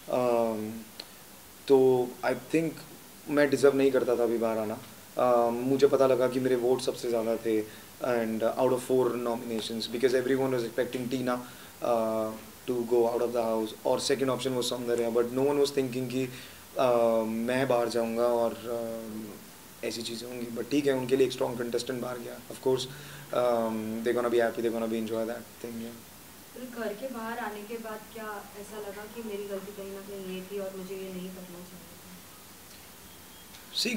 तो आई थिंक मैं डिज़र्व नहीं करता था अभी बाहर आना. मुझे पता लगा कि मेरे वोट सबसे ज़्यादा थे, and out of 4 nominations, because everyone was expecting Tina to go out of the house, और second option was Soundarya, but no one was thinking कि मैं बाहर जाऊँगा और ऐसी चीज़ें होंगी. बट ठीक है, उनके लिए एक स्ट्रॉन्ग कंटेस्टेंट बाहर गया. Of course they gonna be happy, they gonna be enjoy that thing. फिर घर के बाहर आने के बाद क्या ऐसा लगा कि मेरी गलती कहीं ना कहीं ये थी और मुझे ये नहीं करना चाहिए था? सी,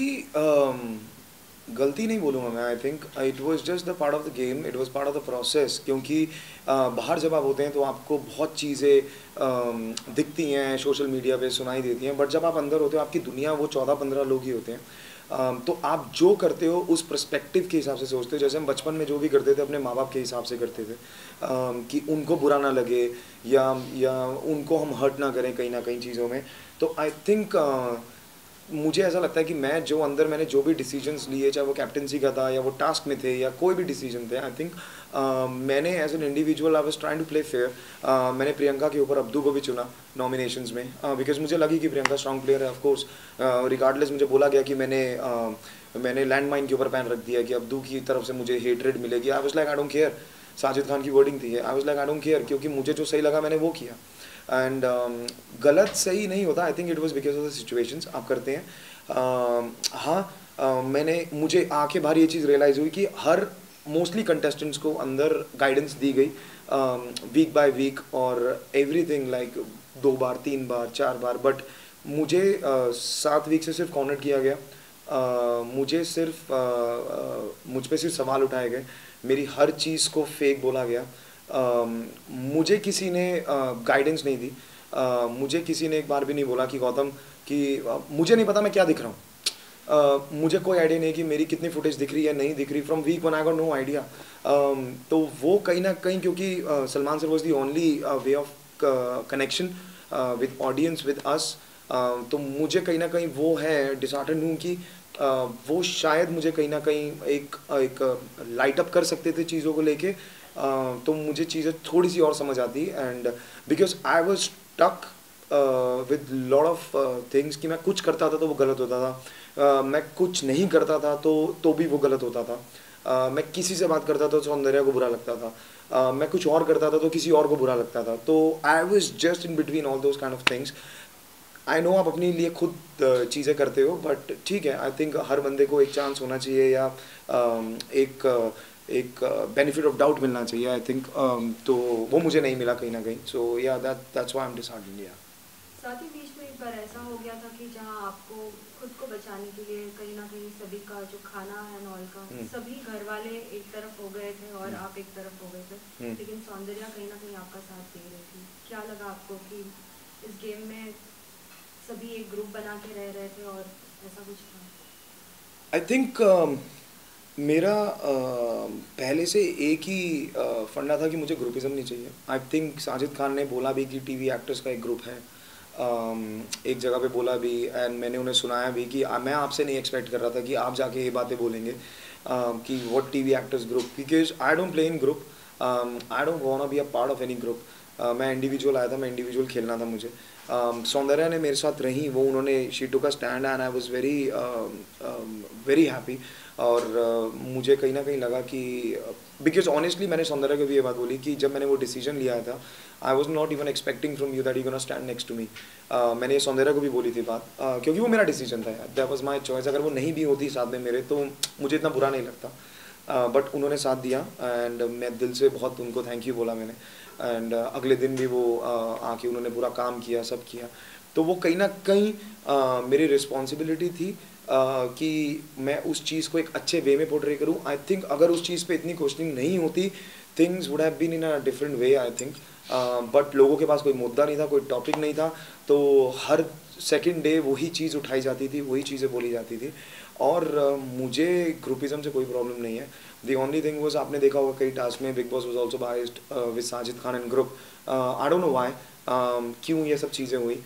गलती नहीं बोलूँगा मैं. I think it was just the part of the game, it was part of the process. क्योंकि बाहर जब आप होते हैं तो आपको बहुत चीज़ें दिखती हैं, सोशल मीडिया पे सुनाई देती हैं, बट जब आप अंदर होते हो आपकी दुनिया वो 14-15 लोग ही होते हैं. तो आप जो करते हो उस पर्सपेक्टिव के हिसाब से सोचते हो. जैसे हम बचपन में जो भी करते थे अपने माँ बाप के हिसाब से करते थे, कि उनको बुरा ना लगे या उनको हम हर्ट ना करें कहीं ना कहीं चीज़ों में. तो आई थिंक मुझे ऐसा लगता है कि मैंने जो भी डिसीजंस लिए, चाहे वो कैप्टनसी का था या वो टास्क में थे या कोई भी डिसीजन थे, आई थिंक मैंने as an individual I was trying to play fair. मैंने प्रियंका के ऊपर अब्दू को भी चुना नॉमिनेशंस में, बिकॉज मुझे लगी कि प्रियंका स्ट्रॉन्ग प्लेयर है. ऑफ कोर्स रिगार्डलेस मुझे बोला गया कि मैंने लैंड माइन के ऊपर पैन रख दिया कि अब्दू की तरफ से मुझे हेटरेड मिलेगी. I was like I don't care. Sajid Khan की वर्डिंग थी, I was like I don't care, क्योंकि मुझे जो सही लगा मैंने वो किया. एंड गलत सही नहीं होता. I think it was because of the situations आप करते हैं. हाँ, मुझे आके बाहर ये चीज़ रियलाइज़ हुई कि हर मोस्टली कंटेस्टेंट्स को अंदर गाइडेंस दी गई वीक बाय वीक, और एवरीथिंग लाइक 2 बार 3 बार 4 बार. बट मुझे 7 वीक से सिर्फ कॉर्नर किया गया. मुझे सिर्फ मुझ पे सिर्फ सवाल उठाए गए, मेरी हर चीज़ को फेक बोला गया. मुझे किसी ने गाइडेंस नहीं दी. मुझे किसी ने एक बार भी नहीं बोला कि गौतम कि मुझे नहीं पता मैं क्या दिख रहा हूँ. मुझे कोई आइडिया नहीं कि मेरी कितनी फुटेज दिख रही है नहीं दिख रही. From week 1 I got no idea. तो वो कहीं ना कहीं, क्योंकि Salman sir was the only way of connection with audience with us, तो मुझे कहीं ना कहीं वो है डिसहार्टन हूँ कि वो शायद मुझे कहीं ना कहीं एक लाइट अप कर सकते थे चीज़ों को लेके. तो मुझे चीज़ें थोड़ी सी और समझ आती. And because I was stuck with lot of things कि मैं कुछ करता था तो वो गलत होता था, मैं कुछ नहीं करता था तो भी वो गलत होता था. मैं किसी से बात करता था तो सौंदर्या को बुरा लगता था, मैं कुछ और करता था तो किसी और को बुरा लगता था. तो I was just in between all those kind of things. I know आप अपने लिए खुद चीज़ें करते हो, बट ठीक है, आई थिंक हर बंदे को एक चांस होना चाहिए या एक बेनिफिट ऑफ डाउट मिलना चाहिए. आई थिंक तो वो मुझे नहीं मिला कहीं ना कहीं. So yeah that's why I am disheartened. या साथ ही बीच में एक बार ऐसा हो गया था कि जहां आपको खुद को बचाने के लिए कहीं ना कहीं सभी का जो खाना है नॉल का, सभी घर वाले एक तरफ हो गए थे और आप एक तरफ हो गए थे, लेकिन सौंदर्या कहीं ना कहीं आपका साथ दे रही थी. क्या लगा आपको कि इस गेम में सभी एक ग्रुप बना के रह रहे थे और ऐसा कुछ था? आई थिंक मेरा पहले से एक ही फंडा था कि मुझे ग्रुपिज्म नहीं चाहिए. आई थिंक साजिद खान ने बोला भी कि टीवी एक्टर्स का एक ग्रुप है. एक जगह पे बोला भी एंड मैंने उन्हें सुनाया भी कि मैं आपसे नहीं एक्सपेक्ट कर रहा था कि आप जाके ये बातें बोलेंगे कि what TV actors group, because I don't play in group, I don't want to be a part of any group. मैं इंडिविजुअल आया था, मैं इंडिविजुअल खेलना था मुझे। सौंदर्या ने मेरे साथ रही, वो उन्होंने she took a stand and I was very very happy. और मुझे कहीं ना कहीं लगा कि बिकॉज ऑनेस्टली मैंने सौंदर्या को भी ये बात बोली कि जब मैंने वो डिसीजन लिया था, I was not even expecting from you that you gonna stand next to me. मैंने ये सौंदर्या को भी बोली थी बात, क्योंकि वो मेरा डिसीजन था यार, दैट वाज माय चॉइस। अगर वो नहीं भी होती साथ में मेरे तो मुझे इतना बुरा नहीं लगता, बट उन्होंने साथ दिया एंड मैं दिल से बहुत उनको थैंक यू बोला मैंने। एंड अगले दिन भी वो आके उन्होंने पूरा काम किया, सब किया। तो वो कहीं ना कहीं मेरी रिस्पॉन्सिबिलिटी थी कि मैं उस चीज़ को एक अच्छे वे में पोर्ट्रे करूँ। आई थिंक अगर उस चीज़ पे इतनी क्वेश्चनिंग नहीं होती, things would have been in a different way I think. But लोगों के पास कोई मुद्दा नहीं था, कोई टॉपिक नहीं था, तो हर सेकेंड डे वही चीज़ उठाई जाती थी, वही चीज़ें बोली जाती थी। और मुझे ग्रुपिज़म से कोई प्रॉब्लम नहीं है। दी ओनली थिंग वॉज, आपने देखा होगा कई टास्क में Bigg Boss was also biased with Sajid Khan and group. I don't know why, क्यों ये सब चीज़ें हुई,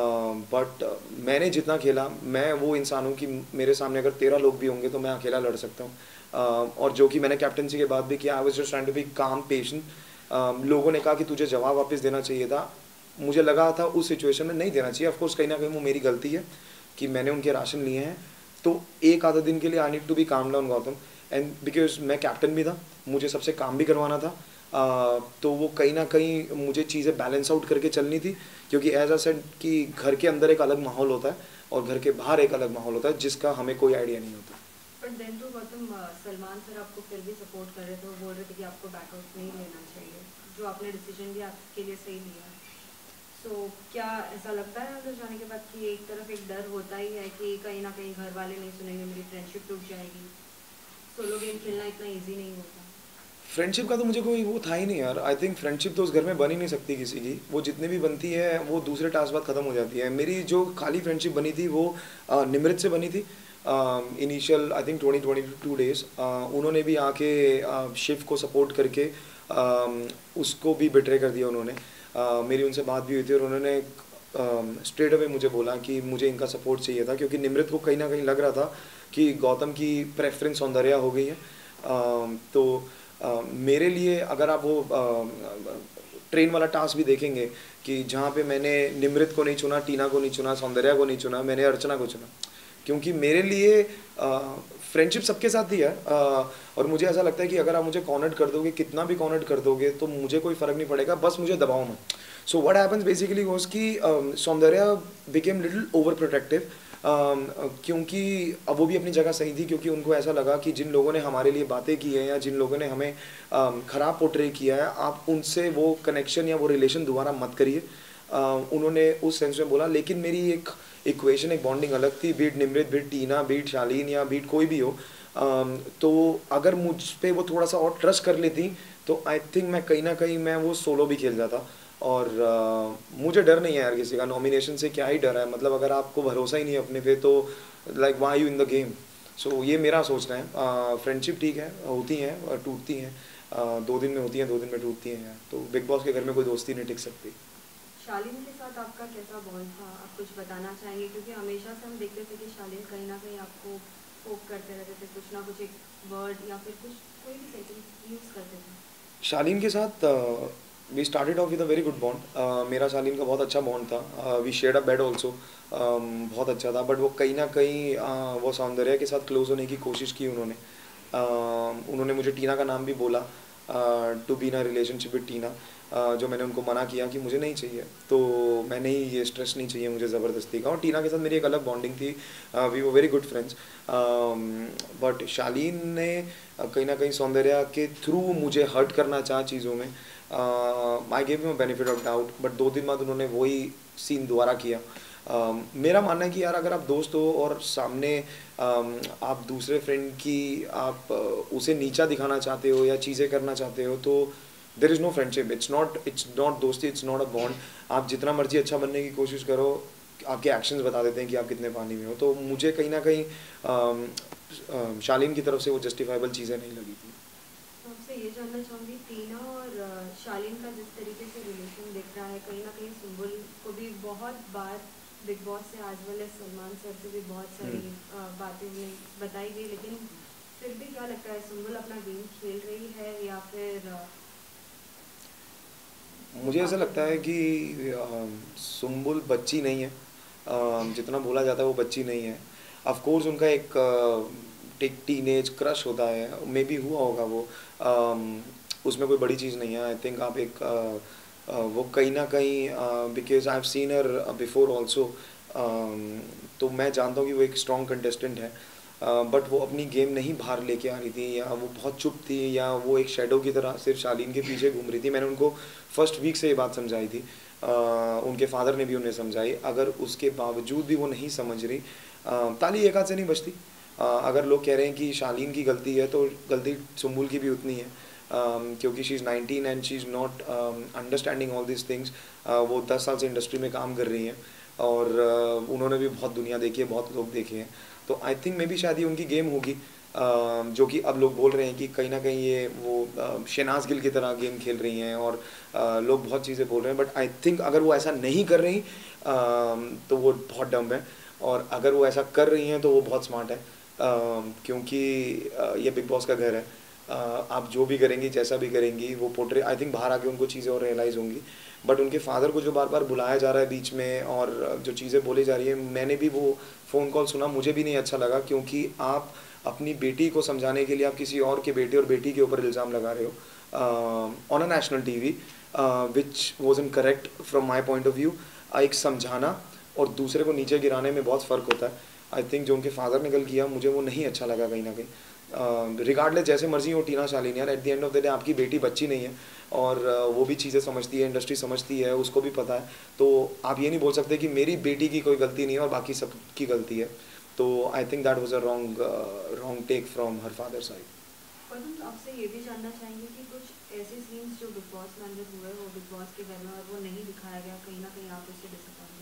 बट मैंने जितना खेला, मैं वो इंसान हूँ कि मेरे सामने अगर 13 लोग भी होंगे तो मैं अकेला लड़ सकता हूँ। और जो कि मैंने कैप्टनसी के बाद भी किया, I was just trying to be calm patient. लोगों ने कहा कि तुझे जवाब वापस देना चाहिए था, मुझे लगा था उस सिचुएशन में नहीं देना चाहिए। ऑफ कोर्स कहीं ना कहीं वो मेरी गलती है कि मैंने उनके राशन लिए हैं, तो एक आधा दिन के लिए I need to be calm down Gautam. And because मैं कैप्टन भी था, मुझे सबसे काम भी करवाना था, तो वो कहीं ना कहीं मुझे चीज़ें बैलेंस आउट करके चलनी थी। क्योंकि एज अ सेड कि घर के अंदर एक अलग माहौल होता है और घर के बाहर एक अलग माहौल होता है, जिसका हमें कोई आइडिया नहीं होता। बट देन तो गौतम, सलमान सर आपको फिर भी सपोर्ट कर रहे थे, वो बोल रहे थे कि आपको बैकआउट नहीं लेना चाहिए, जो आपने डिसीजन लिया आपके लिए सही लिया। सो क्या ऐसा लगता है अंदर जाने के बाद कि एक तरफ एक डर होता ही है कि कहीं ना कहीं घर वाले नहीं सुनेंगे, मेरी फ्रेंडशिप टूट जाएगी, सोलो गेम खेलना इतना ईजी नहीं होता? फ्रेंडशिप का तो मुझे कोई वो था ही नहीं यार। आई थिंक फ्रेंडशिप तो उस घर में बन ही नहीं सकती किसी की, वो जितनी भी बनती है वो दूसरे टास्क बाद ख़त्म हो जाती है। मेरी जो खाली फ्रेंडशिप बनी थी वो निमृत से बनी थी। इनिशियल आई थिंक 20-22 डेज उन्होंने भी आके शिव को सपोर्ट करके उसको भी बिट्रे कर दिया उन्होंने। मेरी उनसे बात भी हुई थी और उन्होंने स्ट्रेट अवे मुझे बोला कि मुझे इनका सपोर्ट चाहिए था, क्योंकि निमृत को कहीं ना कहीं लग रहा था कि गौतम की प्रेफरेंस सौंदर्या हो गई है। तो मेरे लिए अगर आप वो ट्रेन वाला टास्क भी देखेंगे कि जहाँ पे मैंने निमृत को नहीं चुना, टीना को नहीं चुना, सौंदर्या को नहीं चुना, मैंने अर्चना को चुना, क्योंकि मेरे लिए फ्रेंडशिप सबके साथ ही है। और मुझे ऐसा लगता है कि अगर आप मुझे कॉर्नर कर दोगे, कितना भी कॉर्नर कर दोगे, तो मुझे कोई फ़र्क नहीं पड़ेगा, बस मुझे दबाओ मत। So what happens basically was कि Soundarya became little over protective, क्योंकि अब वो भी अपनी जगह सही थी, क्योंकि उनको ऐसा लगा कि जिन लोगों ने हमारे लिए बातें की हैं या जिन लोगों ने हमें ख़राब पोर्ट्रे किया है, आप उनसे वो कनेक्शन या वो रिलेशन दोबारा मत करिए। उन्होंने उस सेंस में बोला, लेकिन मेरी एक इक्वेशन, एक बॉन्डिंग अलग थी, be it Nimrit, be it Tina, be it Shalin या बीट कोई भी हो। तो अगर मुझ पे वो थोड़ा सा और ट्रस्ट कर लेती तो आई थिंक मैं कहीं ना कहीं मैं वो सोलो भी खेल जाता। और मुझे डर नहीं है यार किसी का, नॉमिनेशन से क्या ही डर है, मतलब अगर आपको भरोसा ही नहीं है अपने पे तो like why you in the game. So ये मेरा सोचना है। फ्रेंडशिप ठीक है, होती हैं और टूटती हैं, 2 दिन में होती हैं, 2 दिन में टूटती हैं यार। तो बिग बॉस के घर में कोई दोस्ती नहीं टिक सकती। शालीन के साथ आपका कैसा बॉन्ड था, आप कुछ बताना चाहेंगे? क्योंकि हमेशा से हम देखते थे कि शालीन कहीं ना कहीं आपको पोक करते रहते थे, कुछ ना कुछ एक वर्ड या फिर कुछ कोई भी सेंटेंस यूज़ करते थे। शालीन के साथ we started off with a very good bond. मेरा शालीन का बहुत अच्छा बॉन्ड था। We shared a bed also, बहुत अच्छा था। बट वो कहीं ना कहीं वो सौंदर्या के साथ क्लोज होने की कोशिश की उन्होंने। उन्होंने मुझे टीना का नाम भी बोला, to be in a relationship with Tina, जो मैंने उनको मना किया कि मुझे नहीं चाहिए, तो मैं नहीं, ये स्ट्रेस नहीं चाहिए मुझे ज़बरदस्ती का। और टीना के साथ मेरी एक अलग बॉन्डिंग थी, we were very good friends. But Shalin ने कहीं ना कहीं सौंदर्या के थ्रू मुझे हर्ट करना चाहा चीज़ों में। I gave him benefit of doubt, but 2 दिन बाद उन्होंने वही सीन दोबारा किया। मेरा मानना है कि यार अगर आप दोस्त हो और सामने आप दूसरे फ्रेंड की आप उसे नीचा दिखाना चाहते हो या चीज़ें करना चाहते हो, तो there is no friendship, it's not दोस्ती, इट्स नॉट अ बॉन्ड। आप जितना मर्जी अच्छा बनने की कोशिश करो, आपके एक्शंस बता देते हैं कि आप कितने पानी में हो। तो मुझे कहीं ना कहीं शालीन की तरफ से वो जस्टिफाइबल चीज़ें नहीं लगी थी। आपसे ये जानना चाहूँगी, टीना और शालीन का जिस तरीके से रिलेशन दिख रहा है, कहीं ना कहीं सुम्बुल को भी बहुत बार बिग बॉस से आज वाले सलमान सर से भी बहुत सारी बातें उन्हें बताई गई, लेकिन फिर भी क्या लगता है सुम्बुल अपना गेम खेल रही है या फिर मुझे ऐसा लगता है कि सुम्बुल बच्ची नहीं है, जितना बोला जाता है वो बच्ची नहीं है। ऑफ कोर्स उनका एक टीनेज क्रश होता है, मे बी हुआ होगा वो, उसमें कोई बड़ी चीज़ नहीं है। आई थिंक आप वो कहीं ना कहीं because I have seen her before also, तो मैं जानता हूँ कि वो एक स्ट्रॉन्ग कंटेस्टेंट है, बट वो अपनी गेम नहीं बाहर लेके आ रही थी, या वो बहुत चुप थी, या वो एक शेडो की तरह सिर्फ शालीन के पीछे घूम रही थी। मैंने उनको फर्स्ट वीक से ये बात समझाई थी, उनके फादर ने भी उन्हें समझाई। अगर उसके बावजूद भी वो नहीं समझ रही, ताली एक हाथ से नहीं बजती। अगर लोग कह रहे हैं कि शालीन की गलती है तो गलती सुम्बुल की भी उतनी है, क्योंकि she is 19 and she is not understanding all this things. वो 10 साल से इंडस्ट्री में काम कर रही हैं और उन्होंने भी बहुत दुनिया देखी है, बहुत लोग देखे हैं। तो आई थिंक मे बी शायद ये उनकी गेम होगी, जो कि अब लोग बोल रहे हैं कि कहीं ना कहीं ये वो शहनाज गिल की तरह गेम खेल रही हैं, और लोग बहुत चीज़ें बोल रहे हैं। बट आई थिंक अगर वो ऐसा नहीं कर रही तो वो बहुत डम्ब है, और अगर वो ऐसा कर रही हैं तो वो बहुत स्मार्ट है, क्योंकि ये बिग बॉस का घर है। आप जो भी करेंगी, जैसा भी करेंगी, वो पोर्ट्रे आई थिंक बाहर आके उनको चीज़ें और रियलाइज़ होंगी। बट उनके फादर को जो बार बार बुलाया जा रहा है बीच में, और जो चीज़ें बोली जा रही है, मैंने भी वो फ़ोन कॉल सुना, मुझे भी नहीं अच्छा लगा, क्योंकि आप अपनी बेटी को समझाने के लिए आप किसी और के बेटे और बेटी के ऊपर इल्ज़ाम लगा रहे हो on a national TV, which wasn't correct from my point of view. एक समझाना और दूसरे को नीचे गिराने में बहुत फ़र्क होता है। आई थिंक जो उनके फादर ने कल किया, मुझे वो नहीं अच्छा लगा कहीं ना कहीं। रिगार्डलेस जैसे मर्जी हो टीना शालीन, यार at the end of the day आपकी बेटी बच्ची नहीं है, और वो भी चीज़ें समझती है, इंडस्ट्री समझती है, उसको भी पता है। तो आप ये नहीं बोल सकते कि मेरी बेटी की कोई गलती नहीं है और बाकी सब की गलती है। तो I think that was a wrong take from her father side. और हम आपसे ये भी जानना चाहेंगे कि कुछ ऐसे सीन्स जो बिग बॉस में अंदर हुए वो बिग बॉस के घर में और वो नहीं दिखाया गया, कहीं ना कहीं आप उससे डिसअपॉइंटेड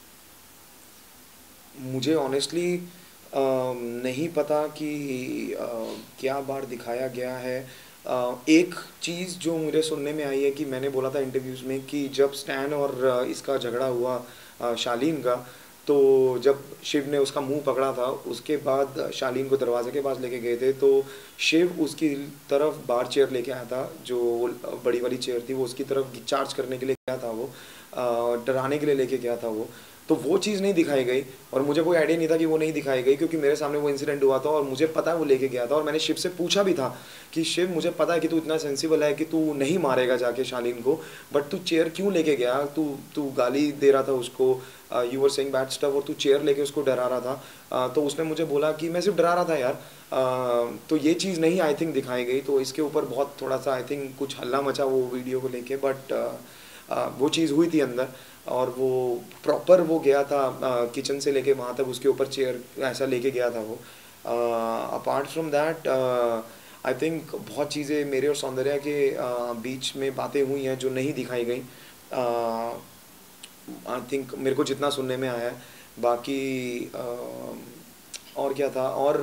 हैं? मुझे ऑनेस्टली नहीं पता कि क्या बार दिखाया गया है। एक चीज़ जो मुझे सुनने में आई है कि मैंने बोला था इंटरव्यूज़ में कि जब स्टैन और इसका झगड़ा हुआ शालीन का, तो जब शिव ने उसका मुंह पकड़ा था, उसके बाद शालीन को दरवाजे के पास लेके गए थे, तो शिव उसकी तरफ बार चेयर लेके आया था, जो बड़ी वाली चेयर थी, वो उसकी तरफ चार्ज करने के लिए गया था, वो डराने के लिए लेके गया था तो वो चीज़ नहीं दिखाई गई। और मुझे कोई आइडिया नहीं था कि वो नहीं दिखाई गई, क्योंकि मेरे सामने वो इंसिडेंट हुआ था और मुझे पता है वो लेके गया था। और मैंने शिव से पूछा भी था कि शिव, मुझे पता है कि तू इतना सेंसिबल है कि तू नहीं मारेगा जाके शालीन को, बट तू चेयर क्यों लेके गया? तू गाली दे रहा था उसको, you were saying bad stuff, और तू चेयर लेके उसको डरा रहा था। तो उसने मुझे बोला कि मैं सिर्फ डरा रहा था यार। तो ये चीज़ नहीं आई थिंक दिखाई गई, तो इसके ऊपर बहुत थोड़ा सा आई थिंक कुछ हल्ला मचा वो वीडियो को लेके। बट वो चीज़ हुई थी अंदर, और वो प्रॉपर वो गया था किचन से लेके वहाँ तक, उसके ऊपर चेयर ऐसा लेके गया था वो। Apart from that I think बहुत चीज़ें मेरे और सौंदर्या के बीच में बातें हुई हैं जो नहीं दिखाई गई। आई थिंक मेरे को जितना सुनने में आया है, बाकी और क्या था,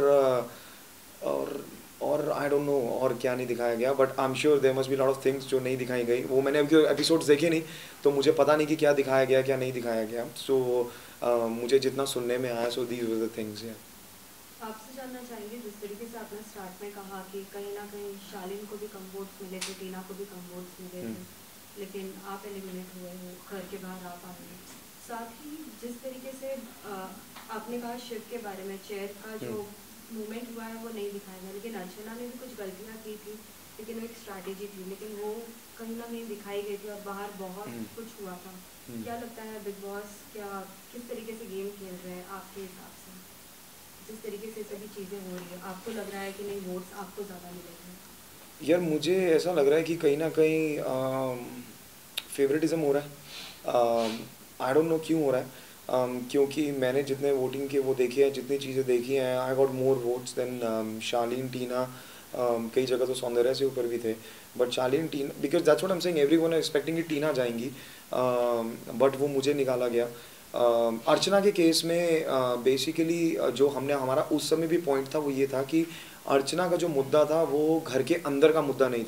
और आई डोंट नो और क्या नहीं दिखाया गया, but I am sure there must be lot of things जो नहीं दिखाई गई। वो मैंने अभी एपिसोड्स देखे नहीं, तो मुझे पता नहीं कि क्या दिखाया गया क्या नहीं दिखाया गया। सो मुझे जितना सुनने में आया, so these were the things. आपसे जानना चाहेंगे, जिस तरीके से आपने स्टार्ट में कहा कि कहीं ना कहीं शालीन को भी कम वोट्स मिले थे, टीना को भी कम वोट्स मिले थे, लेकिन आप एलिमिनेट हुए हो, घर के बाहर आप आ गए। साथ ही जिस तरीके से आपने कहा शिव के बारे में, चेयर का जो मूवमेंट हुआ है वो नहीं दिखाया गया, लेकिन अर्चना ने भी कुछ गलतियाँ की थी, लेकिन वो एक स्ट्रैटेजी थी, लेकिन वो कहीं ना कहीं दिखाई गई थी और बाहर बहुत कुछ हुआ था। क्या लगता है बिग बॉस क्या किस तरीके से गेम खेल रहे हैं आपके हिसाब से? जिस तरीके से सभी चीज़ें हो रही है, आपको लग रहा है कि नहीं वोट्स आपको ज़्यादा मिलेंगे? यार मुझे ऐसा लग रहा है कि कहीं ना कहीं फेवरेटिज्म हो रहा है। आई डोंट नो क्यों हो रहा है, क्योंकि मैंने जितने वोटिंग के वो देखे हैं, जितनी चीज़ें देखी हैं, I got more votes than Shalin, Tina. कई जगह तो सौंदर्या से ऊपर भी थे, but Shalin, Tina, because that's what I am saying, everyone are expecting कि टीना जाएंगी, बट वो मुझे निकाला गया। अर्चना के केस में बेसिकली जो हमारा उस समय भी पॉइंट था वो ये था कि अर्चना का जो मुद्दा था वो घर के अंदर का मुद्दा नहीं था,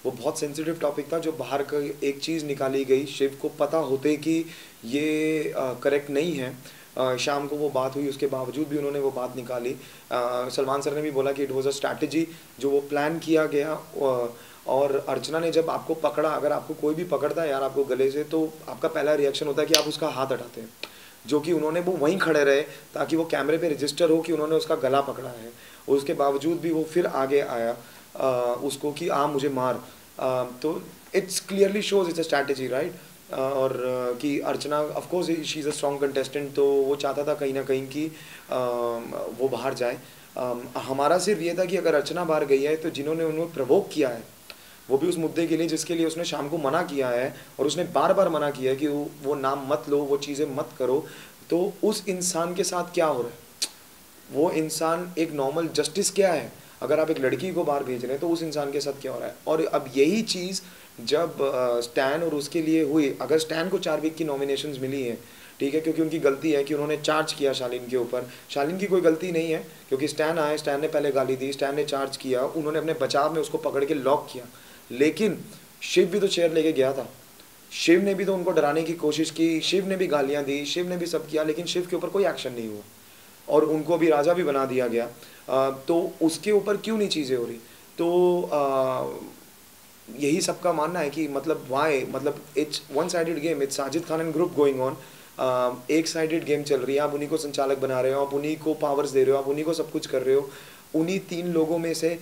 वो बहुत सेंसिटिव टॉपिक था जो बाहर का एक चीज़ निकाली गई, शिव को पता होते कि ये करेक्ट नहीं है। शाम को वो बात हुई, उसके बावजूद भी उन्होंने वो बात निकाली। सलमान सर ने भी बोला कि इट वाज अ स्ट्रैटेजी जो वो प्लान किया गया। और अर्चना ने जब आपको पकड़ा, अगर आपको कोई भी पकड़ता है यार आपको गले से, तो आपका पहला रिएक्शन होता है कि आप उसका हाथ हटाते हैं, जो कि उन्होंने वो वहीं खड़े रहे ताकि वो कैमरे पे रजिस्टर हो कि उन्होंने उसका गला पकड़ा है। उसके बावजूद भी वो फिर आगे आया उसको कि मुझे मार। तो it's clearly shows it's a strategy, right. और कि Archana of course she is a strong contestant, तो वो चाहता था कहीं ना कहीं कि वो बाहर जाए। हमारा सिर्फ ये था कि अगर अर्चना बाहर गई है तो जिन्होंने उन्हें प्रवोक किया है वो भी उस मुद्दे के लिए जिसके लिए उसने शाम को मना किया है, और उसने बार बार मना किया है कि वो नाम मत लो, वो चीज़ें मत करो, तो उस इंसान के साथ क्या हो रहा है। वो इंसान एक नॉर्मल जस्टिस क्या है, अगर आप एक लड़की को बाहर भेज रहे हैं तो उस इंसान के साथ क्या हो रहा है। और अब यही चीज़ जब स्टैन और उसके लिए हुई, अगर स्टैन को 4 वीक की नॉमिनेशंस मिली है, ठीक है, क्योंकि उनकी गलती है कि उन्होंने चार्ज किया शालीन के ऊपर। शालीन की कोई गलती नहीं है क्योंकि स्टैन आए, स्टैन ने पहले गाली दी, स्टैन ने चार्ज किया, उन्होंने अपने बचाव में उसको पकड़ के लॉक किया। लेकिन शिव भी तो चेयर लेके गया था, शिव ने भी तो उनको डराने की कोशिश की, शिव ने भी गालियाँ दी, शिव ने भी सब किया, लेकिन शिव के ऊपर कोई एक्शन नहीं हुआ और उनको भी राजा भी बना दिया गया। तो उसके ऊपर क्यों नहीं चीज़ें हो रही। तो यही सबका मानना है कि मतलब वाई, मतलब it's one sided game, it's Sajid Khan and group going on. एक साइडेड गेम चल रही है, आप उन्हीं को संचालक बना रहे हो, आप उन्हीं को पावर्स दे रहे हो, आप उन्हीं को सब कुछ कर रहे हो। उन्हीं 3 लोगों में से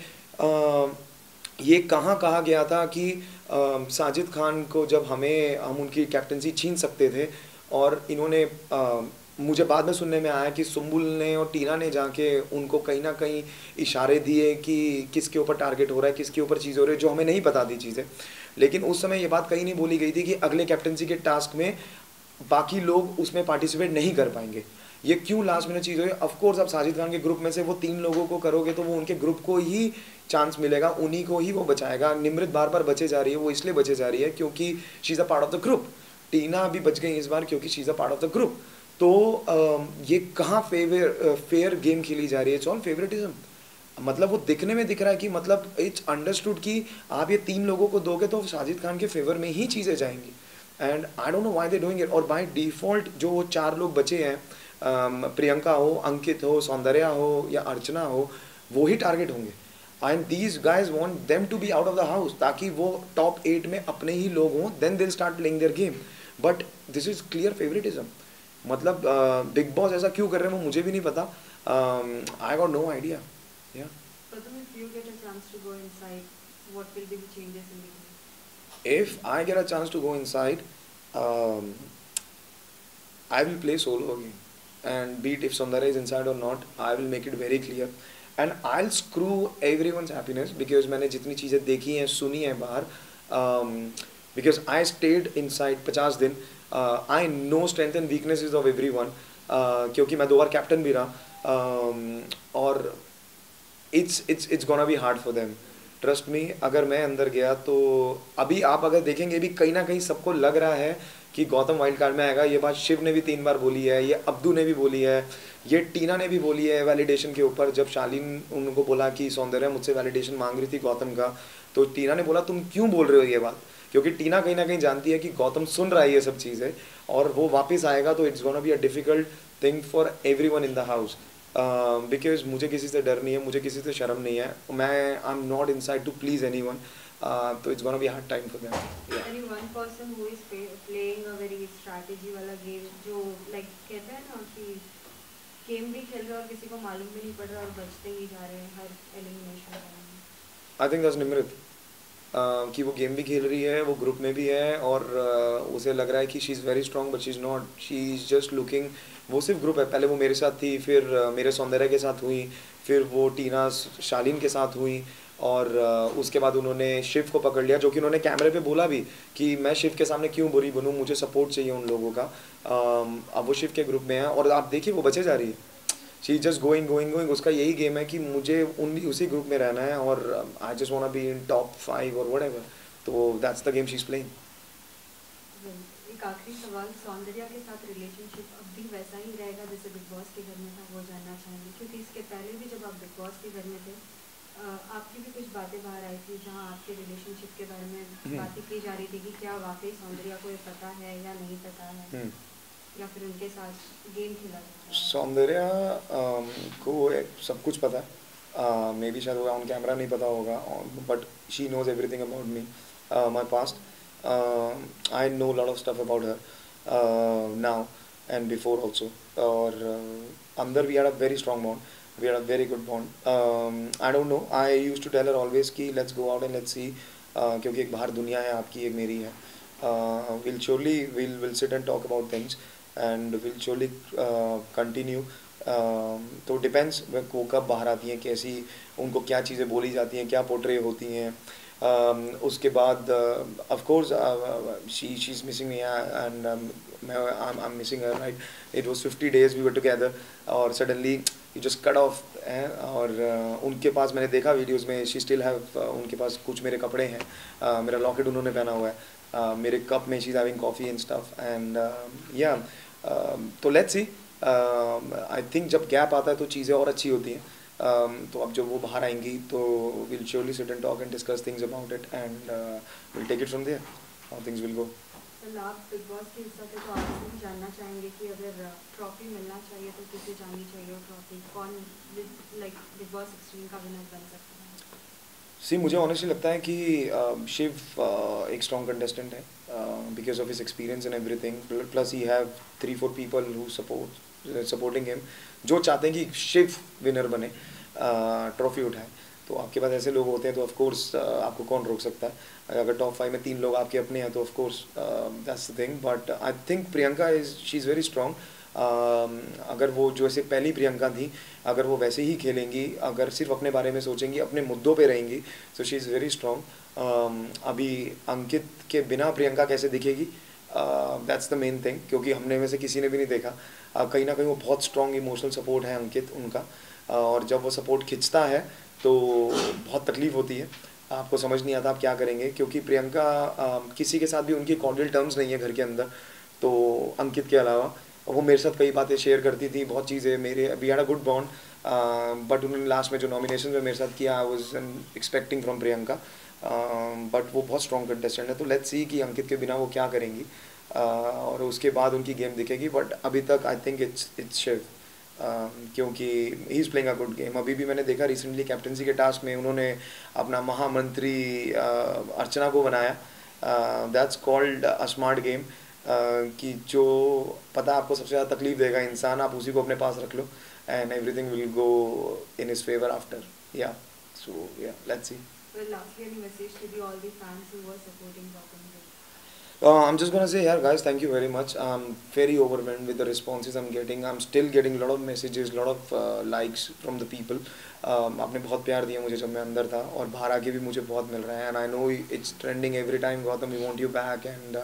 ये कहा गया था कि साजिद खान को जब हम उनकी कैप्टनसी छीन सकते थे, और इन्होंने मुझे बाद में सुनने में आया कि सुम्बुल ने और टीना ने जाके उनको कहीं ना कहीं इशारे दिए कि किसके ऊपर टारगेट हो रहा है, किसके ऊपर चीज़ हो रही है, जो हमें नहीं पता थी चीज़ें। लेकिन उस समय ये बात कहीं नहीं बोली गई थी कि अगले कैप्टनसी के टास्क में बाकी लोग उसमें पार्टिसिपेट नहीं कर पाएंगे। ये क्यों लास्ट मिनट चीज़ हुई। ऑफकोर्स आप साजिद खान के ग्रुप में से वो 3 लोगों को करोगे तो वो उनके ग्रुप को ही चांस मिलेगा, उन्हीं को ही वो बचाएगा। निमृत बार बार बचे जा रही है, वो इसलिए बचे जा रही है क्योंकि she is a part of the group. Tina भी बच गई इस बार क्योंकि she is a part of the group. तो ये कहाँ फेयर गेम खेली जा रही है, इट्स ऑल फेवरेटिज्म। मतलब वो दिखने में दिख रहा है कि मतलब इट्स अंडरस्टूड कि आप ये 3 लोगों को दोगे तो साजिद खान के फेवर में ही चीज़ें जाएंगी। And I don't know why they doing it. और बाय डिफ़ॉल्ट जो वो 4 लोग बचे हैं, प्रियंका हो, अंकित हो, सौंदर्या हो या अर्चना हो, वो ही टारगेट होंगे। And these guys want them to be out of the house ताकि वो टॉप 8 में अपने ही लोग हों, then they start playing their game. But this is clear favouritism. मतलब बिग बॉस ऐसा क्यों कर रहे हैं वो मुझे भी नहीं पता। I got no idea. या if I get a chance to go inside, I will play solo again, and be it if Sundarya is inside or not, I will make it very clear, and I'll screw everyone's happiness because मैंने जितनी चीज़ें देखी हैं, सुनी हैं बाहर, because I stayed inside 50 दिन, I know strength and weaknesses of everyone, क्योंकि मैं 2 बार कैप्टन भी रहा, और it's gonna be hard for them. Trust me, अगर मैं अंदर गया तो अभी आप अगर देखेंगे भी कहीं ना कहीं सबको लग रहा है कि गौतम वाइल्ड कार्ड में आएगा। ये बात शिव ने भी 3 बार बोली है, ये अब्दू ने भी बोली है, ये टीना ने भी बोली है वैलिडेशन के ऊपर। जब शालीन उनको बोला कि सौंदर्या मुझसे वैलिडेशन मांग रही थी गौतम का, तो टीना ने बोला तुम क्यों बोल रहे हो ये बात, क्योंकि टीना कहीं ना कहीं जानती है कि गौतम सुन रहा है ये सब चीज़ें और वो वापस आएगा तो it's gonna be a difficult thing for everyone in the house. Because मुझे किसी से डर नहीं है, मुझे किसी से शर्म नहीं है, मैं I am not inside to please anyone, तो it's gonna be hard time for them. Any one person who is playing a very strategy वाला गेम, जो लाइक कहते हैं ना कि गेम भी खेल रहे और किसी को मालूम भी नहीं पड़ रहा और बचते ही जा रहे हैं हर एलिमिनेशन में। आई थिंक दैट्स निमृत, कि वो गेम भी खेल रही है, वो ग्रुप में भी है, और उसे लग रहा है कि she is very strong but she is not, she is just looking. वो सिर्फ ग्रुप है, पहले वो मेरे साथ थी, फिर मेरे सौंदर्य के साथ हुई, फिर वो टीना शालीन के साथ हुई, और उसके बाद उन्होंने शिव को पकड़ लिया, जो कि उन्होंने कैमरे पे बोला भी कि मैं शिव के सामने क्यों बुरी बनूं, मुझे सपोर्ट चाहिए उन लोगों का। अब वो शिव के ग्रुप में है और आप देखिए वो बचे जा रही है, शी जस्ट गोइंग। उसका यही गेम है कि मुझे उसी ग्रुप में रहना है और I just want to be in top 5 और व्हाटएवर, तो that's the game she is playing. एक आखिरी सवाल, सौंदर्या के साथ रिलेशनशिप अब भी वैसा ही रहेगा जैसे बिग बॉस के घर में था, वो जानना चाहेंगे, क्योंकि इसके पहले भी जब आप बिग बॉस के घर में थे आपकी भी कुछ बातें बाहर आई थी जहां आपके रिलेशनशिप के बारे में बातें की जा रही थी कि क्या वाकई सौंदर्या को ये पता है या नहीं पता है, या फिर उनके साथ गेम खेला जाता है। सौंदर्या को सब कुछ पता है, मे बी शायद वो ऑन कैमरा नहीं पता होगा, but she knows everything about me, my past. I know a lot of stuff about her now and before also. और अंदर we had a very strong bond. We had a very good bond. I don't know. I used to tell her always कि let's go out and let's see. क्योंकि एक बाहर दुनिया है आपकी, एक मेरी है. We'll surely we'll sit and talk about things and we'll surely continue. तो डिपेंड्स वो कब बाहर आती हैं, कैसी उनको क्या चीज़ें बोली जाती हैं, क्या पोर्ट्रे होती हैं. उसके बाद of course she is missing me and I am missing her, right. It was 50 days we were together और suddenly you just cut off. और उनके पास मैंने देखा वीडियोस में, शी स्टिल हैव, उनके पास कुछ मेरे कपड़े हैं, मेरा लॉकेट उन्होंने पहना हुआ है, मेरे कप में she is having coffee and stuff and yeah. तो लेट्स सी. आई थिंक जब गैप आता है तो चीज़ें और अच्छी होती हैं. तो अब जब वो बाहर आएंगी तो will surely sit and talk and discuss things about it and will take it from there, how things will go. आप बिग बॉस के हिस्सा से तो आप जानना चाहेंगे कि अगर ट्रॉफी मिलना चाहिए तो किसे जानी चाहिए ट्रॉफी, कौन लाइक बिग बॉस 16 का विनर बन सकता है? सी मुझे ऑनेस्टली लगता है कि शिव एक स्ट्रॉन्ग कंटेस्टेंट है because of his experience and everything, plus he have 3-4 people who supporting him, जो चाहते हैं कि शिव विनर बने, ट्रॉफी उठाए. तो आपके पास ऐसे लोग होते हैं तो ऑफ कोर्स आपको कौन रोक सकता है. अगर टॉप 5 में 3 लोग आपके अपने हैं तो of course that's the thing. But I think Priyanka she is very strong. अगर वो जो ऐसे पहली प्रियंका थी, अगर वो वैसे ही खेलेंगी, अगर सिर्फ अपने बारे में सोचेंगी, अपने मुद्दों पे रहेंगी, so she is very strong. अभी अंकित के बिना प्रियंका कैसे दिखेगी, दैट्स द मेन थिंग, क्योंकि हमने में से किसी ने भी नहीं देखा. कहीं ना कहीं वो बहुत स्ट्रॉन्ग इमोशनल सपोर्ट है अंकित उनका, और जब वो सपोर्ट खिंचता है तो बहुत तकलीफ़ होती है, आपको समझ नहीं आता आप क्या करेंगे, क्योंकि प्रियंका किसी के साथ भी उनकी कॉर्डियल टर्म्स नहीं है घर के अंदर. तो अंकित के अलावा वो मेरे साथ कई बातें शेयर करती थी, बहुत चीज़ें, मेरे we had a good bond. But उन्होंने लास्ट में जो नॉमिनेशन में मेरे साथ किया, I was expecting from Priyanka, but वो बहुत स्ट्रॉन्ग कंटेस्टेंट है. तो लेट्स सी कि अंकित के बिना वो क्या करेंगी, और उसके बाद उनकी गेम दिखेगी. बट अभी तक आई थिंक इट्स शिव, क्योंकि he is playing a good game. अभी भी मैंने देखा रिसेंटली कैप्टनसी के टास्क में उन्होंने अपना महामंत्री अर्चना को बनाया. That's called a smart game, कि जो पता आपको सबसे ज़्यादा तकलीफ देगा इंसान, आप उसी को अपने पास रख लो and everything will go in his favour after. Yeah so yeah let's see. Well, lastly, any message to all the fans who were supporting Gautam? I'm just gonna say, yeah, guys, thank you very much. I'm very overwhelmed with the responses I'm getting. I'm still getting a lot of messages, lot of likes from the people. आपने बहुत प्यार दिया मुझे जब मैं अंदर था, और बाहर आके भी मुझे बहुत मिल रहा है. And I know it's trending every time, Gautam, we want you back, and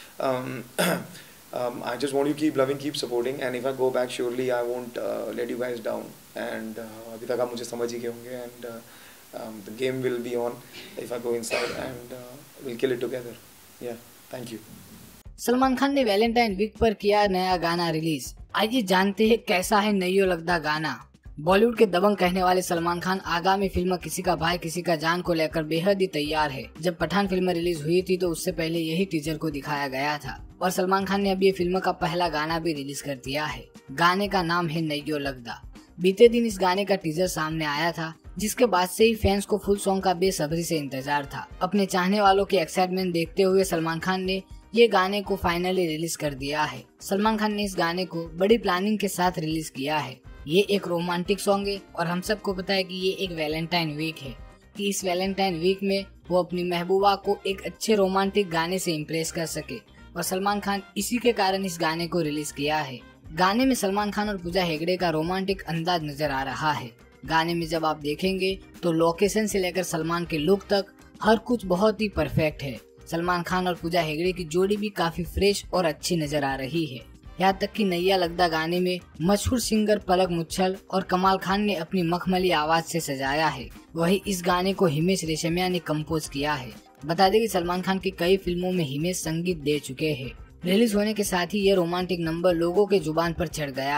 I just want you to keep loving, keep supporting, and if I go back, surely I won't let you guys down. And अभी तक आप मुझे समझ ही गए होंगे, and the game will be on if I go inside, and we'll kill it together. Yeah. Thank you. Salman Khan ने Valentine week पर किया नया गाना रिलीज. आइए जानते हैं कैसा है नयो लगदा गाना. बॉलीवुड के दबंग कहने वाले सलमान खान आगामी फिल्म किसी का भाई किसी का जान को लेकर बेहद ही तैयार है. जब पठान फिल्म रिलीज हुई थी तो उससे पहले यही टीजर को दिखाया गया था, और सलमान खान ने अभी ये फिल्म का पहला गाना भी रिलीज कर दिया है. गाने का नाम है नयो लगदा. बीते दिन इस गाने का टीजर सामने आया था, जिसके बाद से ही फैंस को फुल सॉन्ग का बेसब्री से इंतजार था. अपने चाहने वालों की एक्साइटमेंट देखते हुए सलमान खान ने ये गाने को फाइनली रिलीज कर दिया है. सलमान खान ने इस गाने को बड़ी प्लानिंग के साथ रिलीज किया है. ये एक रोमांटिक सॉन्ग है, और हम सबको पता है कि ये एक वैलेंटाइन वीक है, कि इस वैलेंटाइन वीक में वो अपनी महबूबा को एक अच्छे रोमांटिक गाने से इम्प्रेस कर सके, और सलमान खान इसी के कारण इस गाने को रिलीज किया है. गाने में सलमान खान और पूजा हेगड़े का रोमांटिक अंदाज नजर आ रहा है. गाने में जब आप देखेंगे तो लोकेशन से लेकर सलमान के लुक तक हर कुछ बहुत ही परफेक्ट है. सलमान खान और पूजा हेगड़े की जोड़ी भी काफी फ्रेश और अच्छी नजर आ रही है. यहाँ तक कि नैया लगदा गाने में मशहूर सिंगर पलक मुच्छल और कमाल खान ने अपनी मखमली आवाज से सजाया है. वही इस गाने को हिमेश रेशमिया ने कंपोज किया है. बता दें कि सलमान खान की कई फिल्मों में हिमेश संगीत दे चुके हैं. रिलीज होने के साथ ही ये रोमांटिक नंबर लोगों के जुबान पर चढ़ गया है.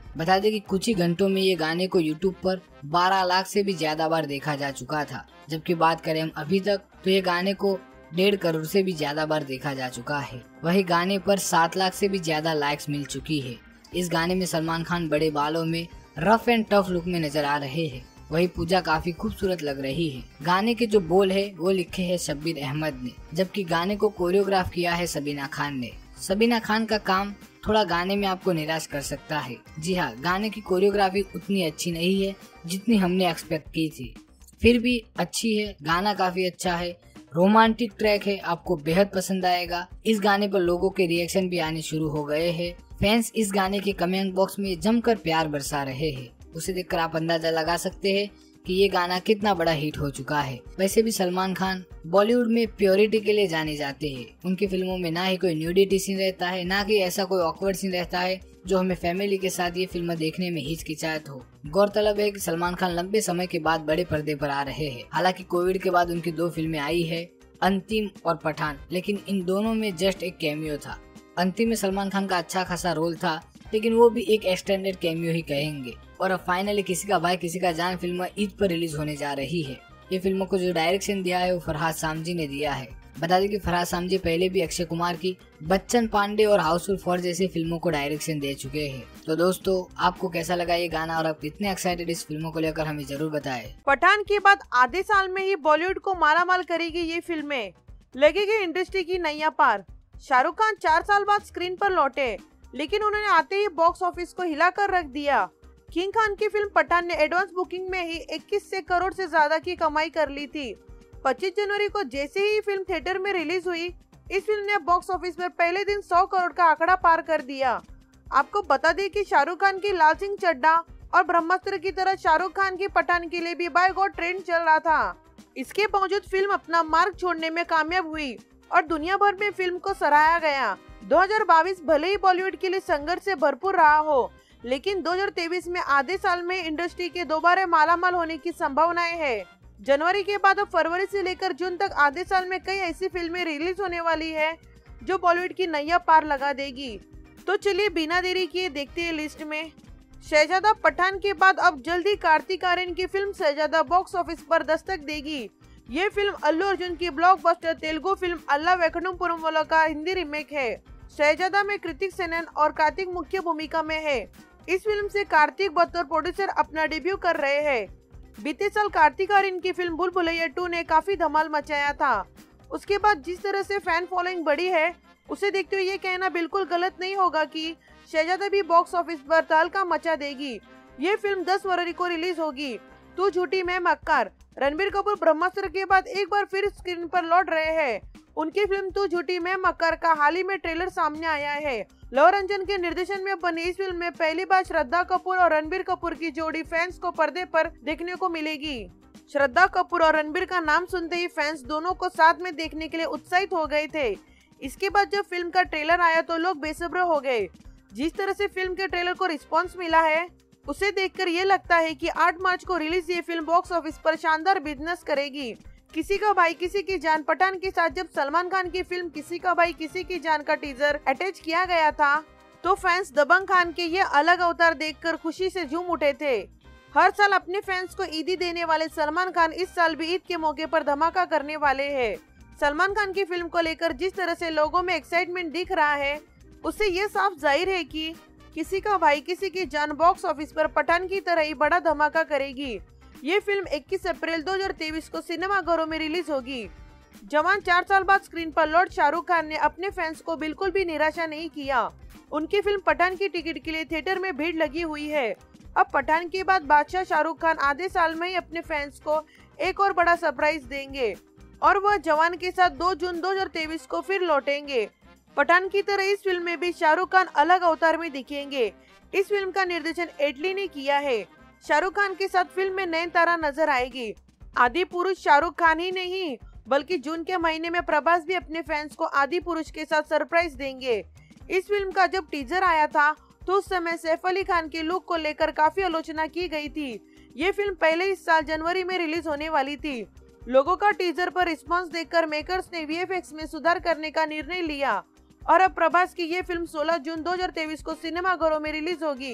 बता दें कि कुछ ही घंटों में ये गाने को यूट्यूब पर 12 लाख से भी ज्यादा बार देखा जा चुका था। जबकि बात करें हम अभी तक तो ये गाने को 1.5 करोड़ से भी ज्यादा बार देखा जा चुका है। वही गाने पर 7 लाख से भी ज्यादा लाइक्स मिल चुकी है। इस गाने में सलमान खान बड़े बालों में रफ एंड टफ लुक में नजर आ रहे हैं। वही पूजा काफी खूबसूरत लग रही है। गाने के जो बोल है वो लिखे हैं शब्बीर अहमद ने, जबकि गाने को कोरियोग्राफ किया है सबीना खान ने। सबीना खान का काम थोड़ा गाने में आपको निराश कर सकता है। जी हाँ, गाने की कोरियोग्राफी उतनी अच्छी नहीं है जितनी हमने एक्सपेक्ट की थी, फिर भी अच्छी है। गाना काफी अच्छा है, रोमांटिक ट्रैक है, आपको बेहद पसंद आएगा। इस गाने पर लोगों के रिएक्शन भी आने शुरू हो गए हैं। फैंस इस गाने के कमेंट बॉक्स में जमकर प्यार बरसा रहे हैं। उसे देखकर आप अंदाजा लगा सकते हैं कि ये गाना कितना बड़ा हिट हो चुका है। वैसे भी सलमान खान बॉलीवुड में प्योरिटी के लिए जाने जाते हैं। उनकी फिल्मों में ना ही कोई न्यूडिटी सीन रहता है, ना कि ऐसा कोई ऑकवर्ड सीन रहता है जो हमें फैमिली के साथ ये फिल्म देखने में हिचकिचाहट हो। गौरतलब है कि सलमान खान लंबे समय के बाद बड़े पर्दे पर आ रहे हैं। हालांकि कोविड के बाद उनकी 2 फिल्में आई है, अंतिम और पठान, लेकिन इन दोनों में जस्ट एक कैमियो था। अंतिम में सलमान खान का अच्छा खासा रोल था, लेकिन वो भी एक एक्सटेंडेड कैमियो ही कहेंगे। और अब फाइनली किसी का भाई किसी का जान फिल्म ईद पर रिलीज होने जा रही है। ये फिल्म को जो डायरेक्शन दिया है वो फरहाद सामजी ने दिया है। बता दें कि फरहाद सामजी पहले भी अक्षय कुमार की बच्चन पांडे और हाउसफुल 4 जैसी फिल्मों को डायरेक्शन दे चुके हैं। तो दोस्तों, आपको कैसा लगा ये गाना और आप कितने एक्साइटेड इस फिल्मों को लेकर हमें जरूर बताएं। पठान के बाद आधे साल में ही बॉलीवुड को मालामाल करेगी ये फिल्में, लगेगी इंडस्ट्री की नैया पार। शाहरुख खान 4 साल बाद स्क्रीन पर लौटे, लेकिन उन्होंने आते ही बॉक्स ऑफिस को हिलाकर रख दिया। किंग खान की फिल्म पठान ने एडवांस बुकिंग में ही 21 करोड़ से ज्यादा की कमाई कर ली थी। 25 जनवरी को जैसे ही फिल्म थिएटर में रिलीज हुई, इस फिल्म ने बॉक्स ऑफिस पर पहले दिन 100 करोड़ का आंकड़ा पार कर दिया। आपको बता दें कि शाहरुख खान की लाल सिंह चड्ढा और ब्रह्मास्त्र की तरह शाहरुख खान की पठान के लिए भी बाय गॉड ट्रेंड चल रहा था। इसके बावजूद फिल्म अपना मार्ग छोड़ने में कामयाब हुई और दुनिया भर में फिल्म को सराहा गया। 2022 भले ही बॉलीवुड के लिए संघर्ष से भरपूर रहा हो, लेकिन 2023 में आधे साल में इंडस्ट्री के दोबारा मालामाल होने की संभावनाएं है। जनवरी के बाद अब फरवरी से लेकर जून तक आधे साल में कई ऐसी फिल्में रिलीज होने वाली है जो बॉलीवुड की नैया पार लगा देगी। तो चलिए बिना देरी किए देखते हैं लिस्ट में। शहजादा पठान के बाद अब जल्दी कार्तिक आर्यन की फिल्म शहजादा बॉक्स ऑफिस पर दस्तक देगी। ये फिल्म अल्लू अर्जुन की blockbuster Telugu film Ala Vaikunthapurramuloo का हिंदी रीमेक है। शहजादा में कृतिक सेनन और कार्तिक मुख्य भूमिका में है। इस फिल्म से कार्तिक बतौर प्रोड्यूसर अपना डेब्यू कर रहे हैं। बीते साल कार्तिक आर्यन की फिल्म भूल भुलैया 2 ने काफी धमाल मचाया था। उसके बाद जिस तरह से फैन फॉलोइंग बढ़ी है, उसे देखते हुए ये कहना बिल्कुल गलत नहीं होगा कि शहजादा भी बॉक्स ऑफिस पर तहलका मचा देगी। ये फिल्म 10 फरवरी को रिलीज होगी। तू झूठी मैं मक्कार। रणबीर कपूर ब्रह्मास्त्र के बाद एक बार फिर स्क्रीन पर लौट रहे हैं। उनकी फिल्म तू झूठी मैं मक्कार का हाल ही में ट्रेलर सामने आया है। लव रंजन के निर्देशन में बनी इस फिल्म में पहली बार श्रद्धा कपूर और रणबीर कपूर की जोड़ी फैंस को पर्दे पर देखने को मिलेगी। श्रद्धा कपूर और रणबीर का नाम सुनते ही फैंस दोनों को साथ में देखने के लिए उत्साहित हो गए थे। इसके बाद जब फिल्म का ट्रेलर आया तो लोग बेसब्र हो गए। जिस तरह से फिल्म के ट्रेलर को रिस्पॉन्स मिला है, उसे देखकर ये लगता है कि 8 मार्च को रिलीज ये फिल्म बॉक्स ऑफिस पर शानदार बिजनेस करेगी। किसी का भाई किसी की जान पठान के साथ जब सलमान खान की फिल्म किसी का भाई किसी की जान का टीजर अटैच किया गया था, तो फैंस दबंग खान के ये अलग अवतार देखकर खुशी से झूम उठे थे। हर साल अपने फैंस को ईदी देने वाले सलमान खान इस साल भी ईद के मौके पर धमाका करने वाले हैं। सलमान खान की फिल्म को लेकर जिस तरह से लोगों में एक्साइटमेंट दिख रहा है, उससे ये साफ जाहिर है कि किसी का भाई किसी की जान बॉक्स ऑफिस पर पठान की तरह ही बड़ा धमाका करेगी। ये फिल्म 21 अप्रैल 2023 को सिनेमाघरों में रिलीज होगी। जवान 4 साल बाद स्क्रीन पर लौट शाहरुख खान ने अपने फैंस को बिल्कुल भी निराशा नहीं किया। उनकी फिल्म पठान की टिकट के लिए थिएटर में भीड़ लगी हुई है। अब पठान के बाद बादशाह शाहरुख खान आधे साल में ही अपने फैंस को एक और बड़ा सरप्राइज देंगे और वह जवान के साथ 2 जून 2023 को फिर लौटेंगे। पठान की तरह इस फिल्म में भी शाहरुख खान अलग अवतार में दिखेंगे। इस फिल्म का निर्देशन एटली ने किया है। शाहरुख खान के साथ फिल्म में नयनतारा नजर आएगी। आदि पुरुष शाहरुख खान ही नहीं, बल्कि जून के महीने में प्रभास भी अपने फैंस को आदि पुरुष के साथ सरप्राइज देंगे। इस फिल्म का जब टीजर आया था तो उस समय सैफ अली खान के लुक को लेकर काफी आलोचना की गई थी। ये फिल्म पहले इस साल जनवरी में रिलीज होने वाली थी। लोगों का टीजर पर रिस्पॉन्स देखकर मेकर्स ने वीएफएक्स में सुधार करने का निर्णय लिया और अब प्रभास की ये फिल्म 16 जून 2023 को सिनेमाघरों में रिलीज होगी।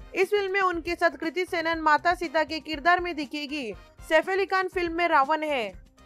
इस फिल्म में उनके साथ कृति सेनन माता सीता के किरदार में दिखेगी। सैफ अली खान फिल्म में रावण है।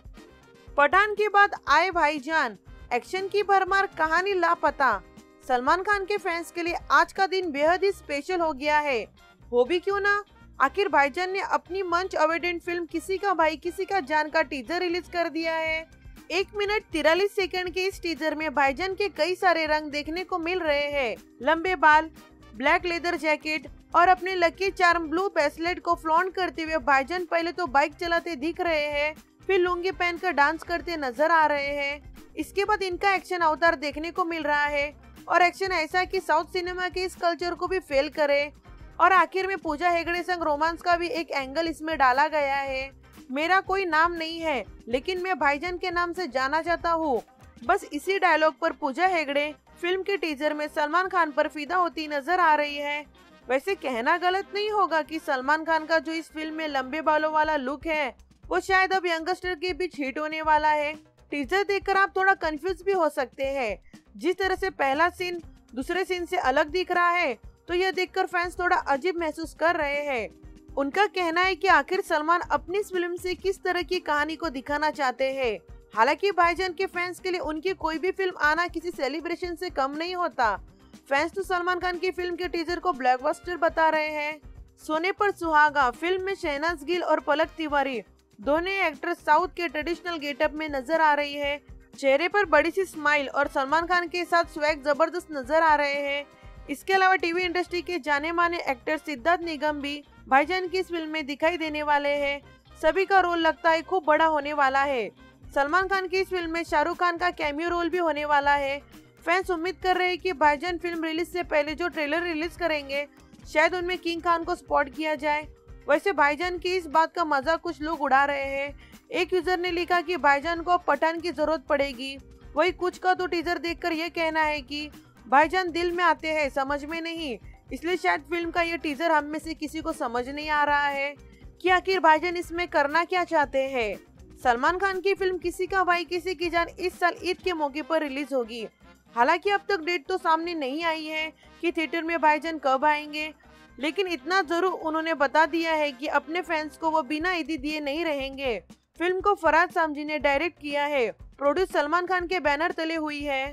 पठान के बाद आए भाईजान, एक्शन की भरमार, कहानी लापता। सलमान खान के फैंस के लिए आज का दिन बेहद ही स्पेशल हो गया है। वो भी क्यों ना, आखिर भाईजान ने अपनी मंच अवेडेंट फिल्म किसी का भाई किसी का जान का टीजर रिलीज कर दिया है। 1 मिनट 43 सेकंड के इस टीजर में भाईजान के कई सारे रंग देखने को मिल रहे हैं। लंबे बाल, ब्लैक लेदर जैकेट और अपने लकी चार्म ब्लू ब्रेसलेट को फ्लॉन्ट करते हुए भाईजान पहले तो बाइक चलाते दिख रहे हैं, फिर लुंगी पहनकर डांस करते नजर आ रहे हैं। इसके बाद इनका एक्शन अवतार देखने को मिल रहा है और एक्शन ऐसा कि साउथ सिनेमा के इस कल्चर को भी फेल करे। और आखिर में पूजा हेगड़े संग रोमांस का भी एक एंगल इसमें डाला गया है। मेरा कोई नाम नहीं है लेकिन मैं भाईजान के नाम से जाना जाता हूँ। बस इसी डायलॉग पर पूजा हेगड़े फिल्म के टीजर में सलमान खान पर फिदा होती नजर आ रही है। वैसे कहना गलत नहीं होगा कि सलमान खान का जो इस फिल्म में लंबे बालों वाला लुक है वो शायद अब यंगस्टर के बीच हिट होने वाला है। टीजर देखकर आप थोड़ा कंफ्यूज भी हो सकते हैं। जिस तरह से पहला सीन दूसरे सीन से अलग दिख रहा है तो यह देखकर फैंस थोड़ा अजीब महसूस कर रहे हैं। उनका कहना है कि आखिर सलमान अपनी इस फिल्म से किस तरह की कहानी को दिखाना चाहते हैं। हालांकि भाईजान के फैंस के लिए उनकी कोई भी फिल्म आना किसी सेलिब्रेशन से कम नहीं होता। फैंस तो सलमान खान की फिल्म के टीजर को ब्लॉकबस्टर बता रहे हैं। सोने पर सुहागा फिल्म में शहनाज गिल और पलक तिवारी दोनों एक्ट्रेस साउथ के ट्रेडिशनल गेटअप में नजर आ रही है। चेहरे पर बड़ी सी स्माइल और सलमान खान के साथ स्वैग जबरदस्त नजर आ रहे हैं। इसके अलावा टीवी इंडस्ट्री के जाने माने एक्टर सिद्धार्थ निगम भी भाईजान की इस फिल्म में दिखाई देने वाले हैं। सभी का रोल लगता है खूब बड़ा होने वाला है। सलमान खान की इस फिल्म में शाहरुख खान का कैमियो रोल भी होने वाला है। फैंस उम्मीद कर रहे हैं कि भाईजान फिल्म रिलीज से पहले जो ट्रेलर रिलीज करेंगे शायद उनमें किंग खान को स्पॉट किया जाए। वैसे भाईजान की इस बात का मजाक कुछ लोग उड़ा रहे हैं। एक यूजर ने लिखा कि भाईजान को पठान की जरूरत पड़ेगी। वही कुछ का तो टीजर देखकर यह कहना है कि भाईजान दिल में आते हैं समझ में नहीं, इसलिए शायद फिल्म का ये टीजर हम में से किसी को समझ नहीं आ रहा है कि आखिर भाईजान इसमें करना क्या चाहते हैं। सलमान खान की फिल्म किसी का भाई किसी की जान इस साल ईद के मौके पर रिलीज होगी। हालांकि अब तक डेट तो सामने नहीं आई है कि थिएटर में भाईजान कब आएंगे, लेकिन इतना जरूर उन्होंने बता दिया है कि अपने फैंस को वो बिना ईदी दिए नहीं रहेंगे। फिल्म को फरहाद सामजी ने डायरेक्ट किया है, प्रोड्यूस सलमान खान के बैनर तले हुई है।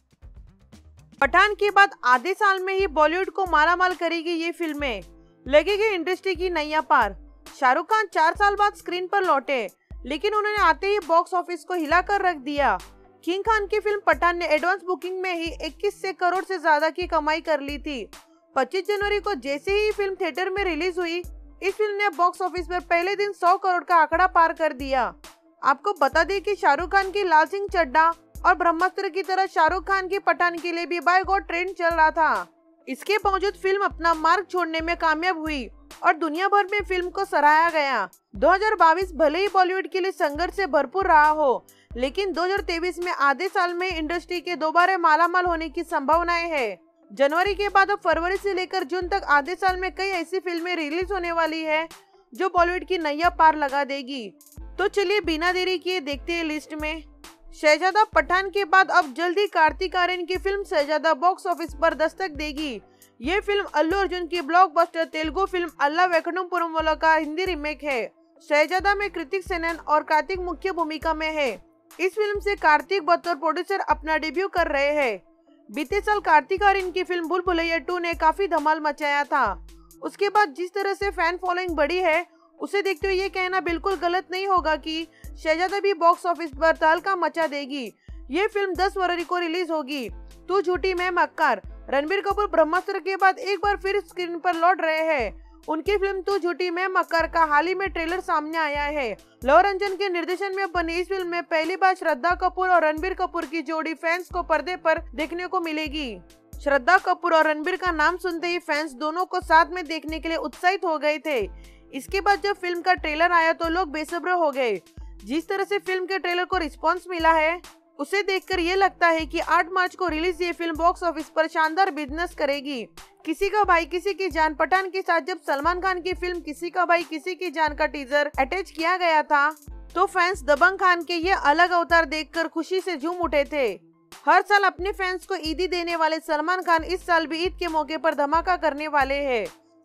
पठान के बाद आधे साल में ही बॉलीवुड को मालामाल करेगी ये फिल्में, लगेगी इंडस्ट्री की नैया पार। शाहरुख खान 4 साल बाद स्क्रीन पर लौटे, लेकिन उन्होंने आते ही बॉक्स ऑफिस को हिलाकर रख दिया। किंग खान की फिल्म पठान ने एडवांस बुकिंग में ही 21 करोड़ से ज्यादा की कमाई कर ली थी। 25 जनवरी को जैसे ही फिल्म थिएटर में रिलीज हुई, इस फिल्म ने बॉक्स ऑफिस पर पहले दिन 100 करोड़ का आंकड़ा पार कर दिया। आपको बता दें कि शाहरुख खान की लाल सिंह चड्ढा और ब्रह्मास्त्र की तरह शाहरुख खान की पठान के लिए भी बाय गॉड ट्रेंड चल रहा था। इसके बावजूद फिल्म अपना मार्ग छोड़ने में कामयाब हुई और दुनिया भर में फिल्म को सराहा गया। 2022 भले ही बॉलीवुड के लिए संघर्ष से भरपूर रहा हो, लेकिन 2023 में आधे साल में इंडस्ट्री के दोबारा मालामाल होने की संभावनाएं है। जनवरी के बाद अब फरवरी से लेकर जून तक आधे साल में कई ऐसी फिल्में रिलीज होने वाली है जो बॉलीवुड की नैया पार लगा देगी। तो चलिए बिना देरी किए देखते हैं लिस्ट में। शहजादा पठान के बाद अब जल्दी कार्तिक आर्यन की फिल्म शहजादा बॉक्स ऑफिस पर दस्तक देगी। ये फिल्म अल्लू अर्जुन की blockbuster Telugu film Ala Vaikunthapurramuloo का हिंदी रीमेक है। शहजादा में कृतिक सेनन और कार्तिक मुख्य भूमिका में है। इस फिल्म से कार्तिक बतौर प्रोड्यूसर अपना डेब्यू कर रहे हैं। बीते साल कार्तिक आर्यन की फिल्म भूल भुलैया 2 ने काफी धमाल मचाया था। उसके बाद जिस तरह से फैन फॉलोइंग बढ़ी है, उसे देखते हुए ये कहना बिल्कुल गलत नहीं होगा कि शहजादा भी बॉक्स ऑफिस पर तहलका मचा देगी। ये फिल्म 10 फरवरी को रिलीज होगी। तू झूठी मैं मक्कार। रणबीर कपूर ब्रह्मास्त्र के बाद एक बार फिर स्क्रीन पर लौट रहे हैं। उनकी फिल्म तू झूठी मैं मक्कार का हाल ही में ट्रेलर सामने आया है। लव रंजन के निर्देशन में बनी इस फिल्म में पहली बार श्रद्धा कपूर और रणबीर कपूर की जोड़ी फैंस को पर्दे पर देखने को मिलेगी। श्रद्धा कपूर और रणबीर का नाम सुनते ही फैंस दोनों को साथ में देखने के लिए उत्साहित हो गए थे। इसके बाद जब फिल्म का ट्रेलर आया तो लोग बेसब्र हो गए। जिस तरह से फिल्म के ट्रेलर को रिस्पांस मिला है, उसे देखकर ये लगता है कि 8 मार्च को रिलीज ये फिल्म बॉक्स ऑफिस पर शानदार बिजनेस करेगी। किसी का भाई किसी की जान पठान के साथ जब सलमान खान की फिल्म किसी का भाई किसी की जान का टीजर अटैच किया गया था, तो फैंस दबंग खान के ये अलग अवतार देखकर खुशी से झूम उठे थे। हर साल अपने फैंस को ईदी देने वाले सलमान खान इस साल भी ईद के मौके पर धमाका करने वाले हैं।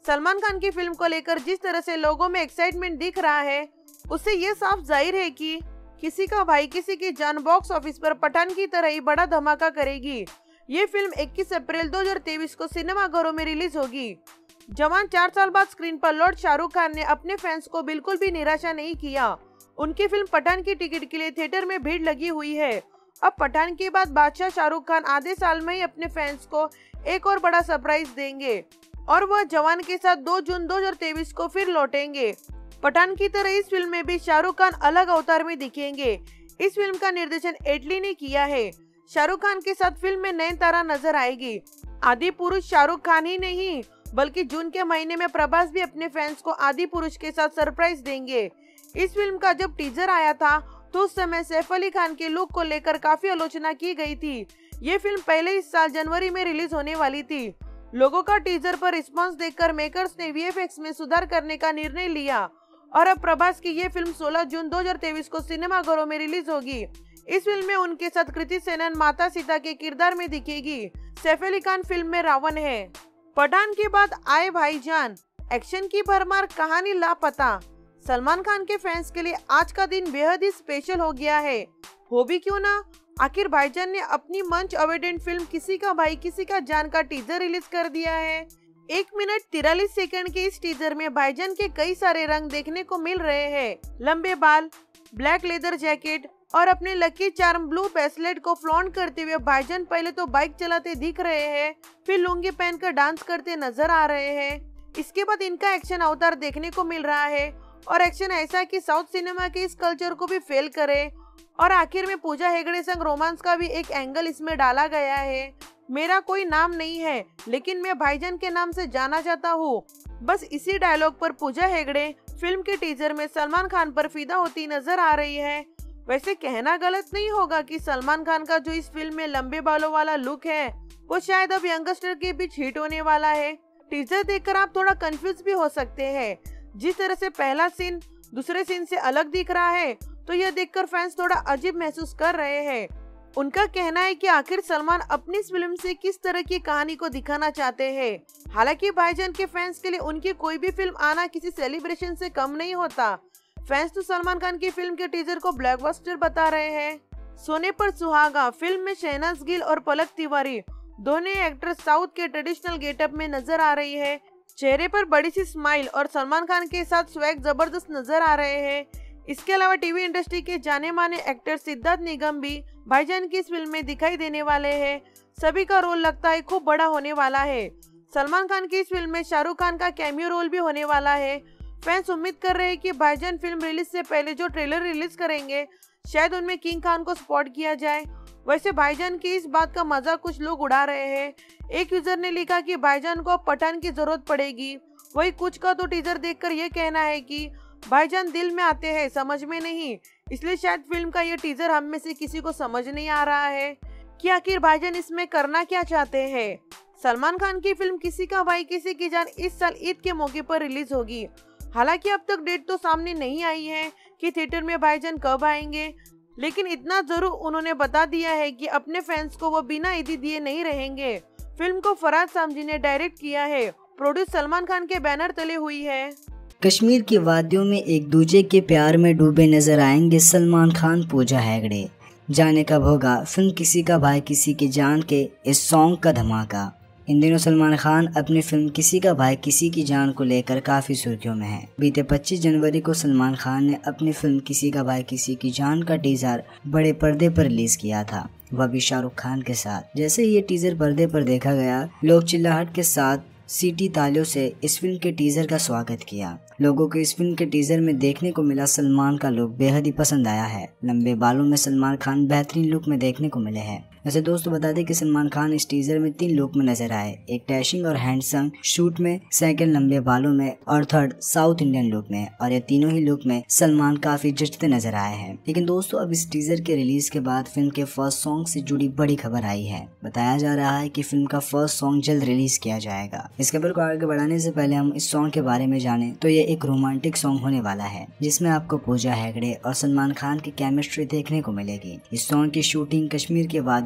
सलमान खान की फिल्म को लेकर जिस तरह से लोगों में एक्साइटमेंट दिख रहा है, उससे ये साफ जाहिर है कि किसी का भाई किसी की जान बॉक्स ऑफिस पर पठान की तरह ही बड़ा धमाका करेगी। ये फिल्म 21 अप्रैल 2023 को सिनेमाघरों में रिलीज होगी। जवान 4 साल बाद स्क्रीन पर लौट शाहरुख खान ने अपने फैंस को बिल्कुल भी निराशा नहीं किया। उनकी फिल्म पठान की टिकट के लिए थिएटर में भीड़ लगी हुई है। अब पठान के बाद बादशाह शाहरुख खान आधे साल में ही अपने फैंस को एक और बड़ा सरप्राइज देंगे और वह जवान के साथ 2 जून 2023 को फिर लौटेंगे। पठान की तरह इस फिल्म में भी शाहरुख खान अलग अवतार में दिखेंगे। इस फिल्म का निर्देशन एटली ने किया है। शाहरुख खान के साथ फिल्म में नयनतारा नजर आएगी। आदि पुरुष शाहरुख खान ही नहीं बल्कि जून के महीने में प्रभास भी अपने फैंस को आदि पुरुष के साथ सरप्राइज देंगे। इस फिल्म का जब टीजर आया था तो उस समय सैफ अली खान के लुक को लेकर काफी आलोचना की गई थी। ये फिल्म पहले इस साल जनवरी में रिलीज होने वाली थी। लोगों का टीजर पर रिस्पांस देखकर मेकर्स ने वीएफएक्स में सुधार करने का निर्णय लिया और अब प्रभास की ये फिल्म 16 जून 2023 को सिनेमाघरों में रिलीज होगी। इस फिल्म में उनके साथ कृति सेनन माता सीता के किरदार में दिखेगी। सैफ अली खान फिल्म में रावण है। पठान के बाद आए भाईजान, एक्शन की भरमार, कहानी लापता। सलमान खान के फैंस के लिए आज का दिन बेहद ही स्पेशल हो गया है। हो भी क्यों ना, आखिर भाईजान ने अपनी मंच अवेडेंट फिल्म किसी का भाई किसी का जान का टीजर रिलीज कर दिया है। 1 मिनट 43 सेकंड के इस टीजर में भाईजान के कई सारे रंग देखने को मिल रहे हैं। लंबे बाल, ब्लैक लेदर जैकेट और अपने लकी चार्म ब्लू ब्रेसलेट को फ्लॉन्ट करते हुए भाईजान पहले तो बाइक चलाते दिख रहे हैं, फिर लुंगी पहनकर डांस करते नजर आ रहे हैं। इसके बाद इनका एक्शन अवतार देखने को मिल रहा है और एक्शन ऐसा कि साउथ सिनेमा के इस कल्चर को भी फेल करे। और आखिर में पूजा हेगड़े संग रोमांस का भी एक एंगल इसमें डाला गया है। मेरा कोई नाम नहीं है लेकिन मैं भाईजान के नाम से जाना जाता हूँ। बस इसी डायलॉग पर पूजा हेगड़े फिल्म के टीजर में सलमान खान पर फिदा होती नजर आ रही है। वैसे कहना गलत नहीं होगा कि सलमान खान का जो इस फिल्म में लंबे बालों वाला लुक है वो शायद अब यंगस्टर के बीच हिट होने वाला है। टीजर देखकर आप थोड़ा कंफ्यूज भी हो सकते हैं। जिस तरह से पहला सीन दूसरे सीन से अलग दिख रहा है तो यह देखकर फैंस थोड़ा अजीब महसूस कर रहे हैं। उनका कहना है कि आखिर सलमान अपनी इस फिल्म से किस तरह की कहानी को दिखाना चाहते हैं। हालांकि भाईजान के फैंस के लिए उनकी कोई भी फिल्म आना किसी सेलिब्रेशन से कम नहीं होता। फैंस तो सलमान खान की फिल्म के टीजर को ब्लॉकबस्टर बता रहे हैं। सोने पर सुहागा फिल्म में शहनाज गिल और पलक तिवारी दोनों एक्ट्रेस साउथ के ट्रेडिशनल गेटअप में नजर आ रही है। चेहरे पर बड़ी सी स्माइल और सलमान खान के साथ स्वैग जबरदस्त नजर आ रहे हैं। इसके अलावा टीवी इंडस्ट्री के जाने माने एक्टर सिद्धार्थ निगम भी भाईजान की इस फिल्म में दिखाई देने वाले हैं। सभी का रोल लगता है खूब बड़ा होने वाला है। सलमान खान की इस फिल्म में शाहरुख खान का कैमियो रोल भी होने वाला है। फैंस उम्मीद कर रहे हैं कि भाईजान फिल्म रिलीज से पहले जो ट्रेलर रिलीज करेंगे शायद उनमें किंग खान को स्पॉट किया जाए। वैसे भाईजान की इस बात का मजाक कुछ लोग उड़ा रहे हैं। एक यूजर ने लिखा कि भाईजान को अब पठान की जरूरत पड़ेगी। वही कुछ का तो टीजर देखकर ये कहना है कि भाईजान दिल में आते हैं समझ में नहीं, इसलिए शायद फिल्म का ये टीजर हम में से किसी को समझ नहीं आ रहा है कि आखिर भाईजान इसमें करना क्या चाहते हैं। सलमान खान की फिल्म किसी का भाई किसी की जान इस साल ईद के मौके पर रिलीज होगी। हालांकि अब तक डेट तो सामने नहीं आई है कि थिएटर में भाईजान कब आएंगे, लेकिन इतना जरूर उन्होंने बता दिया है कि अपने फैंस को वो बिना ईदी दिए नहीं रहेंगे। फिल्म को फरहाद सामजी ने डायरेक्ट किया है, प्रोड्यूस सलमान खान के बैनर तले हुई है। कश्मीर की वादियों में एक दूजे के प्यार में डूबे नजर आएंगे सलमान खान पूजा हेगड़े। जाने कब होगा फिल्म किसी का भाई किसी की जान के इस सॉन्ग का धमाका। इन दिनों सलमान खान अपनी फिल्म किसी का भाई किसी की जान को लेकर काफी सुर्खियों में है। बीते 25 जनवरी को सलमान खान ने अपनी फिल्म किसी का भाई किसी की जान का टीजर बड़े पर्दे पर रिलीज किया था, वह भी शाहरुख खान के साथ। जैसे ये टीजर पर्दे पर देखा गया, लोग चिल्लाहट के साथ सीटी तालियों से इस फिल्म के टीजर का स्वागत किया। लोगों को इस फिल्म के टीजर में देखने को मिला सलमान का लुक बेहद ही पसंद आया है। लंबे बालों में सलमान खान बेहतरीन लुक में देखने को मिले हैं। वैसे दोस्तों बता दें कि सलमान खान इस टीजर में 3 लुक में नजर आए, एक डैशिंग और हैंडसम शूट में, सेकंड लंबे बालों में और थर्ड साउथ इंडियन लुक में। और ये तीनों ही लुक में सलमान काफी जचते नजर आए हैं। लेकिन दोस्तों अब इस टीजर के रिलीज के बाद फिल्म के फर्स्ट सॉन्ग से जुड़ी बड़ी खबर आई है। बताया जा रहा है कि फिल्म का फर्स्ट सॉन्ग जल्द रिलीज किया जाएगा। इस खबर को आगे बढ़ाने से पहले हम इस सॉन्ग के बारे में जाने तो ये एक रोमांटिक सॉन्ग होने वाला है, जिसमें आपको पूजा हेगड़े और सलमान खान की केमिस्ट्री देखने को मिलेगी। इस सॉन्ग की शूटिंग कश्मीर के वादियों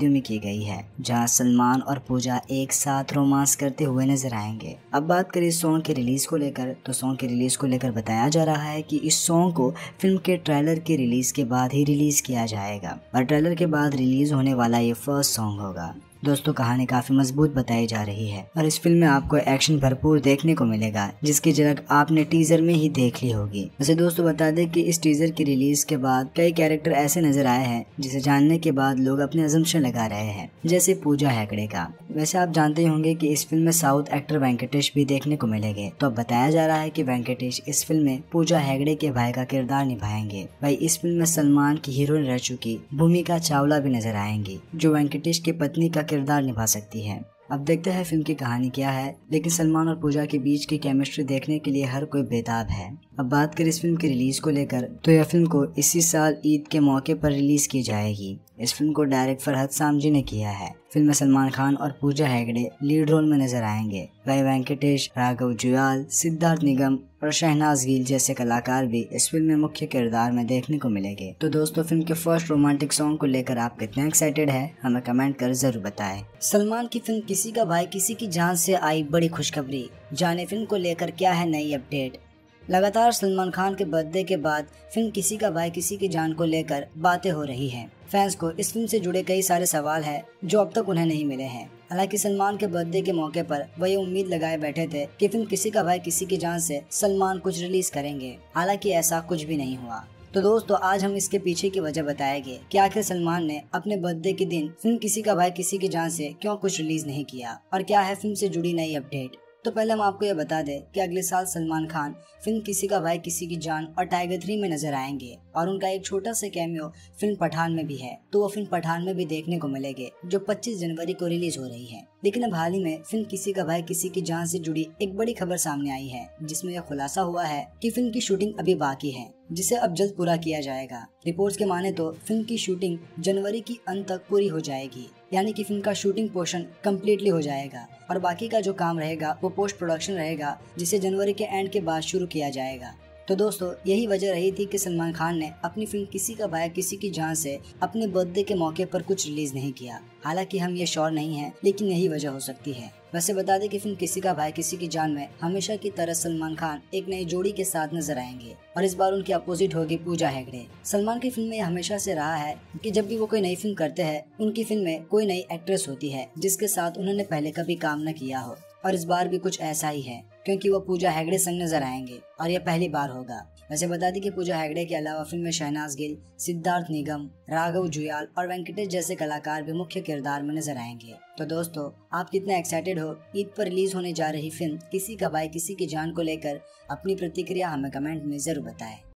वादियों में की गई है, जहां सलमान और पूजा एक साथ रोमांस करते हुए नजर आएंगे। अब बात करें इस सॉन्ग के रिलीज को लेकर, तो सॉन्ग के रिलीज को लेकर बताया जा रहा है कि इस सॉन्ग को फिल्म के ट्रेलर के रिलीज के बाद ही रिलीज किया जाएगा और ट्रेलर के बाद रिलीज होने वाला ये फर्स्ट सॉन्ग होगा। दोस्तों, कहानी काफी मजबूत बताई जा रही है और इस फिल्म में आपको एक्शन भरपूर देखने को मिलेगा, जिसकी झलक आपने टीजर में ही देख ली होगी। वैसे दोस्तों बता दें कि इस टीजर की रिलीज के बाद कई कैरेक्टर ऐसे नजर आए हैं जिसे जानने के बाद लोग अपने अजम्पशन लगा रहे हैं, जैसे पूजा हेगड़े का। वैसे आप जानते होंगे कि इस फिल्म में साउथ एक्टर वेंकटेश भी देखने को मिलेंगे, तो अब बताया जा रहा है कि वेंकटेश इस फिल्म में पूजा हेगड़े के भाई का किरदार निभाएंगे। भाई इस फिल्म में सलमान की हीरोइन रह चुकी भूमिका चावला भी नजर आएंगी, जो वेंकटेश की पत्नी का किरदार निभा सकती है। अब देखते हैं फिल्म की कहानी क्या है, लेकिन सलमान और पूजा के बीच की केमिस्ट्री देखने के लिए हर कोई बेताब है। अब बात करें इस फिल्म की रिलीज को लेकर, तो यह फिल्म को इसी साल ईद के मौके पर रिलीज की जाएगी। इस फिल्म को डायरेक्ट फरहद सामजी ने किया है। फिल्म में सलमान खान और पूजा हेगड़े लीड रोल में नजर आएंगे। वही वेंकटेश, राघव जुयाल, सिद्धार्थ निगम और शहनाज गिल जैसे कलाकार भी इस फिल्म में मुख्य किरदार में देखने को मिलेंगे। तो दोस्तों, फिल्म के फर्स्ट रोमांटिक सॉन्ग को लेकर आप कितने एक्साइटेड है, हमें कमेंट कर जरूर बताएं। सलमान की फिल्म किसी का भाई किसी की जान से आई बड़ी खुशखबरी, जाने फिल्म को लेकर क्या है नई अपडेट। लगातार सलमान खान के बर्थडे के बाद फिल्म किसी का भाई किसी की जान को लेकर बातें हो रही हैं। फैंस को इस फिल्म से जुड़े कई सारे सवाल हैं जो अब तक उन्हें नहीं मिले हैं। हालांकि सलमान के बर्थडे के मौके पर वह ये उम्मीद लगाए बैठे थे कि फिल्म किसी का भाई किसी की जान से सलमान कुछ रिलीज करेंगे, हालांकि ऐसा कुछ भी नहीं हुआ। तो दोस्तों, आज हम इसके पीछे की वजह बताएंगे कि आखिर सलमान ने अपने बर्थडे के दिन फिल्म किसी का भाई किसी की जान से क्यों कुछ रिलीज नहीं किया और क्या है फिल्म से जुड़ी नई अपडेट। तो पहले हम आपको ये बता दें कि अगले साल सलमान खान फिल्म किसी का भाई किसी की जान और टाइगर 3 में नजर आएंगे और उनका एक छोटा सा कैमियो फिल्म पठान में भी है, तो वो फिल्म पठान में भी देखने को मिलेंगे जो 25 जनवरी को रिलीज हो रही है। लेकिन अब हाल ही में फिल्म किसी का भाई किसी की जान से जुड़ी एक बड़ी खबर सामने आई है, जिसमें यह खुलासा हुआ है कि फिल्म की शूटिंग अभी बाकी है, जिसे अब जल्द पूरा किया जाएगा। रिपोर्ट्स के माने तो फिल्म की शूटिंग जनवरी की अंत तक पूरी हो जाएगी, यानी कि फिल्म का शूटिंग पोर्शन कम्प्लीटली हो जाएगा और बाकी का जो काम रहेगा वो पोस्ट प्रोडक्शन रहेगा, जिसे जनवरी के एंड के बाद शुरू किया जाएगा। तो दोस्तों, यही वजह रही थी कि सलमान खान ने अपनी फिल्म किसी का भाई किसी की जान से अपने बर्थडे के मौके पर कुछ रिलीज नहीं किया। हालांकि हम ये श्योर नहीं हैं, लेकिन यही वजह हो सकती है। वैसे बता दें कि फिल्म किसी का भाई किसी की जान में हमेशा की तरह सलमान खान एक नई जोड़ी के साथ नजर आएंगे और इस बार उनकी अपोजिट होगी पूजा हेगड़े। सलमान की फिल्म में हमेशा से रहा है कि जब भी वो कोई नई फिल्म करते हैं, उनकी फिल्म में कोई नई एक्ट्रेस होती है जिसके साथ उन्होंने पहले कभी काम न किया हो, और इस बार भी कुछ ऐसा ही है, क्योंकि वो पूजा हेगड़े संग नजर आएंगे और ये पहली बार होगा। वैसे बता दी कि पूजा हेगड़े के अलावा फिल्म में शहनाज गिल, सिद्धार्थ निगम, राघव जुयाल और वेंकटेश जैसे कलाकार भी मुख्य किरदार में नजर आएंगे। तो दोस्तों, आप कितने एक्साइटेड हो ईद पर रिलीज होने जा रही फिल्म किसी का भाई किसी की जान को लेकर? अपनी प्रतिक्रिया हमें कमेंट में जरूर बताएं।